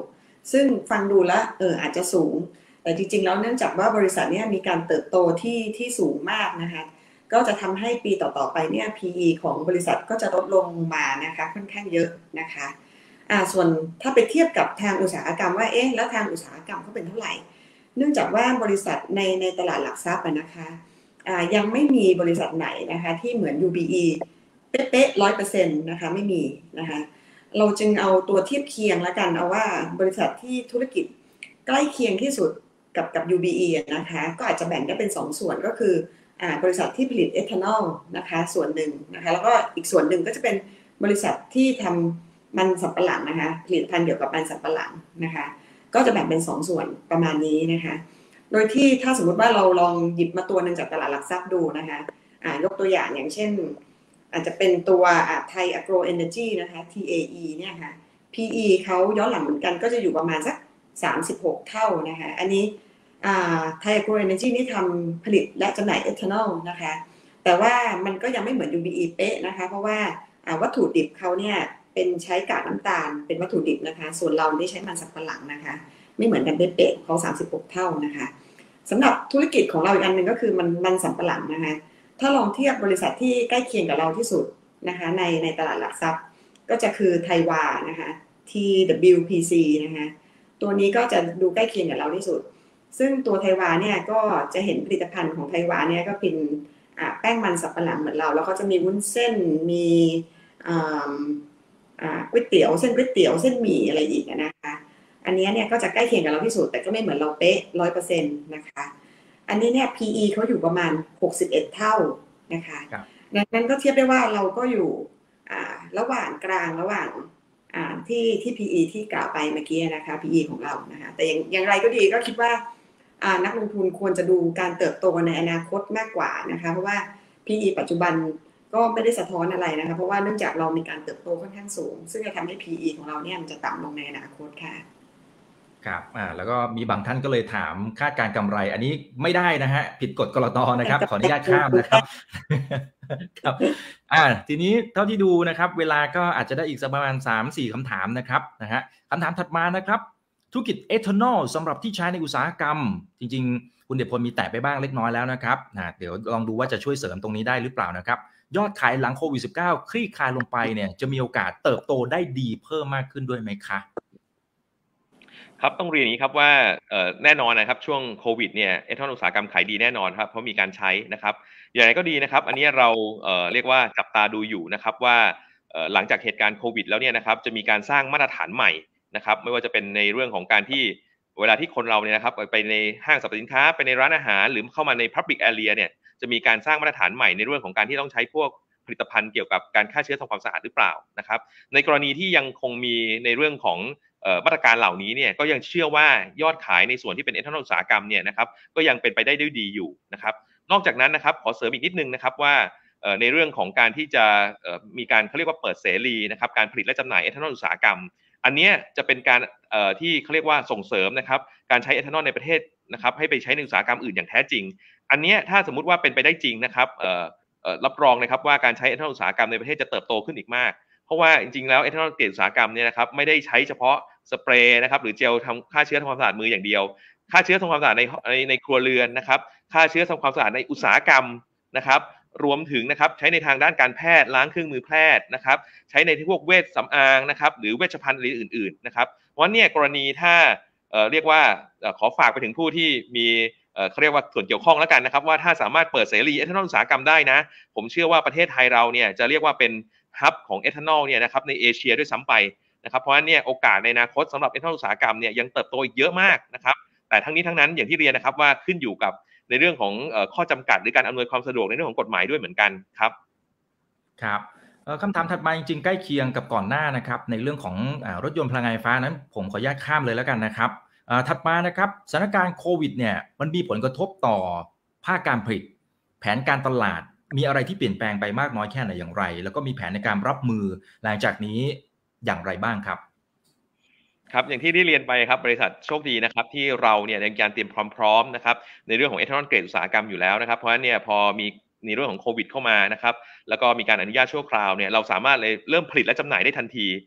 ซึ่งฟังดูแล้วเอออาจจะสูงแต่จริงๆแล้วเนื่องจากว่าบริษัทนี้มีการเติบโตที่ที่สูงมากนะคะก็จะทำให้ปีต่อๆไปเนี่ย พี อี ของบริษัทก็จะลดลงมานะคะค่อนข้างเยอะนะคะอ่าส่วนถ้าไปเทียบกับทางอุตสาหกรรมว่าเอ๊ะแล้วทางอุตสาหกรรมเขาเป็นเท่าไหร่เนื่องจากว่าบริษัทในในตลาดหลักทรัพย์นะคะอ่ายังไม่มีบริษัทไหนนะคะที่เหมือน ยู บี อี เป๊ะๆ ร้อยเปอร์เซ็นต์ นะคะไม่มีนะคะเราจึงเอาตัวเทียบเคียงแล้วกันเอาว่าบริษัทที่ธุรกิจใกล้เคียงที่สุดกับกับ ยู บี อี นะคะก็อาจจะแบ่งได้เป็นสองส่วนก็คืออ่าบริษัทที่ผลิตเอทานอลนะคะส่วนหนึ่งนะคะแล้วก็อีกส่วนหนึ่งก็จะเป็นบริษัทที่ทำมันสำปะหลังนะคะผลิตภัณฑ์เกี่ยวกับมันสำปะหลังนะคะก็จะแบ่งเป็นสองส่วนประมาณนี้นะคะโดยที่ถ้าสมมติว่าเราลองหยิบมาตัวหนึ่งจากตลาดหลักทรัพย์ดูนะคะอ่ายกตัวอย่างอย่างเช่นอาจจะเป็นตัวไทย Agro Energy นะคะ ที เอ อี เนี่ยค่ะ พี อี เขาย้อนหลังเหมือนกันก็จะอยู่ประมาณสักสามสิบหกเท่านะคะอันนี้ไทย Agro Energy นี่ทำผลิตและจำหน่ายเอทานอลนะคะแต่ว่ามันก็ยังไม่เหมือน ยู บี อี เป๊ะนะคะเพราะว่าวัตถุดิบเขาเนี่ยเป็นใช้กากน้ำตาลเป็นวัตถุดิบนะคะส่วนเราได้ใช้มันสำปะหลังนะคะไม่เหมือนกันเป๊ะๆเขาสามสิบหกเท่านะคะสำหรับธุรกิจของเราอีกอันหนึ่งก็คือมันมันสำปะหลังนะคะถ้าลองเทียบบริษัทที่ใกล้เคียงกับเราที่สุดนะคะในในตลาดหลักทรัพย์ก็จะคือไทยวานะคะ ที ดับเบิลยู พี ซี นะคะตัวนี้ก็จะดูใกล้เคียงกับเราที่สุดซึ่งตัวไทยวาเนี่ยก็จะเห็นผลิตภัณฑ์ของไทยวาเนี่ยก็เป็นแป้งมันสำปะหลังเหมือนเราแล้วก็จะมีวุ้นเส้นมีก๋วยเตี๋ยวเส้นก๋วยเตี๋ยวเส้นหมี่อะไรอีกนะคะอันนี้เนี่ยก็จะใกล้เคียงกับเราที่สุดแต่ก็ไม่เหมือนเราเป๊ะ ร้อยเปอร์เซ็นต์ นะคะอันนี้เนี่ย พี อี เขาอยู่ประมาณหกสิบเอ็ดเท่านะคะดังนั้นก็เทียบได้ว่าเราก็อยู่ระหว่างกลางระหว่างที่ที่ พี อี ที่กล่าวไปเมื่อกี้นะคะ พี อี ของเรานะคะแต่อย่างอย่างไรก็ดีก็คิดว่านักลงทุนควรจะดูการเติบโตในอนาคตมากกว่านะคะเพราะว่า พี อี ปัจจุบันก็ไม่ได้สะท้อนอะไรนะคะเพราะว่าเนื่องจากเรามีการเติบโตค่อนข้างสูงซึ่งจะทำให้ พี อี ของเราเนี่ยมันจะต่ำลงในอนาคตค่ะครับอ่าแล้วก็มีบางท่านก็เลยถามคาดการกำไรอันนี้ไม่ได้นะฮะผิดกฎกลตนะครับขออนุญาตข้ามนะครับครับอ่าทีนี้เท่าที่ดูนะครับเวลาก็อาจจะได้อีกสักประมาณ สามสี่ คำถามนะครับนะฮะคำถามถัดมานะครับธุรกิจเอทานอลสำหรับที่ใช้ในอุตสาหกรรมจริงๆคุณเดชพลมีแตะไปบ้างเล็กน้อยแล้วนะครับนะเดี๋ยวลองดูว่าจะช่วยเสริมตรงนี้ได้หรือเปล่านะครับยอดขายหลังโควิด สิบเก้า คลี่คลายลงไปเนี่ยจะมีโอกาสเติบโตได้ดีเพิ่มมากขึ้นด้วยไหมคะครับต้องเรียนอย่างนี้ครับว่าแน่นอนนะครับช่วงโควิดเนี่ยเอทานอลอุตสาหกรรมขายดีแน่นอนครับเพราะมีการใช้นะครับอย่างไรก็ดีนะครับอันนี้เราเอ่อเรียกว่าจับตาดูอยู่นะครับว่าหลังจากเหตุการณ์โควิดแล้วเนี่ยนะครับจะมีการสร้างมาตรฐานใหม่นะครับไม่ว่าจะเป็นในเรื่องของการที่เวลาที่คนเราเนี่ยนะครับไปในห้างสรรพสินค้าไปในร้านอาหารหรือเข้ามาใน Public Area เนี่ยจะมีการสร้างมาตรฐานใหม่ในเรื่องของการที่ต้องใช้พวกผลิตภัณฑ์เกี่ยวกับการฆ่าเชื้อทำความสะอาดหรือเปล่านะครับในกรณีที่ยังคงมีในเรื่องของมาตรการเหล่านี้เนี่ยก็ยังเชื่อว่ายอดขายในส่วนที่เป็นเอทานอลอุตสาหกรรมเนี่ยนะครับก็ยังเป็นไปได้ด้วยดีอยู่นะครับนอกจากนั้นนะครับขอเสริมอีกนิดนึงนะครับว่าในเรื่องของการที่จะมีการเขาเรียกว่าเปิดเสรีนะครับการผลิตและจำหน่ายเอทานอลอุตสาหกรรมอันนี้จะเป็นการที่เขาเรียกว่าส่งเสริมนะครับการใช้เอทานอลในประเทศนะครับให้ไปใช้ในอุตสาหกรรมอื่นอย่างแท้จริงอันนี้ถ้าสมมุติว่าเป็นไปได้จริงนะครับรับรองนะครับว่าการใช้เอทานอลอุตสาหกรรมในประเทศจะเติบโตขึ้นอีกมากเพราะว่าจริงๆแล้วเอทานอลเกรดอุตสาหกรรมเนี่ยนะครับไม่ได้ใช้เฉพาะสเปรย์นะครับหรือเจลทำฆ่าเชื้อทำความสะอาดมืออย่างเดียวฆ่าเชื้อทำความสะอาดในในในครัวเรือนนะครับฆ่าเชื้อทำความสะอาดในอุตสาหกรรมนะครับรวมถึงนะครับใช้ในทางด้านการแพทย์ล้างเครื่องมือแพทย์นะครับใช้ในที่พวกเวชสำอางนะครับหรือเวชภัณฑ์อื่นๆนะครับเพราะเนี่ยกรณีถ้าเอ่อเรียกว่าขอฝากไปถึงผู้ที่มีเอ่อเขาเรียกว่าส่วนเกี่ยวข้องแล้วกันนะครับว่าถ้าสามารถเปิดเสรีเอทานอลอุตสาหกรรมได้นะผมเชื่อว่าประเทศไทยเราเนี่ยจะเรียกว่าเป็นฮับของเอทานอลเนี่ยนะครับในเอเชียด้วยซ้ำไปนะครับเพราะฉะนั้นเนี่ยโอกาสในอนาคตสำหรับเอทานอลอุตสาหกรรมเนี่ยยังเติบโตอีกเยอะมากนะครับแต่ทั้งนี้ทั้งนั้นอย่างที่เรียนนะครับว่าขึ้นอยู่กับในเรื่องของข้อจำกัดหรือการอำนวยความสะดวกในเรื่องของกฎหมายด้วยเหมือนกันครับครับคำถามถัดมาจริงๆใกล้เคียงกับก่อนหน้านะครับในเรื่องของรถยนต์พลังงานไฟฟ้านั้นผมขออนุญาตข้ามเลยแล้วกันนะครับถัดมานะครับสถานการณ์โควิดเนี่ยมันมีผลกระทบต่อภาคการผลิตแผนการตลาดมีอะไรที่เปลี่ยนแปลงไปมากน้อยแค่ไหนอย่างไรแล้วก็มีแผนในการรับมือหลังจากนี้อย่างไรบ้างครับครับอย่างที่ได้เรียนไปครับบริษัทโชคดีนะครับที่เราเนี่ยในการเตรียมความพร้อมนะครับในเรื่องของเอทานอลเกรดอุตสาหกรรมอยู่แล้วนะครับเพราะฉะนั้นเนี่ยพอมีในเรื่องของโควิดเข้ามานะครับแล้วก็มีการอนุญาตชั่วคราวเนี่ยเราสามารถเลยเริ่มผลิตและจำหน่ายได้ทันที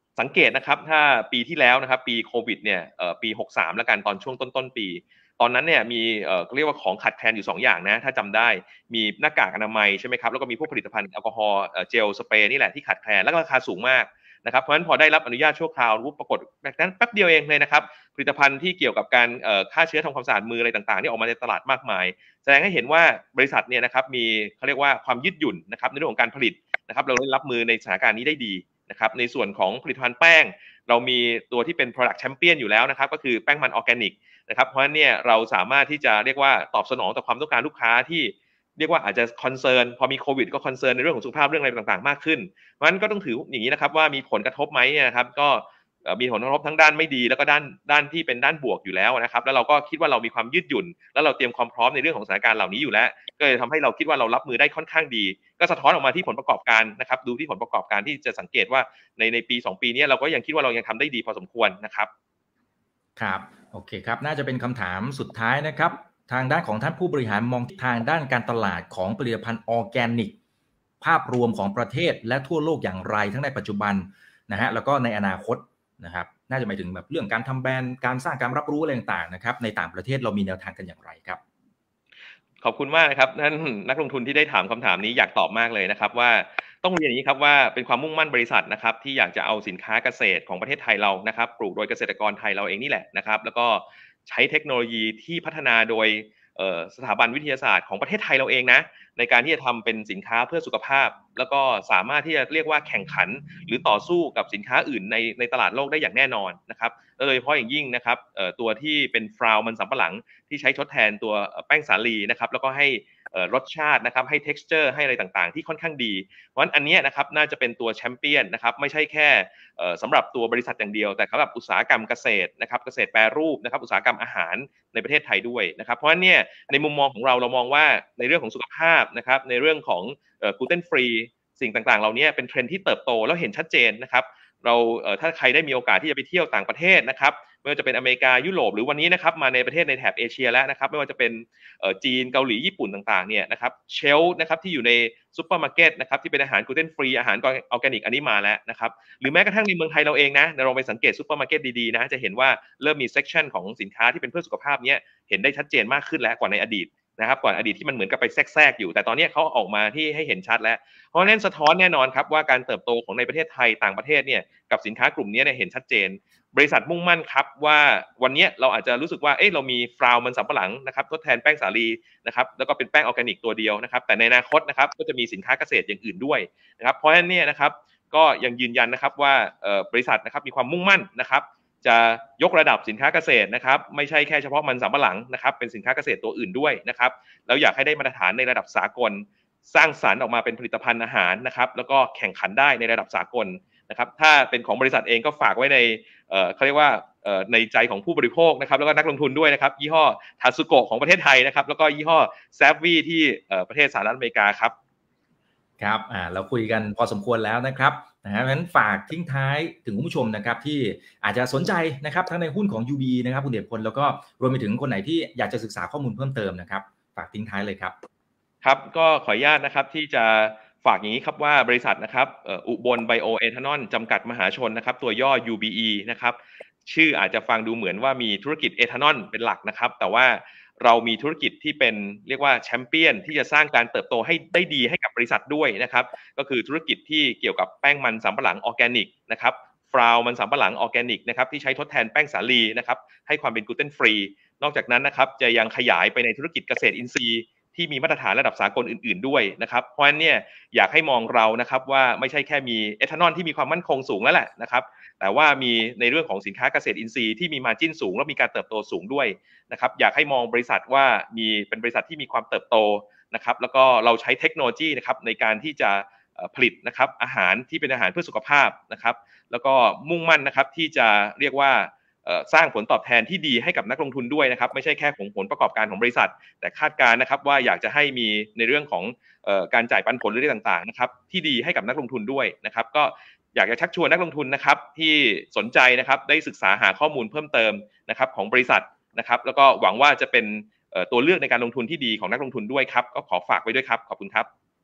สังเกตนะครับถ้าปีที่แล้วนะครับปีโควิดเนี่ยปีหกสิบสามแล้วกันตอนช่วงต้นๆปีตอนนั้นเนี่ยมีเอ่อเรียกว่าของขาดแคลนอยู่สองอย่างนะถ้าจำได้มีหน้ากากอนามัยใช่ไหมครับแล้วก็มีพวกผลิตภัณฑ์แอลกอฮอล์เจลสเปรย์นี่แหละที่ขาดแคลนแล้วก็ราคาสูงมากนะครับเพราะฉะนั้นพอได้รับอนุญาตชั่วคราวปรากฏแบบนั้นแป๊บเดียวเองเลยนะครับผลิตภัณฑ์ที่เกี่ยวกับการฆ่าเชื้อทำความสะอาดมืออะไรต่างๆที่ออกมาในตลาดมากมายแสดงให้เห็นว่าบริษัทเนี่ยนะครับมีเขาเรียกว่าความยืดหยุ่นนะครับในเรื่องของการผลิตนะครับเราได้รับมือในสถานการณ์นี้ได้ดีนะครับในส่วนของผลิตภัณฑ์แป้งเรามีตัวที่เป็น product champion อยู่แล้วนะครับก็คือแป้งมันออร์แกนิกนะครับเพราะฉะนั้นเนี่ยเราสามารถที่จะเรียกว่าตอบสนองต่อความต้องการลูกค้าที่เรียกว่าอาจจะคอนเซิร์นพอมีโควิดก็คอนเซิร์นในเรื่องของสุขภาพเรื่องอะไรต่างๆมากขึ้นเพราะฉะนั้นก็ต้องถืออย่างนี้นะครับว่ามีผลกระทบไหมนะครับก็มีผลกระทบทั้งด้านไม่ดีแล้วก็ด้านด้านที่เป็นด้านบวกอยู่แล้วนะครับแล้วเราก็คิดว่าเรามีความยืดหยุ่นแล้วเราเตรียมความพร้อมในเรื่องของสถานการณ์เหล่านี้อยู่แล้วก็เลยทำให้เราคิดว่าเรารับมือได้ค่อนข้างดีก็สะท้อนออกมาที่ผลประกอบการนะครับดูที่ผลประกอบการที่จะสังเกตว่าในในปีสองปีนี้เราก็ยังคิดว่าเรายังทำได้ดีพอสมควรนะครับครับโอเคครับน่าจะเป็นคำถามสุดท้ายนะครับทางด้านของท่านผู้บริหารมองทางด้านการตลาดของผลิตภัณฑ์ออร์แกนิกภาพรวมของประเทศและทั่วโลกอย่างไรทั้งในปัจจุบันนะฮะแล้วก็ในอนาคตนะครับน่าจะหมายถึงแบบเรื่องการทำแบรนด์การสร้างการรับรู้อะไรต่างๆนะครับในต่างประเทศเรามีแนวทางกันอย่างไรครับขอบคุณมากนะครับท่านนักลงทุนที่ได้ถามคำถามนี้อยากตอบมากเลยนะครับว่าต้องเรียนอย่างนี้ครับว่าเป็นความมุ่งมั่นบริษัทนะครับที่อยากจะเอาสินค้าเกษตรของประเทศไทยเรานะครับปลูกโดยเกษตรกรไทยเราเองนี่แหละนะครับแล้วก็ใช้เทคโนโลยีที่พัฒนาโดยสถาบันวิทยาศาสตร์ของประเทศไทยเราเองนะในการที่จะทำเป็นสินค้าเพื่อสุขภาพแล้วก็สามารถที่จะเรียกว่าแข่งขันหรือต่อสู้กับสินค้าอื่นในในตลาดโลกได้อย่างแน่นอนนะครับโดยเฉพาะอย่างยิ่งนะครับตัวที่เป็นฟลาวมันสำปะหลังที่ใช้ทดแทนตัวแป้งสาลีนะครับแล้วก็ให้รสชาตินะครับให้ texture ให้อะไรต่างๆที่ค่อนข้างดีเพราะฉะนั้นอันนี้นะครับน่าจะเป็นตัวแชมเปี้ยนนะครับไม่ใช่แค่สำหรับตัวบริษัทอย่างเดียวแต่สำหรับอุตสาหกรรมเกษตรนะครับเกษตรแปรรูปนะครับอุตสาหกรรมอาหารในประเทศไทยด้วยนะครับเพราะฉะนั้นเนี่ยในมุมมองของเราเรามองว่าในเรื่องของสุขภาพนะครับในเรื่องของกลูเตนฟรีสิ่งต่างๆเหล่านี้เป็นเทรนด์ที่เติบโตแล้วเห็นชัดเจนนะครับเราถ้าใครได้มีโอกาสที่จะไปเที่ยวต่างประเทศนะครับไม่ว่าจะเป็นอเมริกายุโรปหรือวันนี้นะครับมาในประเทศในแถบเอเชียแล้วนะครับไม่ว่าจะเป็นจีนเกาหลีญี่ปุ่นต่างๆเนี่ยนะครับเชลฟ์นะครับที่อยู่ในซุปเปอร์มาร์เก็ตนะครับที่เป็นอาหารกลูเตนฟรีอาหารออร์แกนิกอันนี้มาแล้วนะครับหรือแม้กระทั่งในเมืองไทยเราเองนะเราไปสังเกตซุปเปอร์มาร์เก็ตดีๆนะจะเห็นว่าเริ่มมีเซกชันของสินค้าที่เป็นเพื่อสุขภาพเนี้ยเห็นได้ชัดเจนมากขึ้นแล้วกว่าในอดีตนะครับก่อนอดีตที่มันเหมือนกับไปแทรกๆอยู่แต่ตอนนี้เขาออกมาที่ให้เห็นชัดแล้วเพราะฉะนั้นสะท้อนแน่นอนครับว่าการเติบโตของในประเทศไทยต่างประเทศเนี่ยกับสินค้ากลุ่มนี้เนี่ยเห็นชัดเจนบริษัทมุ่งมั่นครับว่าวันนี้เราอาจจะรู้สึกว่าเอ๊ะเรามีฟลาวมันสำปะหลังนะครับทดแทนแป้งสาลีนะครับแล้วก็เป็นแป้งออร์แกนิกตัวเดียวนะครับแต่ในอนาคตนะครับก็จะมีสินค้าเกษตรอย่างอื่นด้วยนะครับเพราะฉะนั้นเนี่ยนะครับก็ยังยืนยันนะครับว่าบริษัทนะครับมีความมุ่งมั่นนะครับจะยกระดับสินค้าเกษตรนะครับไม่ใช่แค่เฉพาะมันสำปะหลังนะครับเป็นสินค้าเกษตรตัวอื่นด้วยนะครับแล้วอยากให้ได้มาตรฐานในระดับสากลสร้างสรรค์ออกมาเป็นผลิตภัณฑ์อาหารนะครับแล้วก็แข่งขันได้ในระดับสากลนะครับถ้าเป็นของบริษัทเองก็ฝากไว้ในเอ่อเขาเรียกว่าเอ่อในใจของผู้บริโภคนะครับแล้วก็นักลงทุนด้วยนะครับยี่ห้อทาซุโกะของประเทศไทยนะครับแล้วก็ยี่ห้อแซฟวี่ที่เอ่อประเทศสหรัฐอเมริกาครับครับอ่าเราคุยกันพอสมควรแล้วนะครับนะฮะงั้นฝากทิ้งท้ายถึงคุณผู้ชมนะครับที่อาจจะสนใจนะครับทั้งในหุ้นของ ยู บี นะครับคุณเดชพลแล้วก็รวมไปถึงคนไหนที่อยากจะศึกษาข้อมูลเพิ่มเติมนะครับฝากทิ้งท้ายเลยครับครับก็ขออนุญาตนะครับที่จะฝากอย่างนี้ครับว่าบริษัทนะครับอุบลไบโอเอทานอลจำกัดมหาชนนะครับตัวย่อ ยู บี อี นะครับชื่ออาจจะฟังดูเหมือนว่ามีธุรกิจเอทานอลเป็นหลักนะครับแต่ว่าเรามีธุรกิจที่เป็นเรียกว่าแชมเปี้ยนที่จะสร้างการเติบโตให้ได้ดีให้กับบริษัทด้วยนะครับก็คือธุรกิจที่เกี่ยวกับแป้งมันสำปะหลังออร์แกนิกนะครับฟลาวมันสำปะหลังออร์แกนิกนะครับที่ใช้ทดแทนแป้งสาลีนะครับให้ความเป็นกลูเตนฟรีนอกจากนั้นนะครับจะยังขยายไปในธุรกิจเกษตรอินทรีย์ที่มีมาตรฐานระดับสากลอื่นๆด้วยนะครับเพราะฉะนั้นเนี่ยอยากให้มองเรานะครับว่าไม่ใช่แค่มีเอทานอลที่มีความมั่นคงสูงแล้วแหละนะครับแต่ว่ามีในเรื่องของสินค้าเกษตรอินทรีย์ที่มีมาร์จิ้นสูงและมีการเติบโตสูงด้วยนะครับอยากให้มองบริษัทว่ามีเป็นบริษัทที่มีความเติบโตนะครับแล้วก็เราใช้เทคโนโลยีนะครับในการที่จะผลิตนะครับอาหารที่เป็นอาหารเพื่อสุขภาพนะครับแล้วก็มุ่งมั่นนะครับที่จะเรียกว่าสร้างผลตอบแทนที่ดีให้กับนักลงทุนด้วยนะครับไม่ใช่แค่ของผลประกอบการของบริษัทแต่คาดการณ์นะครับว่าอยากจะให้มีในเรื่องของการจ่ายปันผลหรืออะไรต่างๆนะครับที่ดีให้กับนักลงทุนด้วยนะครับก็อยากจะชักชวนนักลงทุนนะครับที่สนใจนะครับได้ศึกษาหาข้อมูลเพิ่มเติมนะครับของบริษัทนะครับแล้วก็หวังว่าจะเป็นตัวเลือกในการลงทุนที่ดีของนักลงทุนด้วยครับก็ขอฝากไว้ด้วยครับขอบคุณครับ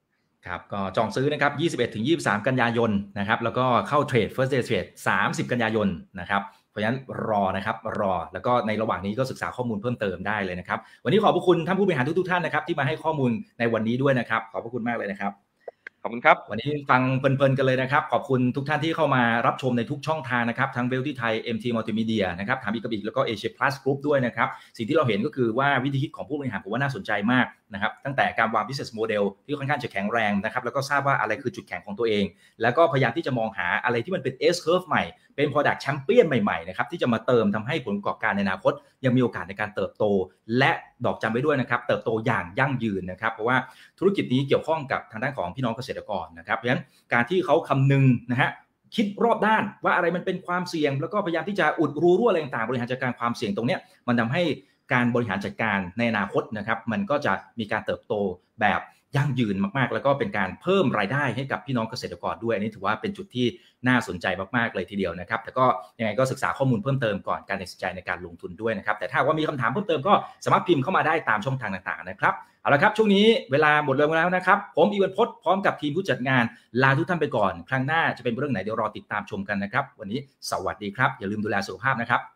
ครับก็จองซื้อนะครับ ยี่สิบเอ็ดถึงยี่สิบสาม กันยายนนะครับแล้วก็เข้าเทรด First Day Trade สามสิบ กันยายนนะครับเพราะฉะนั้นรอนะครับรอแล้วก็ในระหว่างนี้ก็ศึกษาข้อมูลเพิ่มเติมได้เลยนะครับวันนี้ขอบพระคุณท่านผู้บริหารทุกๆท่านนะครับที่มาให้ข้อมูลในวันนี้ด้วยนะครับขอบพระคุณมากเลยนะครับขอบคุณครับวันนี้ฟังเพลินๆกันเลยนะครับขอบคุณทุกท่านที่เข้ามารับชมในทุกช่องทางนะครับทั้งเวลที่ไทย เอ็ม ที Multimedia นะครับถามอีกกับอีกแล้วก็ Asia Plus Group ด้วยนะครับสิ่งที่เราเห็นก็คือว่าวิธีคิดของผู้บริหารผมว่าน่าสนใจมากนะครับตั้งแต่การวาง business model ที่ค่อนข้างจะแข็งแรงนะครับแล้วก็ทราบว่าอะไรคือจุดแข็งของตัวเองแล้วก็พยายามที่จะมองหาอะไรที่มันเป็น S curve ใหม่เป็น product champion ใหม่ๆนะครับที่จะมาเติมทำให้ผลประกอบการในอนาคตยังมีโอกาสในการเติบโตและดอกจำไว้ด้วยนะครับเติบโตอย่างยั่งยืนนะครับเพราะว่าธุรกิจนี้เกี่ยวข้องกับทางด้านของพี่น้องเกษตรกรนะครับเพราะฉะนั้นการที่เขาคำนึงนะฮะคิดรอบด้านว่าอะไรมันเป็นความเสี่ยงแล้วก็พยายามที่จะอุดรูรั่วอะไรต่างๆบริหารจัดการความเสี่ยงตรงนี้มันทำให้การบริหารจัดการในอนาคตนะครับมันก็จะมีการเติบโตแบบยั่งยืนมากๆแล้วก็เป็นการเพิ่มรายได้ให้กับพี่น้องเกษตรกรด้วยอันนี้ถือว่าเป็นจุดที่น่าสนใจมากๆเลยทีเดียวนะครับแต่ก็ยังไงก็ศึกษาข้อมูลเพิ่มเติมก่อนการตัดสินใจในการลงทุนด้วยนะครับแต่ถ้าว่ามีคำถามเพิ่มเติมก็สามารถพิมพ์เข้ามาได้ตามช่องทางต่างๆนะครับเอาละครับช่วงนี้เวลาหมดลงแล้วนะครับผมอีวันพจน์พร้อมกับทีมผู้จัดงานลาทุกท่านไปก่อนครั้งหน้าจะเป็นเรื่องไหนเดี๋ยวรอติดตามชมกันนะครับวันนี้สวัสดีครับอย่าลืมดูแลสุขภาพนะครับ